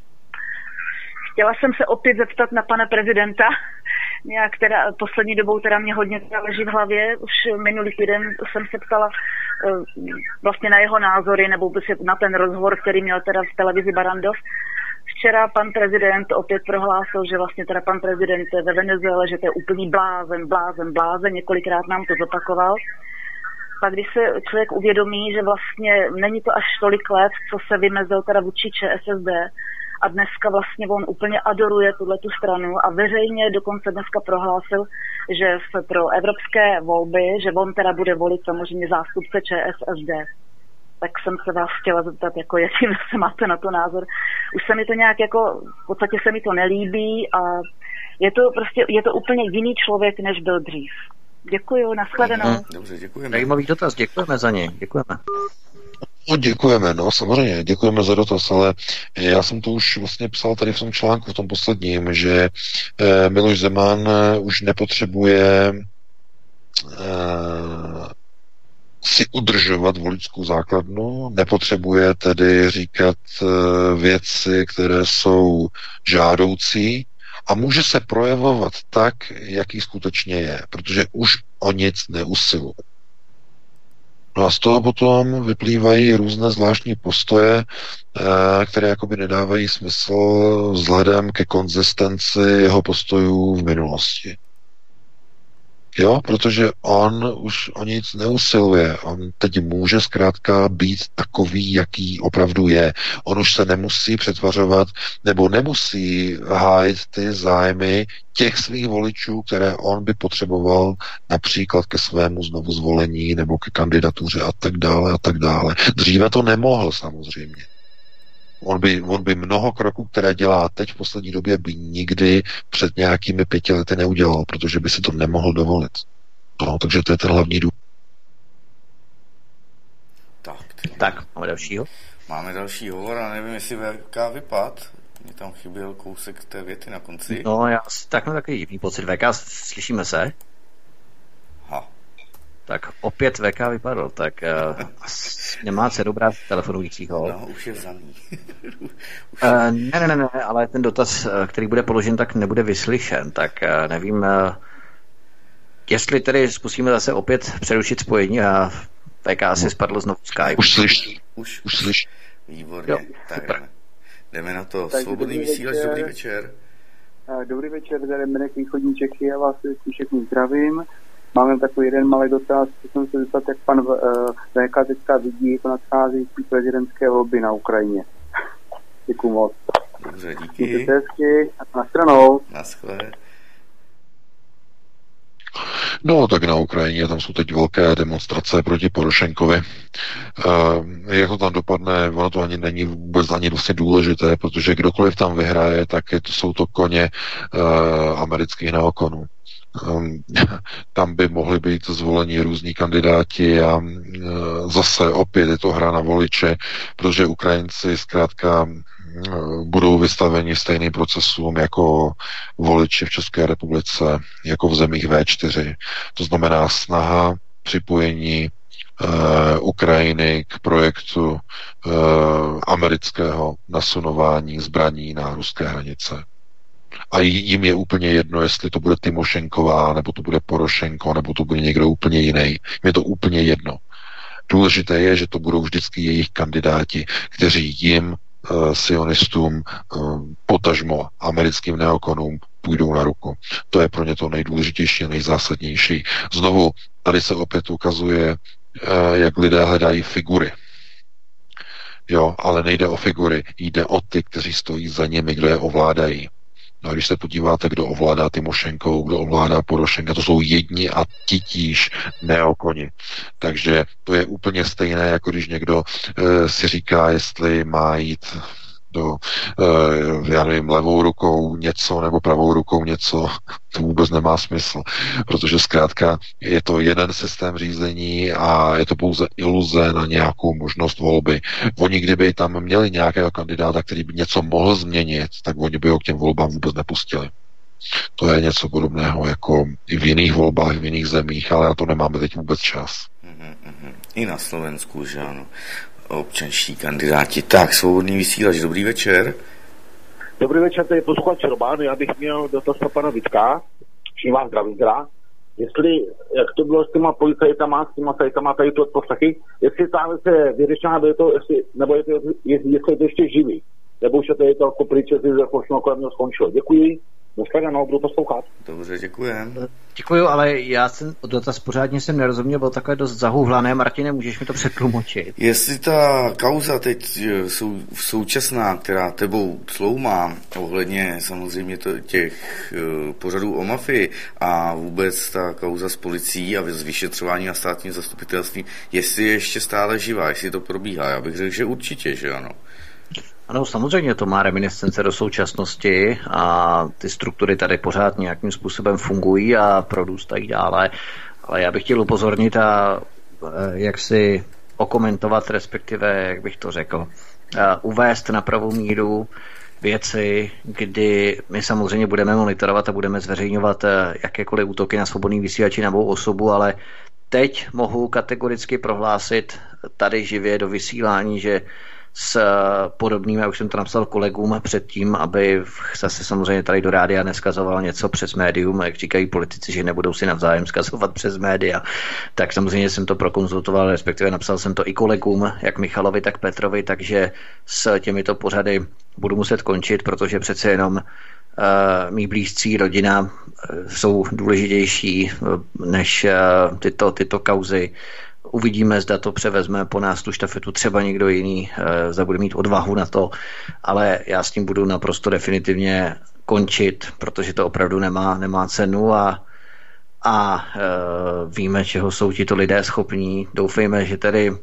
M: Chtěla jsem se opět zeptat na pana prezidenta, nějak teda poslední dobou teda mě hodně leží v hlavě, už minulý týden jsem se ptala vlastně na jeho názory, nebo na ten rozhovor, který měl teda v televizi Barrandov. Včera pan prezident opět prohlásil, že vlastně teda pan prezident ve Venezuele, že to je úplný blázen, několikrát nám to zopakoval. Pak když se člověk uvědomí, že vlastně není to až tolik let, co se vymezil teda vůči ČSSD a dneska vlastně on úplně adoruje tuhletu stranu a veřejně dokonce dneska prohlásil, že pro evropské volby, že on teda bude volit samozřejmě zástupce ČSSD. Tak jsem se vás chtěla zeptat, jako jaký se máte na to názor. Už se mi to nějak jako, v podstatě se mi to nelíbí a je to úplně jiný člověk, než byl dřív. Děkuju, nashledanou.
C: Dobře, děkujeme.
D: Zajímavý dotaz, děkujeme za něj, děkujeme.
E: No, děkujeme, no samozřejmě, děkujeme za dotaz, ale já jsem to už vlastně psal tady v tom článku, v tom posledním, že Miloš Zeman už nepotřebuje si udržovat voličskou základnu, nepotřebuje tedy říkat věci, které jsou žádoucí a může se projevovat tak, jaký skutečně je, protože už o nic neusiluje. No a z toho potom vyplývají různé zvláštní postoje, které jakoby nedávají smysl vzhledem ke konzistenci jeho postojů v minulosti. Jo, protože on už o nic neusiluje. On teď může zkrátka být takový, jaký opravdu je. On už se nemusí přetvařovat nebo nemusí hájit ty zájmy těch svých voličů, které on by potřeboval například ke svému znovu zvolení nebo ke kandidatuře a tak dále a tak dále. Dříve to nemohl samozřejmě. On by mnoho kroků, které dělá teď v poslední době, by nikdy před nějakými 5 lety neudělal, protože by si to nemohl dovolit. No, takže to je ten hlavní důvod.
D: Tak, máme dalšího.
C: Máme další hovor a nevím, jestli VK vypad. Mně tam chyběl kousek té věty na konci.
D: No, já tak mám takový divný pocit. VK, slyšíme se? Tak opět VK vypadl, tak nemá dceru brát telefonujícího.
C: No, už je vzaný.
D: Ne, ale ten dotaz, který bude položen, tak nebude vyslyšen, tak nevím, jestli tedy zkusíme zase opět přerušit spojení a VK asi spadl znovu Skype.
E: Už slyš.
C: Výborně, tak jdeme na to. Svobodný vysílač, dobrý večer.
N: Dobrý večer, tady Mirek, východní Čechy, já vás všechny zdravím. Máme takový jeden malý dotaz, jsem se zeptat, jak pan VK teďka vidí jako nadcházející prezidentské volby na Ukrajině. Děkuju moc.
C: Dobře, díky.
N: Na stranou.
C: Naschle.
E: No, tak na Ukrajině tam jsou teď velké demonstrace proti Porošenkovi. Jak to tam dopadne, ono to ani není vůbec ani vlastně důležité, protože kdokoliv tam vyhraje, tak jsou to koně amerických neokonů. Tam by mohli být zvoleni různí kandidáti a zase opět je to hra na voliče, protože Ukrajinci zkrátka budou vystaveni stejným procesům jako voliči v České republice, jako v zemích V4. To znamená snaha připojení Ukrajiny k projektu amerického nasunování zbraní na ruské hranice. A jim je úplně jedno, jestli to bude Tymošenková, nebo to bude Porošenko, nebo to bude někdo úplně jiný. Jim je to úplně jedno. Důležité je, že to budou vždycky jejich kandidáti, kteří jim, sionistům, potažmo americkým neokonům půjdou na ruku. To je pro ně to nejdůležitější a nejzásadnější. Znovu, tady se opět ukazuje, jak lidé hledají figury. Jo, ale nejde o figury, jde o ty, kteří stojí za nimi, kdo je ovládají. No a když se podíváte, kdo ovládá Tymošenkou, kdo ovládá Porošenka, to jsou jedni a titíž neokoni. Takže to je úplně stejné, jako když někdo si říká, jestli má jít do, já nevím, levou rukou něco nebo pravou rukou něco, to vůbec nemá smysl, protože zkrátka je to jeden systém řízení a je to pouze iluze na nějakou možnost volby. Oni kdyby tam měli nějakého kandidáta, který by něco mohl změnit, tak oni by ho k těm volbám vůbec nepustili. To je něco podobného jako i v jiných volbách, v jiných zemích, ale na to nemáme teď vůbec čas.
C: I na Slovensku, že ano. Občanští kandidáti. Tak, svobodný vysílač, dobrý večer.
O: Dobrý večer, tady je posluchač Roman, já bych měl dotaz na pana Vítka, všichni vás zdravím teda, jestli, jak to bylo s těma policajtama, s těma sajtama, tady tu odposlechy, jestli tam se vyřešená, nebo jestli je to ještě živý, nebo už to je to jako pryč, jestli to kolem něho skončilo. Děkuji. Došledanou, budu poslouchat.
C: Dobře, děkujem.
D: Děkuju, ale já jsem dotaz pořádně jsem nerozuměl, byl takové dost zahuhlané. Martine, můžeš mi to přetlumočit?
C: Jestli ta kauza teď současná, která tebou sloumá, ohledně samozřejmě těch pořadů o mafii a vůbec ta kauza s policií a s vyšetřování na státním zastupitelství, jestli je ještě stále živá, jestli to probíhá, já bych řekl, že určitě, že ano.
D: Ano, samozřejmě to má reminiscence do současnosti a ty struktury tady pořád nějakým způsobem fungují a produstají dále, ale já bych chtěl upozornit a jak si okomentovat, respektive, jak bych to řekl, uvést na pravou míru věci, kdy my samozřejmě budeme monitorovat a budeme zveřejňovat jakékoliv útoky na svobodný vysílači na mou osobu, ale teď mohu kategoricky prohlásit tady živě do vysílání, že s podobným, já už jsem to napsal kolegům předtím, aby zase samozřejmě tady do rádia neskazoval něco přes médium, jak říkají politici, že nebudou si navzájem skazovat přes média, tak samozřejmě jsem to prokonzultoval, respektive napsal jsem to i kolegům, jak Michalovi, tak Petrovi, takže s těmito pořady budu muset končit, protože přece jenom mý blízcí rodina jsou důležitější než tyto kauzy. Uvidíme, zda to převezme po nás tu štafetu třeba někdo jiný, zda bude mít odvahu na to, ale já s tím budu naprosto definitivně končit, protože to opravdu nemá cenu a víme, čeho jsou tito lidé schopní. Doufejme, že tedy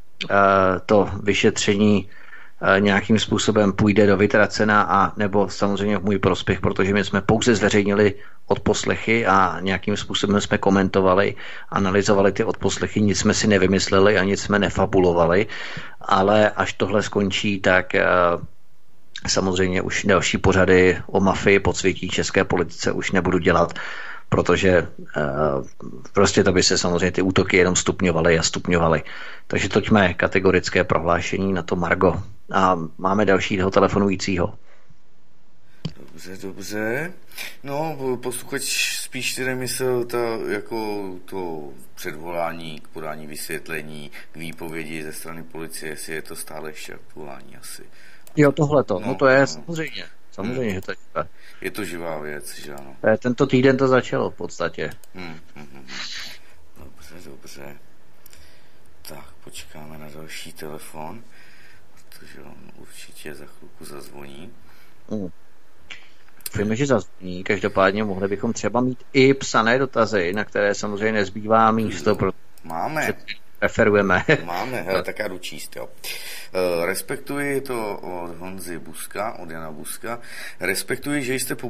D: to vyšetření nějakým způsobem půjde do vytracena a nebo samozřejmě v můj prospěch, protože my jsme pouze zveřejnili odposlechy a nějakým způsobem jsme komentovali, analyzovali ty odposlechy, nic jsme si nevymysleli a nic jsme nefabulovali, ale až tohle skončí, tak samozřejmě už další pořady o mafii podsvětí české politice už nebudu dělat, protože prostě to by se samozřejmě ty útoky jenom stupňovaly a stupňovaly. Takže toť mé kategorické prohlášení na to Margo. A máme dalšího telefonujícího.
C: Dobře. No, posluchač spíš tedy myslel jako to předvolání k podání vysvětlení, k výpovědi ze strany policie, jestli je to stále ještě aktuální asi.
D: Jo, tohleto. No to je samozřejmě. Samozřejmě, že to je.
C: Je to živá věc, že ano.
D: Tento týden to začalo v podstatě.
C: Dobře. Tak, počkáme na další telefon, protože on určitě za chvilku zazvoní.
D: Víme, že zazvoní, každopádně mohli bychom třeba mít i psané dotazy, na které samozřejmě nezbývá místo, protože
C: máme.
D: Preferujeme.
C: Máme, hele, tak já jdu číst, jo. Respektuji to od Honzy Buska, od Jana Buska. Respektuji, že jste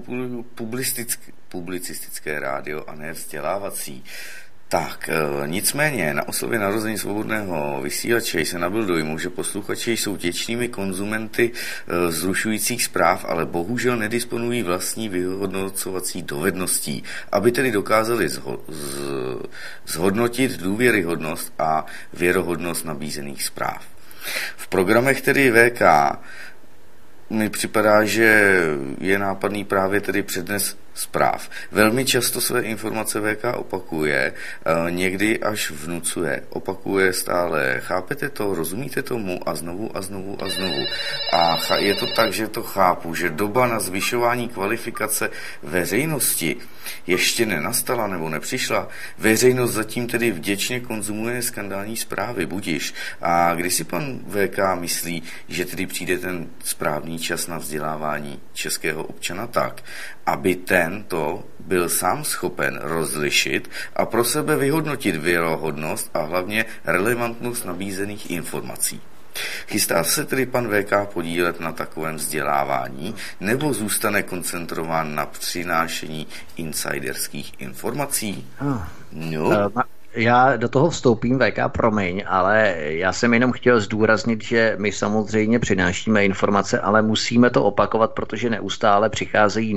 C: publicistické rádio a ne vzdělávací. Tak, nicméně na oslavě narození svobodného vysílače se nabyl dojmu, že posluchači jsou těčnými konzumenty zrušujících zpráv, ale bohužel nedisponují vlastní vyhodnocovací dovedností, aby tedy dokázali zhodnotit důvěryhodnost a věrohodnost nabízených zpráv. V programech tedy VK mi připadá, že je nápadný právě tedy přednes zpráv. Velmi často své informace VK opakuje, někdy až vnucuje. Opakuje stále. Chápete to? Rozumíte tomu? A znovu a znovu a znovu. A je to tak, že to chápu, že doba na zvyšování kvalifikace veřejnosti ještě nenastala nebo nepřišla. Veřejnost zatím tedy vděčně konzumuje skandální zprávy, budiš. A kdy si pan VK myslí, že tedy přijde ten správný čas na vzdělávání českého občana tak, aby tento byl sám schopen rozlišit a pro sebe vyhodnotit věrohodnost a hlavně relevantnost nabízených informací. Chystá se tedy pan VK podílet na takovém vzdělávání nebo zůstane koncentrován na přinášení insiderských informací? No.
D: Já do toho vstoupím, VK, promiň, ale já jsem jenom chtěl zdůraznit, že my samozřejmě přinášíme informace, ale musíme to opakovat, protože neustále přicházejí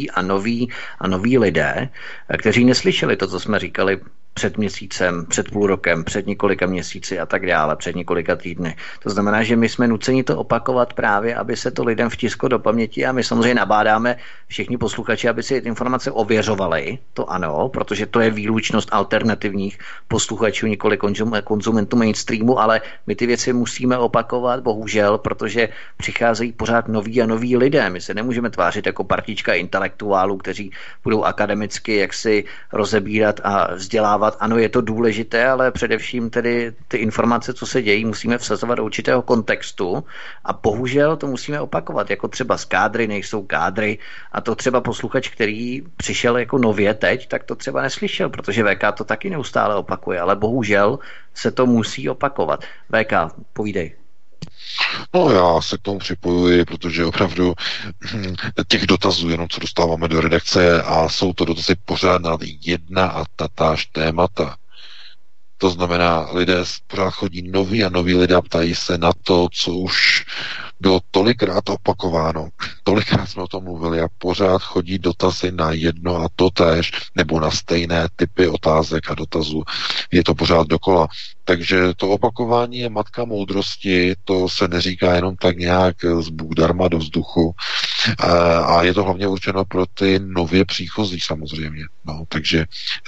D: noví lidé, kteří neslyšeli to, co jsme říkali před měsícem, před půl rokem, před několika měsíci a tak dále, před několika týdny. To znamená, že my jsme nuceni to opakovat právě, aby se to lidem vtisklo do paměti a my samozřejmě nabádáme všichni posluchači, aby si informace ověřovali, to ano, protože to je výlučnost alternativních posluchačů, nikoli konzumentů mainstreamu, ale my ty věci musíme opakovat, bohužel, protože přicházejí pořád noví lidé. My se nemůžeme tvářit jako partička intelektuálů, kteří budou akademicky jaksi rozebírat a vzdělávat. Ano, je to důležité, ale především tedy ty informace, co se dějí, musíme vsazovat do určitého kontextu a bohužel to musíme opakovat, jako třeba z kádry nejsou kádry a to třeba posluchač, který přišel jako nově teď, tak to třeba neslyšel, protože VK to taky neustále opakuje, ale bohužel se to musí opakovat. VK, povídej.
E: No já se k tomu připojuji, protože opravdu těch dotazů jenom co dostáváme do redakce a jsou to dotazy pořád na jedna a tatáž témata. To znamená, lidé pořád chodí noví a noví lidé a ptají se na to, co už bylo tolikrát opakováno. Tolikrát jsme o tom mluvili a pořád chodí dotazy na jedno a totéž, nebo na stejné typy otázek a dotazů. Je to pořád dokola. Takže to opakování je matka moudrosti, to se neříká jenom tak nějak z Bůh darma do vzduchu. A je to hlavně určeno pro ty nově příchozí samozřejmě. No, takže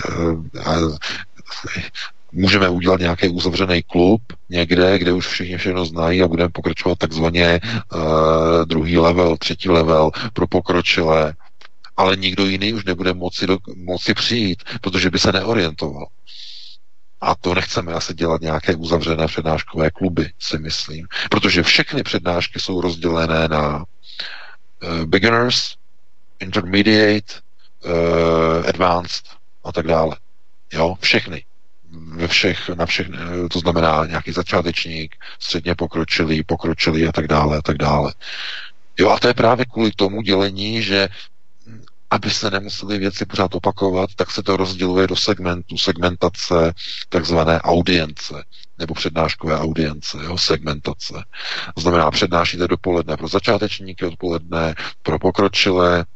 E: můžeme udělat nějaký uzavřený klub někde, kde už všichni všechno znají a budeme pokračovat takzvaně druhý level, třetí level pro pokročilé, ale nikdo jiný už nebude moci přijít, protože by se neorientoval. A to nechceme asi dělat nějaké uzavřené přednáškové kluby, si myslím. Protože všechny přednášky jsou rozdělené na beginners, intermediate, advanced a tak dále. Jo, všechny. Na všechny, to znamená nějaký začátečník, středně pokročilý a tak dále. Jo, a to je právě kvůli tomu dělení, že aby se nemuseli věci pořád opakovat, tak se to rozděluje do segmentace takzvané audience, nebo přednáškové audience, jo, segmentace. To znamená, přednášíte dopoledne pro začátečníky, odpoledne pro pokročilé,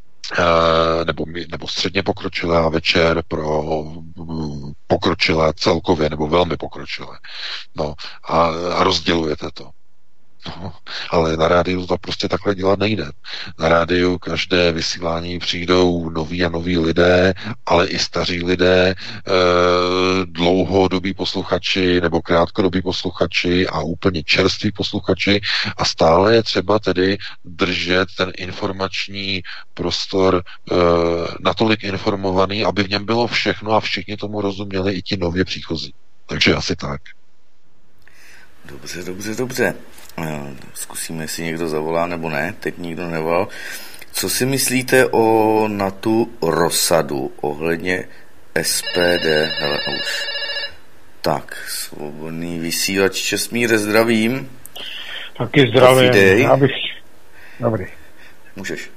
E: nebo středně pokročilé a večer pro pokročilé celkově, nebo velmi pokročilé. No, a rozdělujete to. No, ale na rádiu to prostě takhle dělat nejde. Na rádiu každé vysílání přijdou noví a noví lidé, ale i staří lidé, dlouhodobí posluchači nebo krátkodobí posluchači a úplně čerství posluchači a stále je třeba tedy držet ten informační prostor natolik informovaný, aby v něm bylo všechno a všichni tomu rozuměli, i ti nově příchozí. Takže asi tak.
C: Dobře. Zkusíme, jestli někdo zavolá, nebo ne. Teď nikdo nevolal. Co si myslíte na tu rozsadu ohledně SPD? Hele, už. Tak, svobodný vysílač Čestmíre, zdravím.
P: Taky zdravím. Dobrý.
C: Můžeš.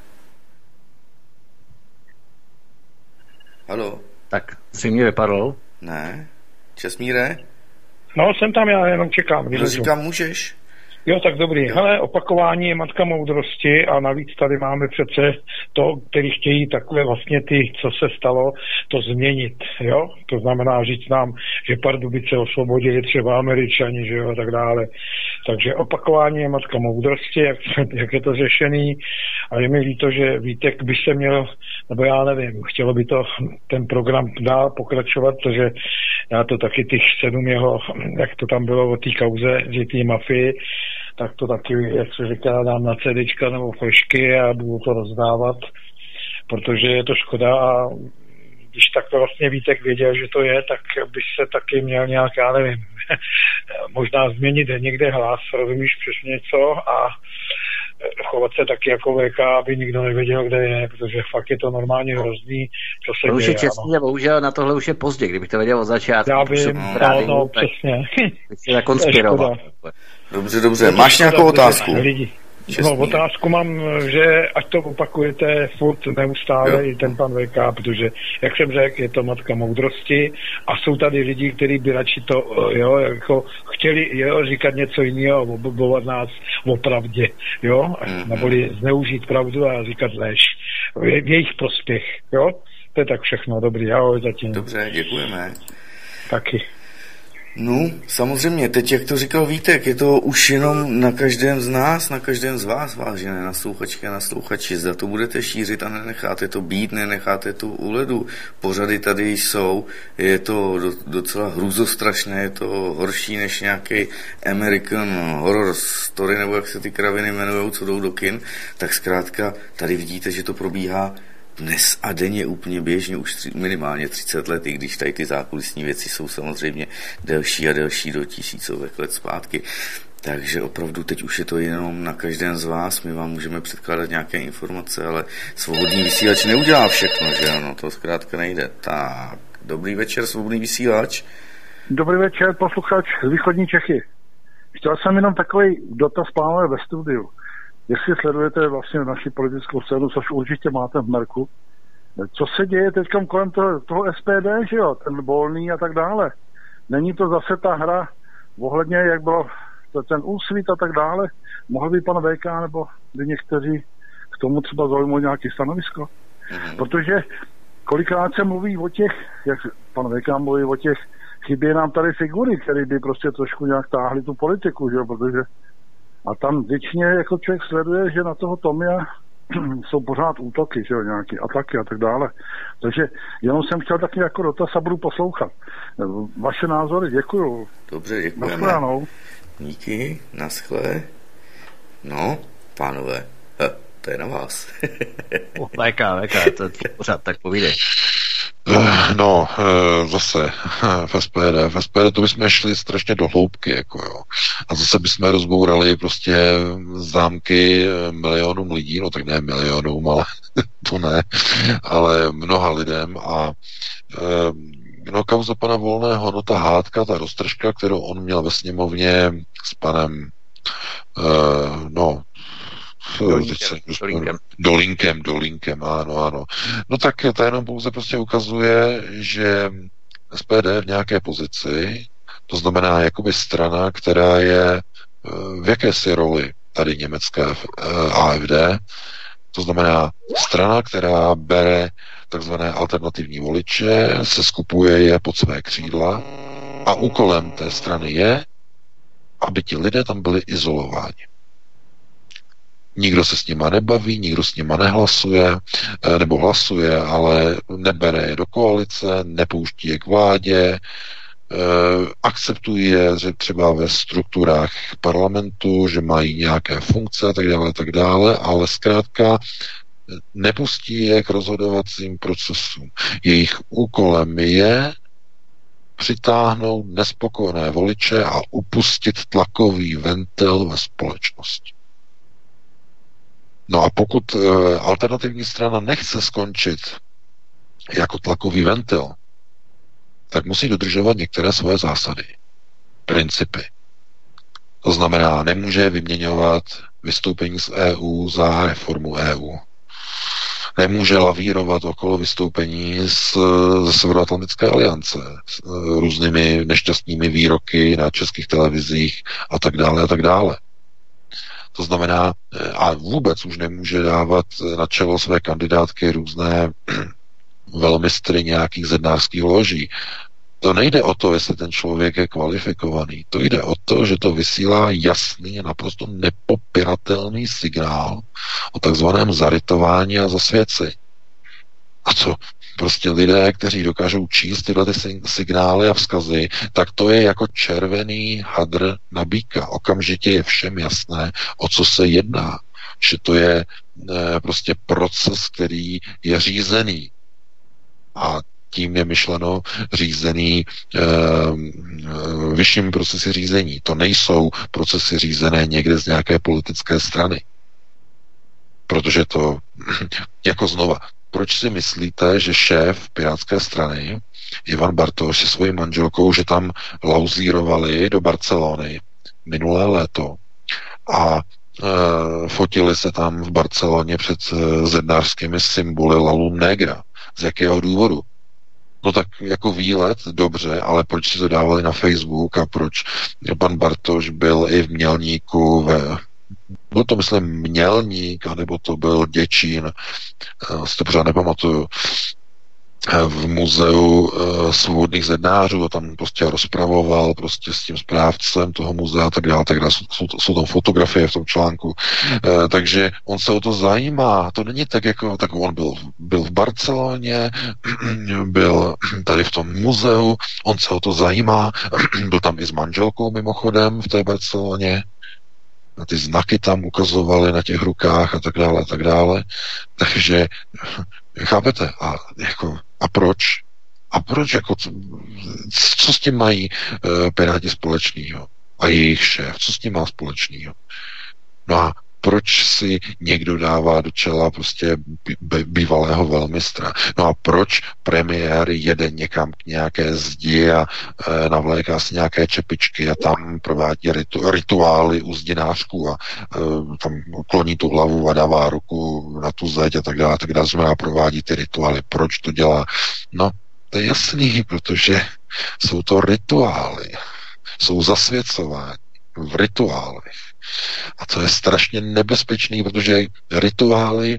C: Haló.
D: Tak, zřejmě vypadl.
C: Ne. Čestmíre?
P: No, jsem tam, já jenom čekám.
C: Říkám, můžeš.
P: Jo, tak dobrý. Hele, opakování je matka moudrosti a navíc tady máme přece to, který chtějí takové vlastně ty, co se stalo, to změnit, jo? To znamená říct nám, že Pardubice osvobodili třeba Američani, že jo, a tak dále. Takže opakování je matka moudrosti, jak je to řešený, a je mi líto, že Vítek by se měl, nebo já nevím, chtělo by to ten program dál pokračovat, protože já to taky těch 7 jeho, jak to tam bylo o té kauze, že té mafii, tak to taky, jak se říká, dám na CDčka nebo flešky a budu to rozdávat, protože je to škoda, a když tak to vlastně Vítek věděl, že to je, tak by se taky měl nějak, já nevím, možná změnit někde hlas, rozumíš přesně co, a chovat se taky jako VK, aby nikdo nevěděl, kde je, protože fakt je to normálně hrozný, co se děje.
D: Už je čestně, bohužel na tohle už je pozdě, kdybych to věděl od začátku.
P: Já vím, no, přesně.
D: Bych se zakonspiroval.
C: Dobře. Máš nějakou otázku?
P: No, otázku mám, že ať to opakujete furt neustále, i ten pan VK, protože, jak jsem řekl, je to matka moudrosti a jsou tady lidi, kteří by radši to, jo, jako chtěli, jo, říkat něco jiného, oblbovat nás o pravdě, jo, neboli zneužít pravdu a říkat lež. V jejich prospěch, jo. To je tak všechno, dobrý, ahoj zatím.
C: Dobře, děkujeme.
P: Taky.
C: No, samozřejmě, teď, jak to říkal Vítek, je to už jenom na každém z nás, na každém z vás, vážené naslouchačky a naslouchači. Zda to budete šířit a nenecháte to být, nenecháte to u ledu. Pořady tady jsou, je to docela hrůzostrašné, je to horší než nějaký American Horror Story, nebo jak se ty kraviny jmenujou, co jdou do kin. Tak zkrátka, tady vidíte, že to probíhá dnes a denně úplně běžně už minimálně 30 let, i když tady ty zákulisní věci jsou samozřejmě delší a delší do tisícovek let zpátky. Takže opravdu teď už je to jenom na každém z vás, my vám můžeme předkládat nějaké informace, ale svobodný vysílač neudělá všechno, že ano, to zkrátka nejde. Tak, dobrý večer, svobodný vysílač.
Q: Dobrý večer, posluchač z východní Čechy. Chtěl jsem jenom takový dotaz, pánové, ve studiu. Jestli sledujete vlastně naši politickou scénu, což určitě máte v merku, co se děje teď kolem toho SPD, že jo, ten Volný a tak dále. Není to zase ta hra ohledně, jak bylo ten Úsvit a tak dále? Mohl by pan VK nebo by někteří k tomu třeba zaujmout nějaké stanovisko? Protože kolikrát se mluví o těch, jak pan VK mluví o těch, chybí nám tady figury, které by prostě trošku nějak táhly tu politiku, že jo, protože a tam většině jako člověk sleduje, že na toho Tomia jsou pořád útoky, že jo, nějaké ataky a tak dále. Takže jenom jsem chtěl taky jako dotaz a budu poslouchat. Vaše názory, děkuju.
C: Dobře, děkujeme.
Q: Naschledanou.
C: Díky, naschle. No, pánové, to je na vás.
D: VK, to je pořád, tak povídej.
E: No, zase v SPD to bychom šli strašně do hloubky, jako jo. A zase bychom rozbourali prostě zámky milionům lidí, no tak ne milionům, ale to ne, ale mnoha lidem a no kauza pana Volného, no ta hádka, ta roztržka, kterou on měl ve sněmovně s panem Dolinkem, ano. No tak to jenom pouze prostě ukazuje, že SPD v nějaké pozici, to znamená jakoby strana, která je v jakési roli tady německé AfD, to znamená strana, která bere takzvané alternativní voliče, se skupuje je pod své křídla a úkolem té strany je, aby ti lidé tam byli izolováni. Nikdo se s nima nebaví, nikdo s nima nehlasuje, nebo hlasuje, ale nebere je do koalice, nepouští je k vládě, akceptuje, že třeba ve strukturách parlamentu, že mají nějaké funkce a tak dále, ale zkrátka nepustí je k rozhodovacím procesům. Jejich úkolem je přitáhnout nespokojené voliče a upustit tlakový ventil ve společnosti. No a pokud alternativní strana nechce skončit jako tlakový ventil, tak musí dodržovat některé svoje zásady, principy. To znamená, nemůže vyměňovat vystoupení z EU za reformu EU. Nemůže lavírovat okolo vystoupení ze Severoatlantické aliance s různými nešťastnými výroky na českých televizích a tak dále a tak dále. To znamená, a vůbec už nemůže dávat na čelo své kandidátky různé velmistry nějakých zednářských loží. To nejde o to, jestli ten člověk je kvalifikovaný. To jde o to, že to vysílá jasný a naprosto nepopiratelný signál o takzvaném zarytování a zasvěcení. A co? Prostě lidé, kteří dokážou číst tyhle signály a vzkazy, tak to je jako červený hadr na býka. Okamžitě je všem jasné, o co se jedná. Že to je prostě proces, který je řízený. A tím je myšleno řízený vyšším procesy řízení. To nejsou procesy řízené někde z nějaké politické strany. Protože to, jako znova, proč si myslíte, že šéf Pirátské strany Ivan Bartoš se svojí manželkou, že tam lauzírovali do Barcelony minulé léto a fotili se tam v Barceloně před zednářskými symboly La Luna Negra. Z jakého důvodu? No tak jako výlet, dobře, ale proč si to dávali na Facebook a proč pan Bartoš byl i v Mělníku, byl to, myslím, Mělník, anebo to byl Děčín, si to pořád nepamatuju, v muzeu svobodných zednářů a tam prostě rozpravoval prostě s tím správcem toho muzea a tak dále, jsou tam fotografie v tom článku, takže on se o to zajímá, to není tak jako, tak on byl v Barceloně, byl tady v tom muzeu, on se o to zajímá, byl tam i s manželkou mimochodem v té Barceloně, a ty znaky tam ukazovali na těch rukách a tak dále a tak dále, takže chápete, a proč? A proč, jako, co s tím mají Piráti společného? A jejich šéf, co s tím má společného? No a proč si někdo dává do čela prostě bývalého velmistra? No a proč premiér jede někam k nějaké zdi a navléká si nějaké čepičky a tam provádí rituály u zdinářků a tam kloní tu hlavu a dává ruku na tu zeď a tak dále, znamená provádí ty rituály. Proč to dělá? No, to je jasný, protože jsou to rituály. Jsou zasvěcování v rituálech. A to je strašně nebezpečný, protože rituály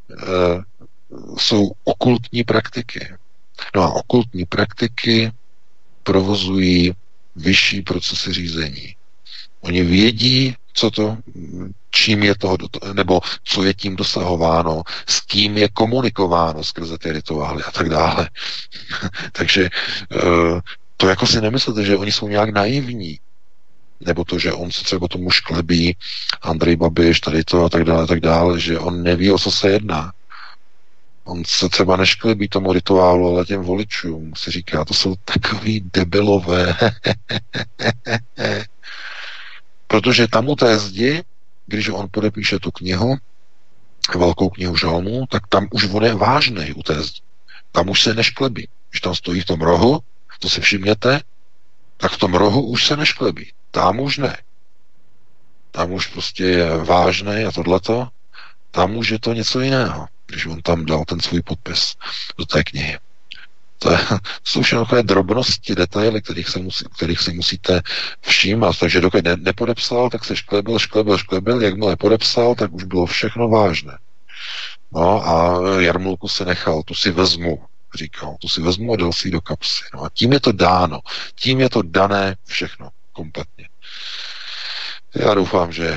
E: jsou okultní praktiky. No a okultní praktiky provozují vyšší procesy řízení. Oni vědí, čím je toho, nebo co je tím dosahováno, s kým je komunikováno skrze ty rituály a tak dále. Takže to jako si nemyslete, že oni jsou nějak naivní, nebo to, že on se třeba tomu šklebí, Andrej Babiš, tady to a tak dále, že on neví, o co se jedná. On se třeba nešklebí tomu rituálu, ale těm voličům si říká, to jsou takový debilové. Protože tam u té zdi, když on podepíše tu knihu, velkou knihu žalmů, tak tam už on je vážnej u té zdi. Tam už se nešklebí. Když tam stojí v tom rohu, to si všimněte, tak v tom rohu už se nešklebí. Tam už ne. Tam už prostě je vážnej a tohleto. Tam už je to něco jiného, když on tam dal ten svůj podpis do té knihy. To jsou všechno takové drobnosti, detaily, kterých si musíte všímat. Takže dokud nepodepsal, tak se šklebil. Jakmile podepsal, tak už bylo všechno vážné. No a jarmulku se nechal, tu si vezmu, říkal, tu si vezmu a dal si ji do kapsy. No a tím je to dáno. Tím je to dané všechno kompletně. Já doufám, že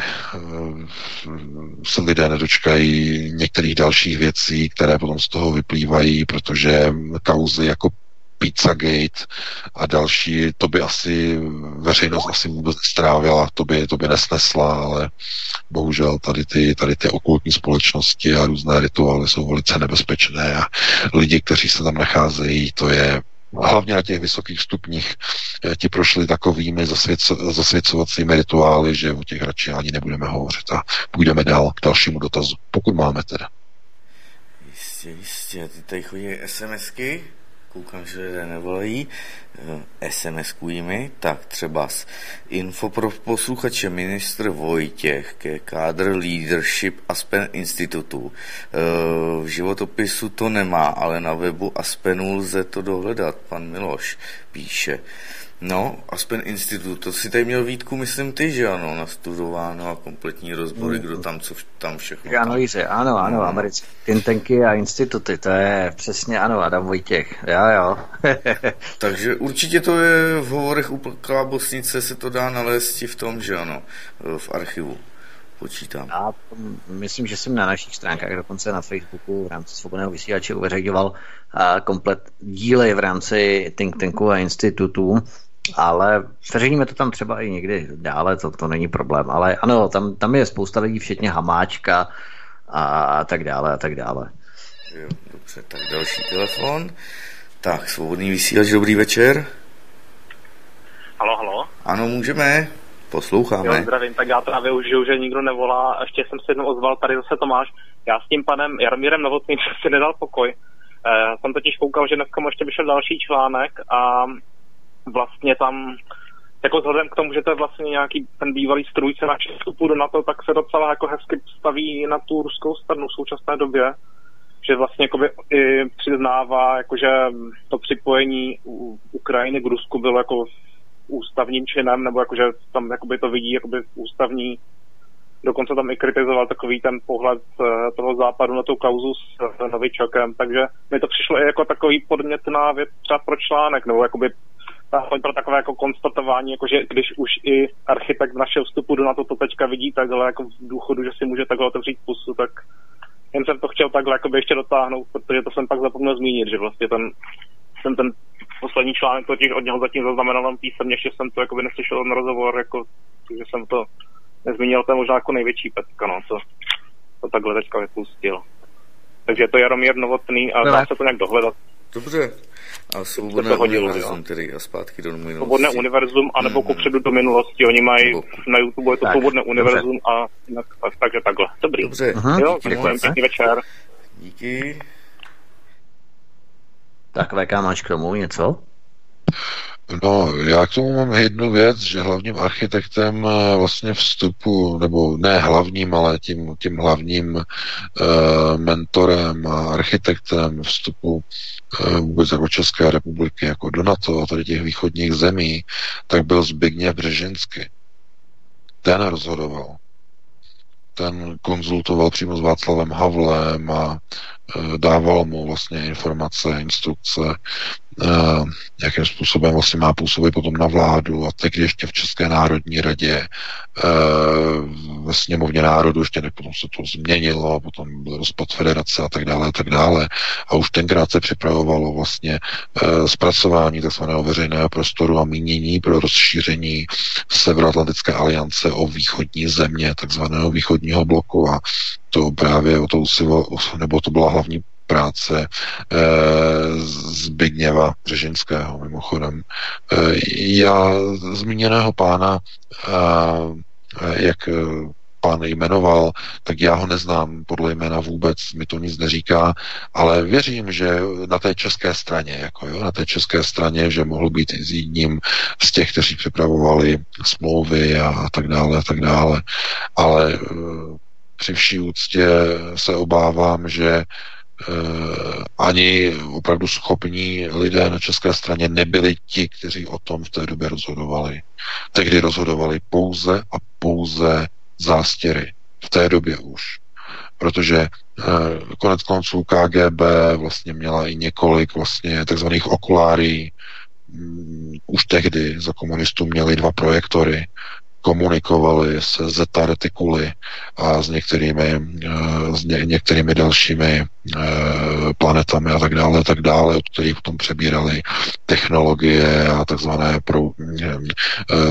E: se lidé nedočkají některých dalších věcí, které potom z toho vyplývají, protože kauzy jako Pizzagate a další, to by asi veřejnost asi vůbec nestrávila, to by nesnesla, ale bohužel tady ty okultní společnosti a různé rituály jsou velice nebezpečné a lidi, kteří se tam nacházejí, to je hlavně na těch vysokých stupních, ti prošli takovými zasvěcovacími rituály, že o těch radši ani nebudeme hovořit a půjdeme dál k dalšímu dotazu, pokud máme teda.
C: Jistě. Ty tady chodí SMSky, koukám, že lidé nevolají, SMS-kují mi, tak třeba info pro posluchače ministr Vojtěch ke kádr Leadership Aspen Institutu. V životopisu to nemá, ale na webu Aspenu lze to dohledat, pan Miloš píše. No, Aspen Institut, to si tady měl, Vítku, myslím ty, že ano, nastudováno a kompletní rozbory, kdo tam, co tam všechno.
D: Analýzy, ano, americké think tanky a instituty, to je přesně, ano, Adam Vojtěch, jo.
C: Takže určitě to je v hovorech u Klábosnice, se to dá nalézt v tom, že ano, v archivu. Počítám.
D: Já myslím, že jsem na našich stránkách, dokonce na Facebooku v rámci Svobodného vysílače uveřejňoval komplet díly v rámci think tanku a institutů, ale zveřejníme to tam třeba i někdy dále, to není problém, ale ano, tam je spousta lidí, včetně Hamáčka a tak dále.
C: Jo, dobře, tak další telefon. Tak, Svobodný vysílač, dobrý večer.
J: Halo.
C: Ano, můžeme. Posloucháme.
J: Jo, zdravím, tak já teda využiju, že nikdo nevolá a ještě jsem se jednou ozval, tady zase Tomáš. Já s tím panem Jaromírem Novotným si nedal pokoj. Jsem totiž koukal, že dneska ještě vyšel další článek a vlastně tam, jako vzhledem k tomu, že to je vlastně nějaký ten bývalý strůjce na vstupu do NATO, tak se docela jako hezky staví na tu ruskou stranu v současné době, že vlastně jakoby i přiznává, jakože to připojení Ukrajiny k Rusku bylo jako ústavním činem, nebo jakože tam jakoby to vidí jakoby ústavní, dokonce tam i kritizoval takový ten pohled toho západu na tu kauzu s Novičokem, takže mi to přišlo i jako takový podnětná věc třeba pro článek, nebo jakoby pro takové jako konstatování, jakože když už i architekt našeho vstupu do NATO to teďka vidí takhle jako v důchodu, že si může takhle otevřít pusu, tak jen jsem to chtěl takhle jakoby ještě dotáhnout, protože to jsem pak zapomněl zmínit, že vlastně ten poslední článek totiž od něho zatím zaznamenal písemně, ještě jsem to jakoby neslyšel na rozhovor, jako, takže jsem to nezmínil, to je možná jako největší pecka, no, to takhle teďka vypustil. Takže je to Jaromír Novotný a dá se to nějak dohledat.
C: Dobře. A Svobodné univerzum tedy a zpátky do minulosti.
J: Svobodné univerzum, anebo kupředu do minulosti, oni mají na YouTube je to Svobodné univerzum a takže takhle. Dobrý.
C: Dobře.
J: Jo, děkujem, pěkný večer.
C: Díky.
D: Tak VK, máš k tomu něco?
E: No, já k tomu mám jednu věc, že hlavním architektem vlastně vstupu, nebo ne hlavním, ale tím hlavním mentorem a architektem vstupu vůbec jako České republiky, jako do NATO a tady těch východních zemí, tak byl Zbigněv Břežinský. Ten rozhodoval. Ten konzultoval přímo s Václavem Havlem a dával mu vlastně informace, instrukce, jakým způsobem vlastně má působit potom na vládu a teď ještě v České národní radě, ve sněmovně národu, ještě potom se to změnilo, potom byl rozpad federace a tak dále. A už tenkrát se připravovalo vlastně zpracování takzvaného veřejného prostoru a mínění pro rozšíření Severoatlantické aliance o východní země, takzvaného východního bloku a to právě o to nebo to byla hlavní práce Zbigněva Břežinského, mimochodem. Já zmíněného pána, jak pán jmenoval, tak já ho neznám podle jména vůbec, mi to nic neříká, ale věřím, že na té české straně, na té české straně, že mohl být jedním z těch, kteří připravovali smlouvy a tak dále, ale při vší úctě se obávám, že ani opravdu schopní lidé na české straně nebyli ti, kteří o tom v té době rozhodovali. Tehdy rozhodovali pouze zástěry. V té době už. Protože konec konců KGB vlastně měla i několik vlastně takzvaných okulárí. Už tehdy za komunistů měli 2 projektory, komunikovali se Zeta Reticuli a s některými dalšími planetami a tak dále, od kterých potom přebírali technologie a takzvané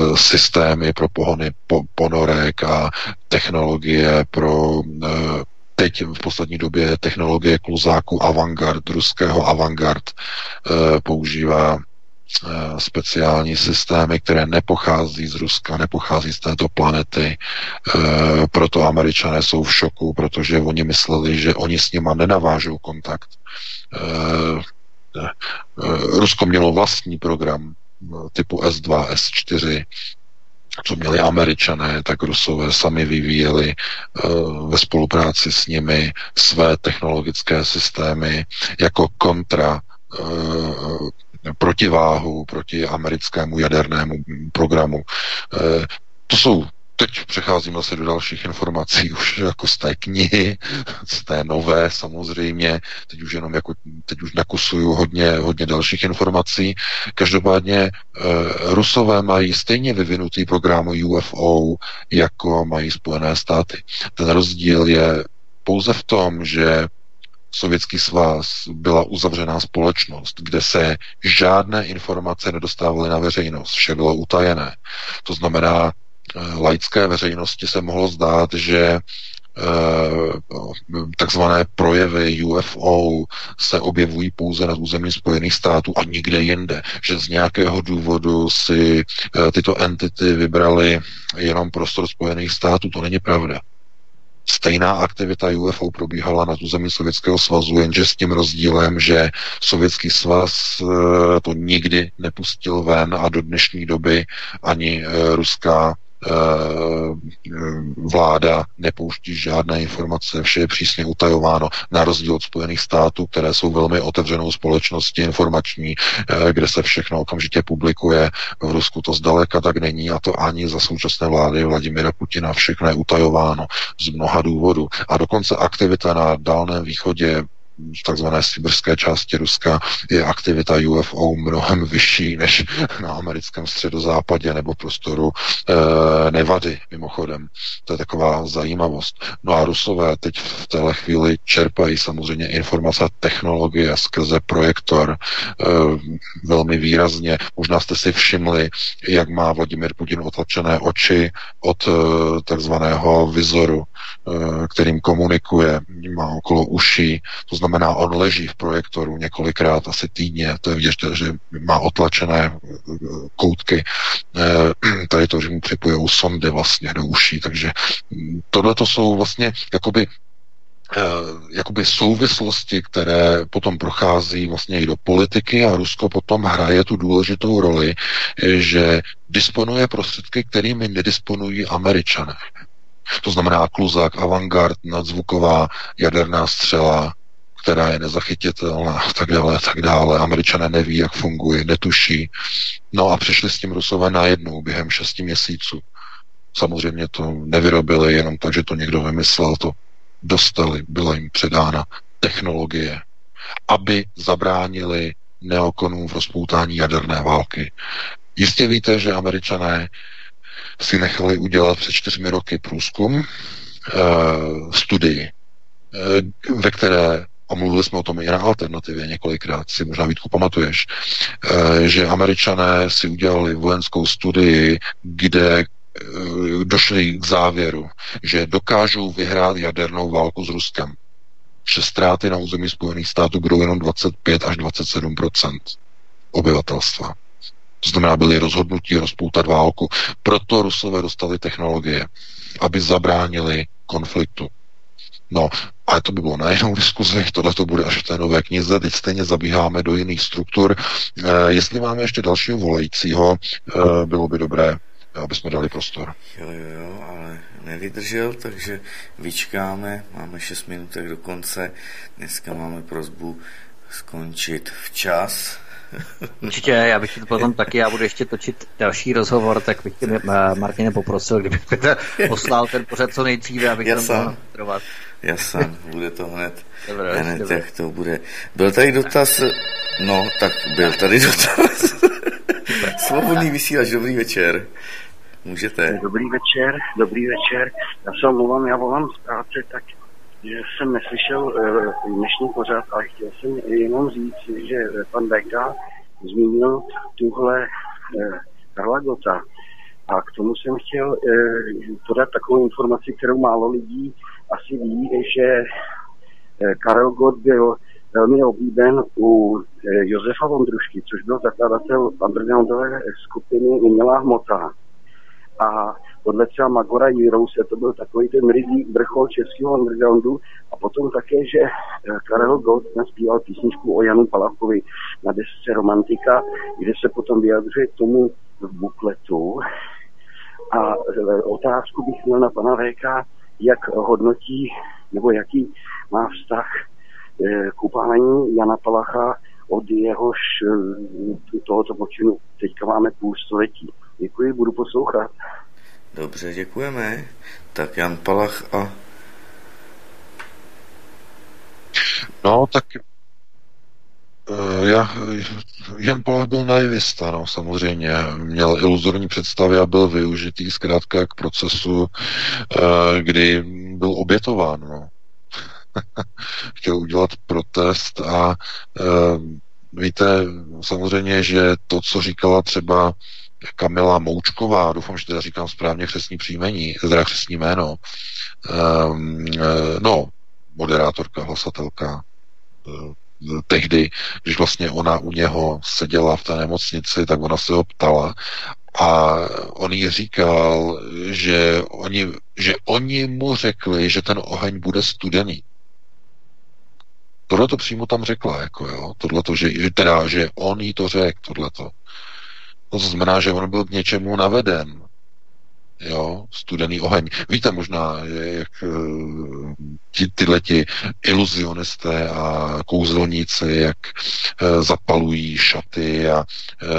E: systémy pro pohony ponorek a technologie pro teď v poslední době technologie kluzáku Avangard, ruského Avangard, používá speciální systémy, které nepochází z Ruska, nepochází z této planety. Proto Američané jsou v šoku, protože oni mysleli, že oni s nima nenavážou kontakt. Rusko mělo vlastní program typu S2, S4, co měli Američané, tak Rusové sami vyvíjeli ve spolupráci s nimi své technologické systémy jako kontra protiváhu proti americkému jadernému programu. To jsou, teď přecházím zase do dalších informací, už jako z té knihy, z té nové samozřejmě, teď už nakusuju hodně dalších informací. Každopádně Rusové mají stejně vyvinutý program UFO, jako mají Spojené státy. Ten rozdíl je pouze v tom, že Sovětský svaz byla uzavřená společnost, kde se žádné informace nedostávaly na veřejnost, vše bylo utajené. To znamená, laické veřejnosti se mohlo zdát, že takzvané projevy UFO se objevují pouze na území Spojených států a nikde jinde, že z nějakého důvodu si tyto entity vybrali jenom prostor Spojených států. To není pravda. Stejná aktivita UFO probíhala na území Sovětského svazu, jenže s tím rozdílem, že Sovětský svaz to nikdy nepustil ven a do dnešní doby ani ruská vláda nepouští žádné informace, vše je přísně utajováno, na rozdíl od Spojených států, které jsou velmi otevřenou společností informační, kde se všechno okamžitě publikuje. V Rusku to zdaleka tak není, a to ani za současné vlády Vladimira Putina. Všechno je utajováno z mnoha důvodů. A dokonce aktivita na Dálném východě, v takzvané sibirské části Ruska, je aktivita UFO mnohem vyšší než na americkém středozápadě nebo prostoru Nevady, mimochodem. To je taková zajímavost. No a Rusové teď v téhle chvíli čerpají samozřejmě informace a technologie skrze projektor velmi výrazně. Možná jste si všimli, jak má Vladimir Putin otlačené oči od takzvaného vizoru, kterým komunikuje, má okolo uší. To znamená, on leží v projektoru několikrát, asi týdně, to je vidět, že má otlačené koutky, tady to, že mu připojou sondy vlastně do uší, takže tohle to jsou vlastně jakoby souvislosti, které potom prochází vlastně i do politiky a Rusko potom hraje tu důležitou roli, že disponuje prostředky, kterými nedisponují Američané. To znamená kluzák, Avangard, nadzvuková jaderná střela, která je nezachytitelná a tak dále. Američané neví, jak funguje, netuší. No a přišli s tím Rusové najednou během 6 měsíců. Samozřejmě to nevyrobili jenom tak, že to někdo vymyslel, to dostali, byla jim předána technologie, aby zabránili neokonům v rozpoutání jaderné války. Jistě víte, že Američané si nechali udělat před 4 roky průzkum, studii, ve které, a mluvili jsme o tom i na Alternativě několikrát, si možná, Vítku, pamatuješ, že Američané si udělali vojenskou studii, kde došli k závěru, že dokážou vyhrát jadernou válku s Ruskem. Že ztráty na území Spojených států budou jenom 25 až 27% obyvatelstva. To znamená, byli rozhodnutí rozpoutat válku. Proto Rusové dostali technologie, aby zabránili konfliktu. No, ale to by bylo na jinou diskuzi, tohle to bude až v té nové knize, teď stejně zabíháme do jiných struktur. Jestli máme ještě dalšího volajícího, bylo by dobré, aby jsme dali prostor.
C: Jo, ale nevydržel, takže vyčkáme, máme 6 minutek do konce, dneska máme prosbu skončit včas.
D: Určitě, já bych to potom taky, já budu ještě točit další rozhovor, tak bych tě, Martine, poprosil, kdybych poslal ten pořad co nejdříve, abych tam mohl trvat.
C: Jasně, bude to hned, jak to bude. Byl tady dotaz, byl tady dotaz. Svobodný vysílač, dobrý večer. Můžete.
R: Dobrý večer. Já volám z práce, tak že jsem neslyšel dnešní pořad, ale chtěl jsem jenom říct, že pan Beka zmínil tuhle Karla Gotta. A k tomu jsem chtěl podat takovou informaci, kterou málo lidí asi ví, že Karel Gott byl velmi oblíben u Josefa Vondrušky, což byl zakladatel undergroundové skupiny Umělá hmota. A podle třeba Magora Jirouse to byl takový ten rizí vrchol českého undergroundu. A potom také, že Karel Gott naspíval písničku o Janu Palachkovi na desce Romantika, kde se potom vyjadřuje k tomu v bukletu. A otázku bych měl na pana VK, jak hodnotí, nebo jaký má vztah k upálení Jana Palacha od jehož tohoto počinu teďka máme půl století. Děkuji, budu poslouchat.
C: Dobře, děkujeme. Tak Jan Palach a...
E: No, tak Jan Palach byl naivista, no, samozřejmě. Měl iluzorní představy a byl využitý zkrátka k procesu, kdy byl obětován, no. Chtěl udělat protest a víte, samozřejmě, že to, co říkala třeba Kamila Moučková, doufám, že teda říkám správně křestní příjmení, teda křestní jméno, moderátorka, hlasatelka, tehdy, když vlastně ona u něho seděla v té nemocnici, tak ona se ho ptala a on jí říkal, že oni mu řekli, že ten oheň bude studený. Tohle to přímo tam řekla, jako jo, tohleto, že on jí to řekl, tohleto. To znamená, že on byl k něčemu naveden. Jo, studený oheň. Víte možná, jak tyhleti iluzionisté a kouzelníci, jak zapalují šaty a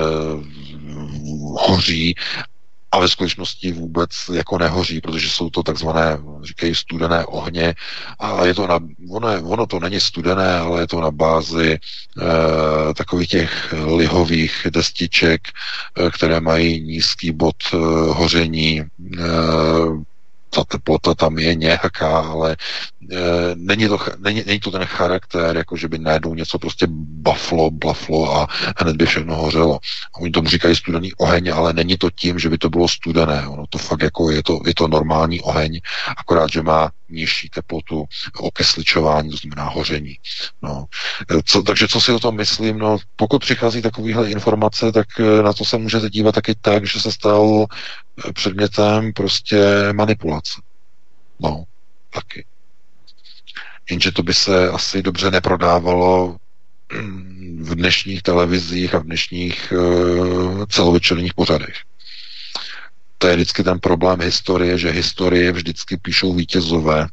E: hoří a ve skutečnosti vůbec jako nehoří, protože jsou to takzvané, říkají, studené ohně a je to ono to není studené, ale je to na bázi takových těch lihových destiček, které mají nízký bod hoření, ta teplota tam je nějaká, ale není to ten charakter, jako že by najednou něco prostě blaflo a hned by všechno hořelo. A oni tomu říkají studený oheň, ale není to tím, že by to bylo studené. Ono to fakt jako je to normální oheň, akorát, že má nižší teplotu, okysličování, to znamená hoření. No. Takže co si o tom myslím? No, pokud přichází takovýhle informace, tak na to se můžete dívat taky tak, že se stal předmětem prostě manipulace. No, taky. Jenže to by se asi dobře neprodávalo v dnešních televizích a v dnešních celovečerních pořadech. To je vždycky ten problém historie, že historie vždycky píšou vítězové.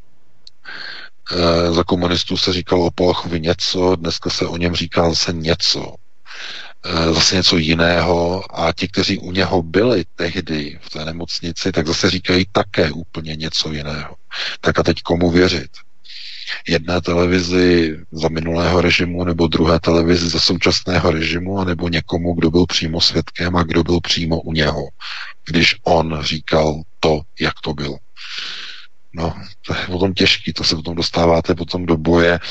E: Za komunistů se říkalo o Palachovi něco, dneska se o něm říká zase něco. Zase něco jiného a ti, kteří u něho byli tehdy v té nemocnici, tak zase říkají také úplně něco jiného. Tak a teď komu věřit? Jedné televizi za minulého režimu nebo druhé televizi za současného režimu, nebo někomu, kdo byl přímo svědkem a kdo byl přímo u něho, když on říkal to, jak to bylo. No, to je potom těžký, to se potom dostáváte potom do boje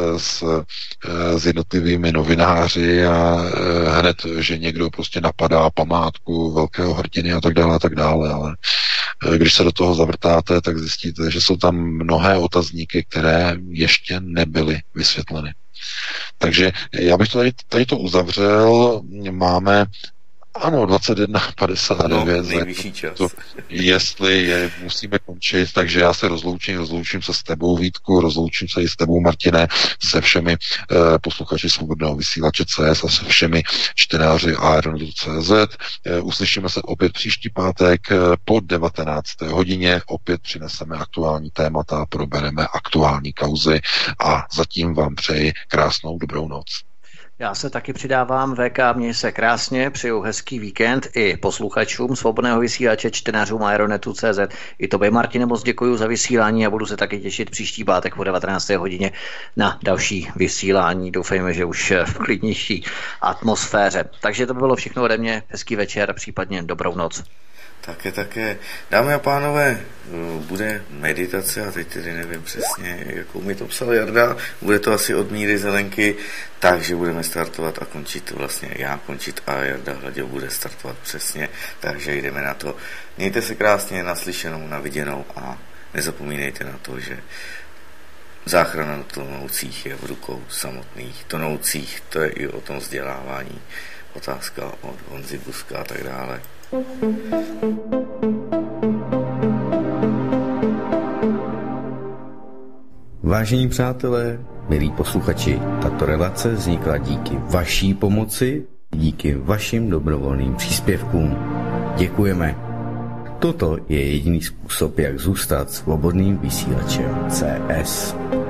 E: s jednotlivými novináři a hned, že někdo prostě napadá památku velkého hrdiny a tak dále, ale když se do toho zavrtáte, tak zjistíte, že jsou tam mnohé otazníky, které ještě nebyly vysvětleny. Takže já bych to tady to uzavřel, máme ano, 21:59.
C: No, nejvyšší čas.
E: Jestli je musíme končit, takže já se rozloučím se s tebou, Vítku, rozloučím se i s tebou, Martine, se všemi posluchači Svobodného vysílače CS a se všemi čtenáři Ironetu.cz. Uslyšíme se opět příští pátek po 19. hodině. Opět přineseme aktuální témata, probereme aktuální kauzy a zatím vám přeji krásnou dobrou noc.
D: Já se taky přidávám, VK, měj se krásně, přeju hezký víkend i posluchačům Svobodného vysílače, čtenářům Ironetu.cz. I tobě, Martine, moc děkuji za vysílání a budu se taky těšit příští pátek po 19. hodině na další vysílání. Doufejme, že už v klidnější atmosféře. Takže to by bylo všechno ode mě. Hezký večer, případně dobrou noc.
C: Také. Dámy a pánové, bude meditace, a teď tedy nevím přesně, jakou mi to psal Jarda, bude to asi od Míry Zelenky, takže budeme startovat a končit, vlastně já končit a Jarda Hladěl bude startovat přesně, takže jdeme na to. Mějte se krásně, naslyšenou, naviděnou a Nezapomínejte na to, že záchrana tonoucích je v rukou samotných tonoucích, to je i o tom vzdělávání. Otázka od Honzy Buska a tak dále. Vážení přátelé, milí posluchači, tato relace vznikla díky vaší pomoci, díky vašim dobrovolným příspěvkům. Děkujeme. Toto je jediný způsob, jak zůstat svobodným vysílačem CS.